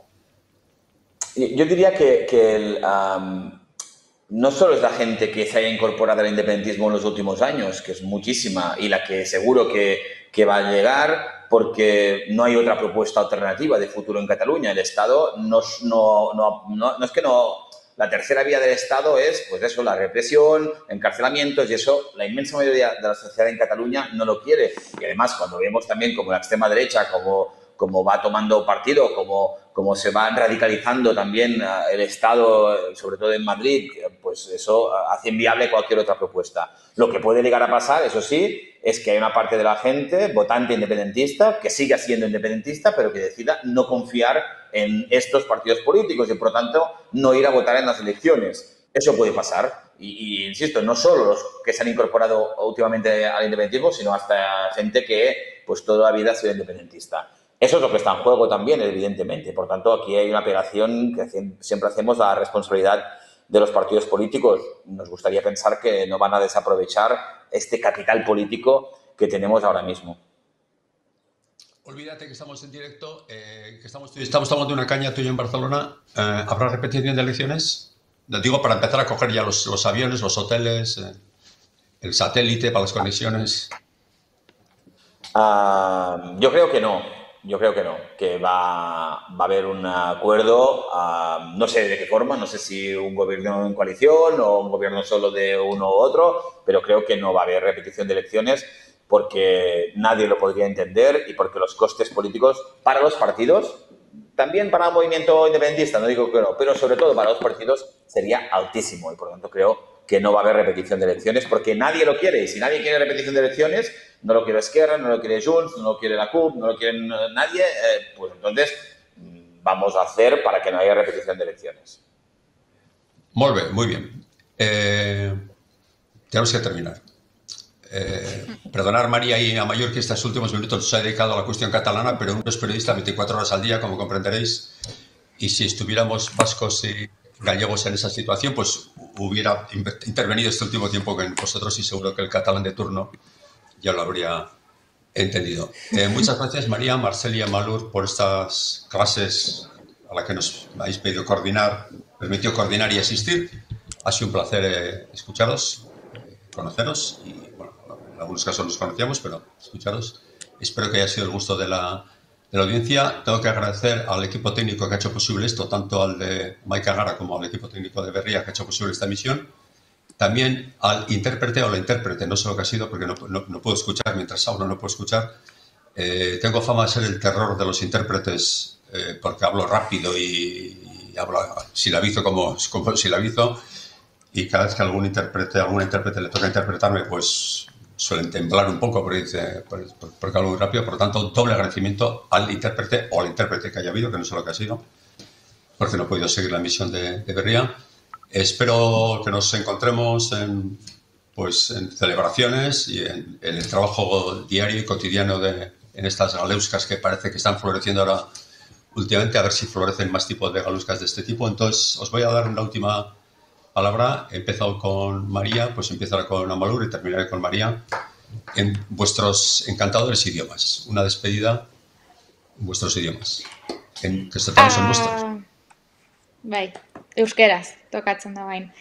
Yo diría que, que el, um, no solo es la gente que se haya incorporado al independentismo en los últimos años, que es muchísima, y la que seguro que, que va a llegar, porque no hay otra propuesta alternativa de futuro en Cataluña. El Estado no, no, no, no, no es que no... La tercera vía del Estado es, pues eso, la represión, encarcelamientos, y eso la inmensa mayoría de la sociedad en Cataluña no lo quiere. Y además, cuando vemos también como la extrema derecha, como... como va tomando partido, como, como se va radicalizando también el Estado, sobre todo en Madrid, pues eso hace inviable cualquier otra propuesta. Lo que puede llegar a pasar, eso sí, es que hay una parte de la gente votante independentista que siga siendo independentista, pero que decida no confiar en estos partidos políticos y, por lo tanto, no ir a votar en las elecciones. Eso puede pasar. Y, y, insisto, no solo los que se han incorporado últimamente al independentismo, sino hasta gente que pues toda la vida ha sido independentista. Eso es lo que está en juego también, evidentemente. Por tanto, aquí hay una apelación que siempre hacemos a la responsabilidad de los partidos políticos. Nos gustaría pensar que no van a desaprovechar este capital político que tenemos ahora mismo. Olvídate que estamos en directo, eh, que estamos, estamos tomando una caña tuyo en Barcelona. Eh, ¿Habrá repetición de elecciones? Lo digo para empezar a coger ya los, los aviones, los hoteles, eh, el satélite para las conexiones. Uh, yo creo que no. Yo creo que no, que va, va a haber un acuerdo, uh, no sé de qué forma, no sé si un gobierno en coalición o un gobierno solo de uno u otro, pero creo que no va a haber repetición de elecciones porque nadie lo podría entender y porque los costes políticos para los partidos, también para el movimiento independentista, no digo que no, pero sobre todo para los partidos sería altísimo y por lo tanto creo que no va a haber repetición de elecciones porque nadie lo quiere y si nadie quiere repetición de elecciones, no lo quiere Esquerra, no lo quiere Junts, no lo quiere la C U P, no lo quiere nadie, eh, pues entonces vamos a hacer para que no haya repetición de elecciones. Muy bien, muy bien. Eh, tenemos que terminar. Eh, perdonar, María y Amaiur, que estos últimos minutos se ha dedicado a la cuestión catalana, pero uno es periodista veinticuatro horas al día, como comprenderéis, y si estuviéramos vascos y gallegos en esa situación, pues hubiera intervenido este último tiempo con vosotros y seguro que el catalán de turno ya lo habría entendido. Eh, muchas gracias, María, Marcel y Amalur, por estas clases a las que nos habéis pedido coordinar, permitió coordinar y asistir. Ha sido un placer eh, escucharos, eh, conoceros y, bueno, en algunos casos nos conocíamos, pero escucharos. Espero que haya sido el gusto de la, de la audiencia. Tengo que agradecer al equipo técnico que ha hecho posible esto, tanto al de Maika Gara como al equipo técnico de Berria que ha hecho posible esta emisión. También al intérprete o la intérprete, no sé lo que ha sido porque no, no, no puedo escuchar, mientras hablo no puedo escuchar. Eh, tengo fama de ser el terror de los intérpretes eh, porque hablo rápido y, y hablo silabizo como, como silabizo y cada vez que algún intérprete, alguna intérprete le toca interpretarme, pues suelen temblar un poco porque, dice, porque hablo muy rápido. Por lo tanto, doble agradecimiento al intérprete o al intérprete que haya habido, que no sé lo que ha sido, porque no he podido seguir la emisión de, de Berria. Espero que nos encontremos en, pues, en celebraciones y en, en el trabajo diario y cotidiano de, en estas galeuscas que parece que están floreciendo ahora últimamente, a ver si florecen más tipos de galeuscas de este tipo. Entonces, os voy a dar una última palabra. He empezado con María, pues empezaré con Amalur y terminaré con María en vuestros encantadores idiomas. Una despedida en vuestros idiomas, en, que se traducen vuestros. Bai, euskeraz, tokatzen da bain.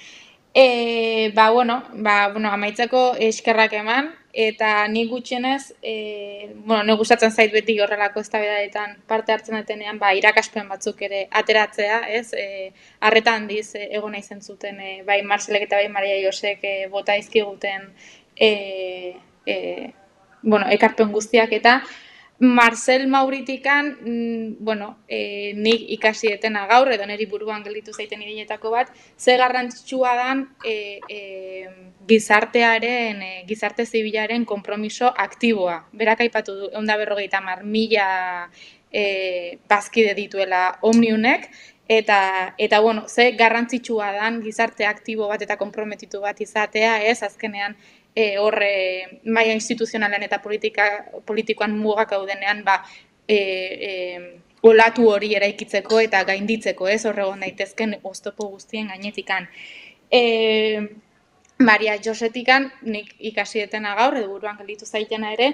E, ba, bueno, ba, bueno, amaitzeko eskerrak eman, eta nik gutxienez, e, bueno, nik gustatzen zait beti horrelako eztabaidetan parte hartzen detenean, ba, irakaspen batzuk ere ateratzea, ez? E, arreta handiz e, egon naizen zuten, e, bai Marcelek eta bai Maria Josek e, bota izkiguten, e, e, bueno, ekarpen guztiak eta, Marcel Mauritikan, mm, bueno, e, nik ikasi etena gaur, edo niri buruan gelditu zaiten irinetako bat, ze garrantzitsua dan e, e, gizartearen, e, gizarte zibilaren konpromiso aktiboa. Berak aipatu du, ehun eta berrogeita hamar mila e, bazkide dituela Omniunek, eta, eta bueno, ze garrantzitsua dan gizarte aktibo bat eta konprometitu bat izatea, ez, azkenean, E, horre maila instituzionalean eta politika, politikoan mugak daudenean ba, e, e, olatu hori eraikitzeko eta gainditzeko, ez, horregon daitezken oztopo guztien gainetikan. E, Maria Josetikan, nik ikasi etena gaur, edo buruan gelditu zaitena ere,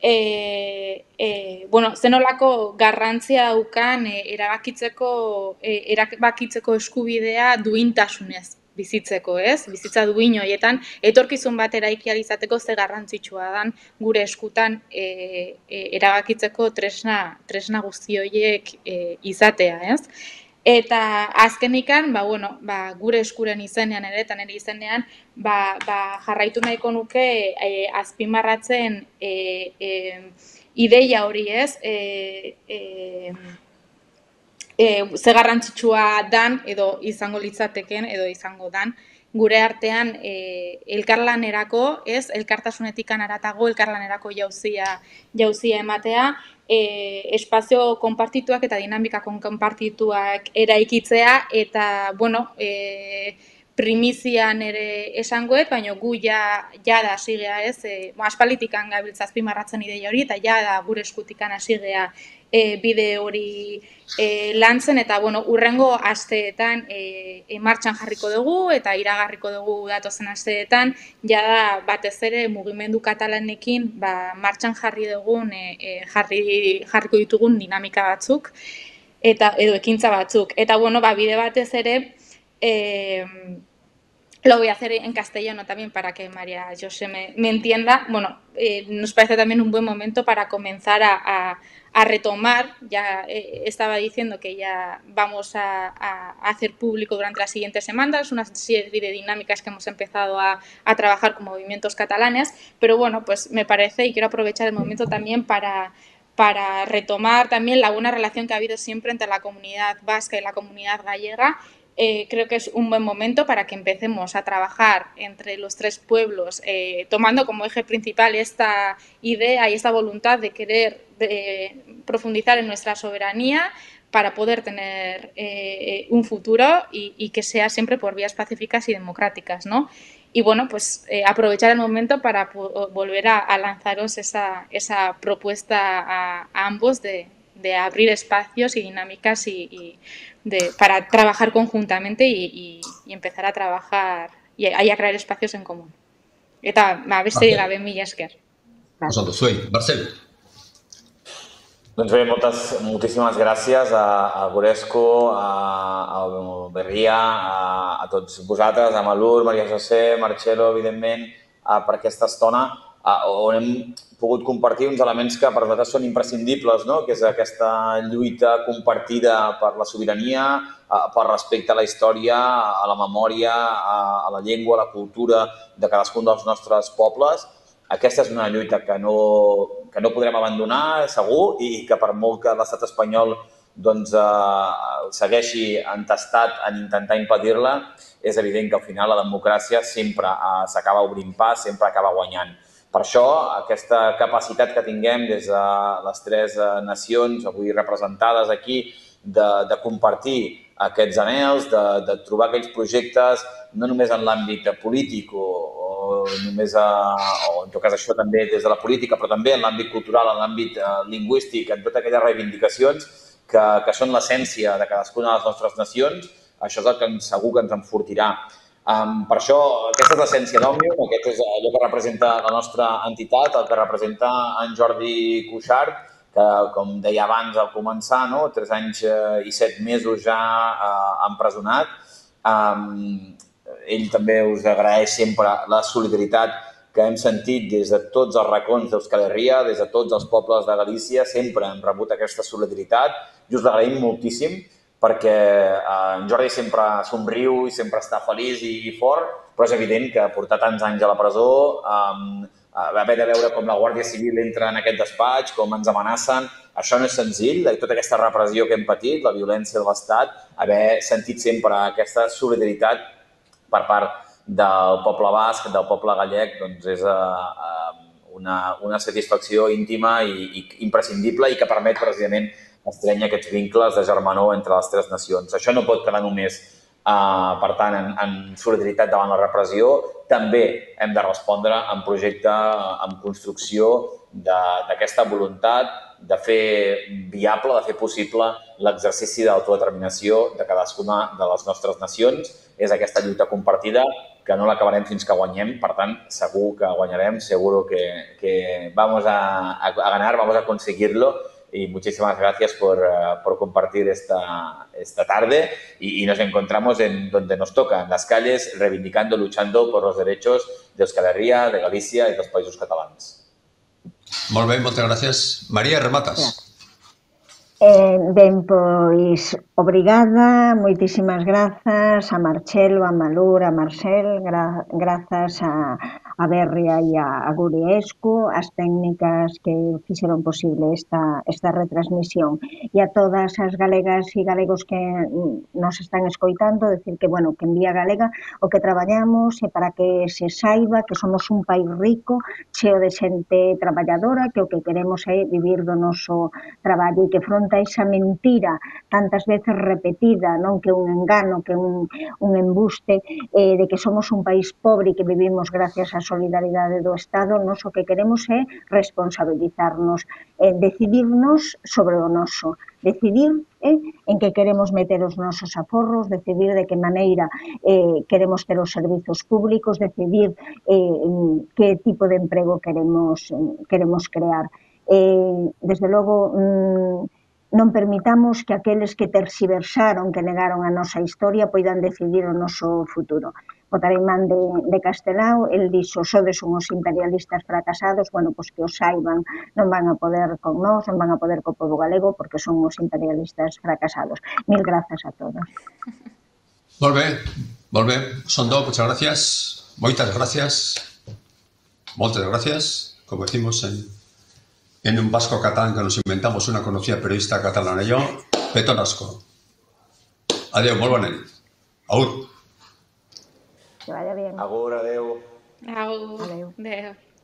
e, e, bueno, zenolako garrantzia daukan e, erabakitzeko, e, erabakitzeko eskubidea duintasunez bizitzeko, ez? Bizitza duin horietan, etorkizun bat eraiki ahal izateko ze garrantzitsua dan gure eskutan e, e, erabakitzeko tresna, tresna guzti horiek e, izatea, ez? Eta azkenikan, ba, bueno, ba, gure eskuren izenean ere, eta nire izenean, ba, ba, jarraitu nahiko nuke e, azpimarratzen e, e, ideia hori, ez? E, e, E, ze garrantzitsua dan edo izango litzateken edo izango dan gure artean e, elkarlanerako, ez, elkartasunetikan haratago elkarlanerako jauzia jauzia ematea, e, espazio konpartituak eta dinamika konpartituak eraikitzea eta bueno, e, primizian ere esangoet, baina gu ja, ja da hasigea ez, e, aspalitikan gabiltza azpimarratzen ideia hori, eta ja da gure eskutikan hasigea e, bide hori e, lantzen, eta bueno, urrengo asteetan e, e, martxan jarriko dugu, eta iragarriko dugu datozen asteetan, ja da batez ere mugimendu katalanekin ba, martxan jarri dugun, e, e, jarri, jarriko ditugun dinamika batzuk, eta edo ekintza batzuk. Eta bueno, ba, bide batez ere, Eh, lo voy a hacer en castellano también para que María José me, me entienda. Bueno, eh, nos parece también un buen momento para comenzar a, a, a retomar. Ya eh, estaba diciendo que ya vamos a, a hacer público durante las siguientes semanas una serie de dinámicas que hemos empezado a, a trabajar con movimientos catalanes. Pero bueno, pues me parece, y quiero aprovechar el momento también para... para retomar también la buena relación que ha habido siempre entre la comunidad vasca y la comunidad gallega. Eh, creo que es un buen momento para que empecemos a trabajar entre los tres pueblos, eh, tomando como eje principal esta idea y esta voluntad de querer de profundizar en nuestra soberanía para poder tener eh, un futuro y, y que sea siempre por vías pacíficas y democráticas, ¿no? Y bueno, pues eh, aprovechar el momento para volver a, a lanzaros esa, esa propuesta a, a ambos de, de abrir espacios y dinámicas y, y de, para trabajar conjuntamente y, y, y empezar a trabajar y a, y a crear espacios en común. Eta, beste gabe mila esker. Oso zuei, Marcel. Doncs bé, moltes, moltíssimes gràcies a, a Guresco, a, a Berria, a, a tots vosaltres, a Malur, Maria José, Marcelo, evidentment, a, per aquesta estona a, on hem pogut compartir uns elements que per nosaltres són imprescindibles, no? Que és aquesta lluita compartida per la sobirania, a, per respecte a la història, a la memòria, a, a la llengua, a la cultura de cadascun dels nostres pobles. Aquesta és una lluita que no, que no podrem abandonar, segur, i que per molt que l'estat espanyol doncs, eh, segueixi entestat en intentar impedir-la, és evident que al final la democràcia sempre eh, s'acaba obrint pas, sempre acaba guanyant. Per això, aquesta capacitat que tinguem des de les tres eh, nacions avui representades aquí de, de compartir aquests anhels, de, de trobar aquells projectes, no només en l'àmbit polític o, o només a, o en tot cas això també des de la política, però també en l'àmbit cultural, en l'àmbit eh, lingüístic, en totes aquelles reivindicacions que, que són l'essència de cadascuna de les nostres nacions, això és el que segur que ens enfortirà. Um, per això, aquesta és l'essència d'Òmnium, aquest és allò que representa la nostra entitat, el que representa en Jordi Cuixart, que, com deia abans al començar, no? tres anys eh, i set mesos ja eh, empresonat. Um, ell també us agraeix sempre la solidaritat que hem sentit des de tots els racons d'Euskal Herria, des de tots els pobles de Galícia, sempre hem rebut aquesta solidaritat i us l'agraïm moltíssim perquè eh, en Jordi sempre somriu i sempre està feliç i, i fort, però és evident que portar tants anys a la presó, eh, haver de veure com la Guàrdia Civil entra en aquest despatx, com ens amenacen, això no és senzill, i tota aquesta repressió que hem patit, la violència de l'Estat, haver sentit sempre aquesta solidaritat per part del poble basc, del poble gallec, doncs és uh, una, una satisfacció íntima i, i imprescindible i que permet precisament estrènyer aquests vincles de germanor entre les tres nacions. Això no pot quedar només, uh, per tant, en, en solidaritat davant la repressió. També hem de respondre en projecte, en construcció d'aquesta voluntat de fer viable, de fer possible l'exercici d'autodeterminació de cadascuna de les nostres nacions. És aquesta lluita compartida que no l'acabarem fins que guanyem. Per tant, segur que guanyarem, seguro que, que vamos a, a ganar, vamos a conseguirlo. Y muchísimas gracias por, uh, por compartir esta, esta tarde y, y nos encontramos en donde nos toca, en las calles, reivindicando, luchando por los derechos de Euskal Herria, de Galicia y los països catalans. Molt bé, moltes gràcies. María, rematas. Eh, ben, pois, obrigada, moitísimas grazas a Marcelo, a Malur, a Marcel, gra, grazas a, a Berria e a, a Guriesco, as técnicas que fixeron posible esta, esta retransmisión, e a todas as galegas e galegos que nos están escoitando, decir que, bueno, que en Vía Galega o que traballamos é para que se saiba que somos un país rico, cheo de xente traballadora, que o que queremos é vivir do noso traballo e que fronte a esa mentira tantas veces repetida, non, que un engano, que un, un embuste, eh, de que somos un país pobre e que vivimos gracias á solidaridade do Estado, nos o que queremos é responsabilizarnos, eh, decidirnos sobre o noso, decidir eh, en que queremos meter os nosos aforros, decidir de que maneira eh, queremos ter os servizos públicos, decidir eh, que tipo de emprego queremos, queremos crear. Eh, desde logo, mmm, non permitamos que aqueles que terxiversaron, que negaron a nosa historia, poidan decidir o noso futuro. O Tareimán de, de Castelao, el dixo, sodes unhos imperialistas fracasados, bueno, pois que os saiban, non van a poder con nós, non van a poder co povo galego, porque son os imperialistas fracasados. Mil grazas a todos. Volve, volve, Sondó, muchas gracias, moitas gracias, moitas gracias, como decimos en... en un vasco catalán que nos inventamos una conocida periodista catalana y yo, petonasco. Adiós, molt bona nit. Agur. Que vaya bien. Agur, adeu. Au, Adeu. adeu.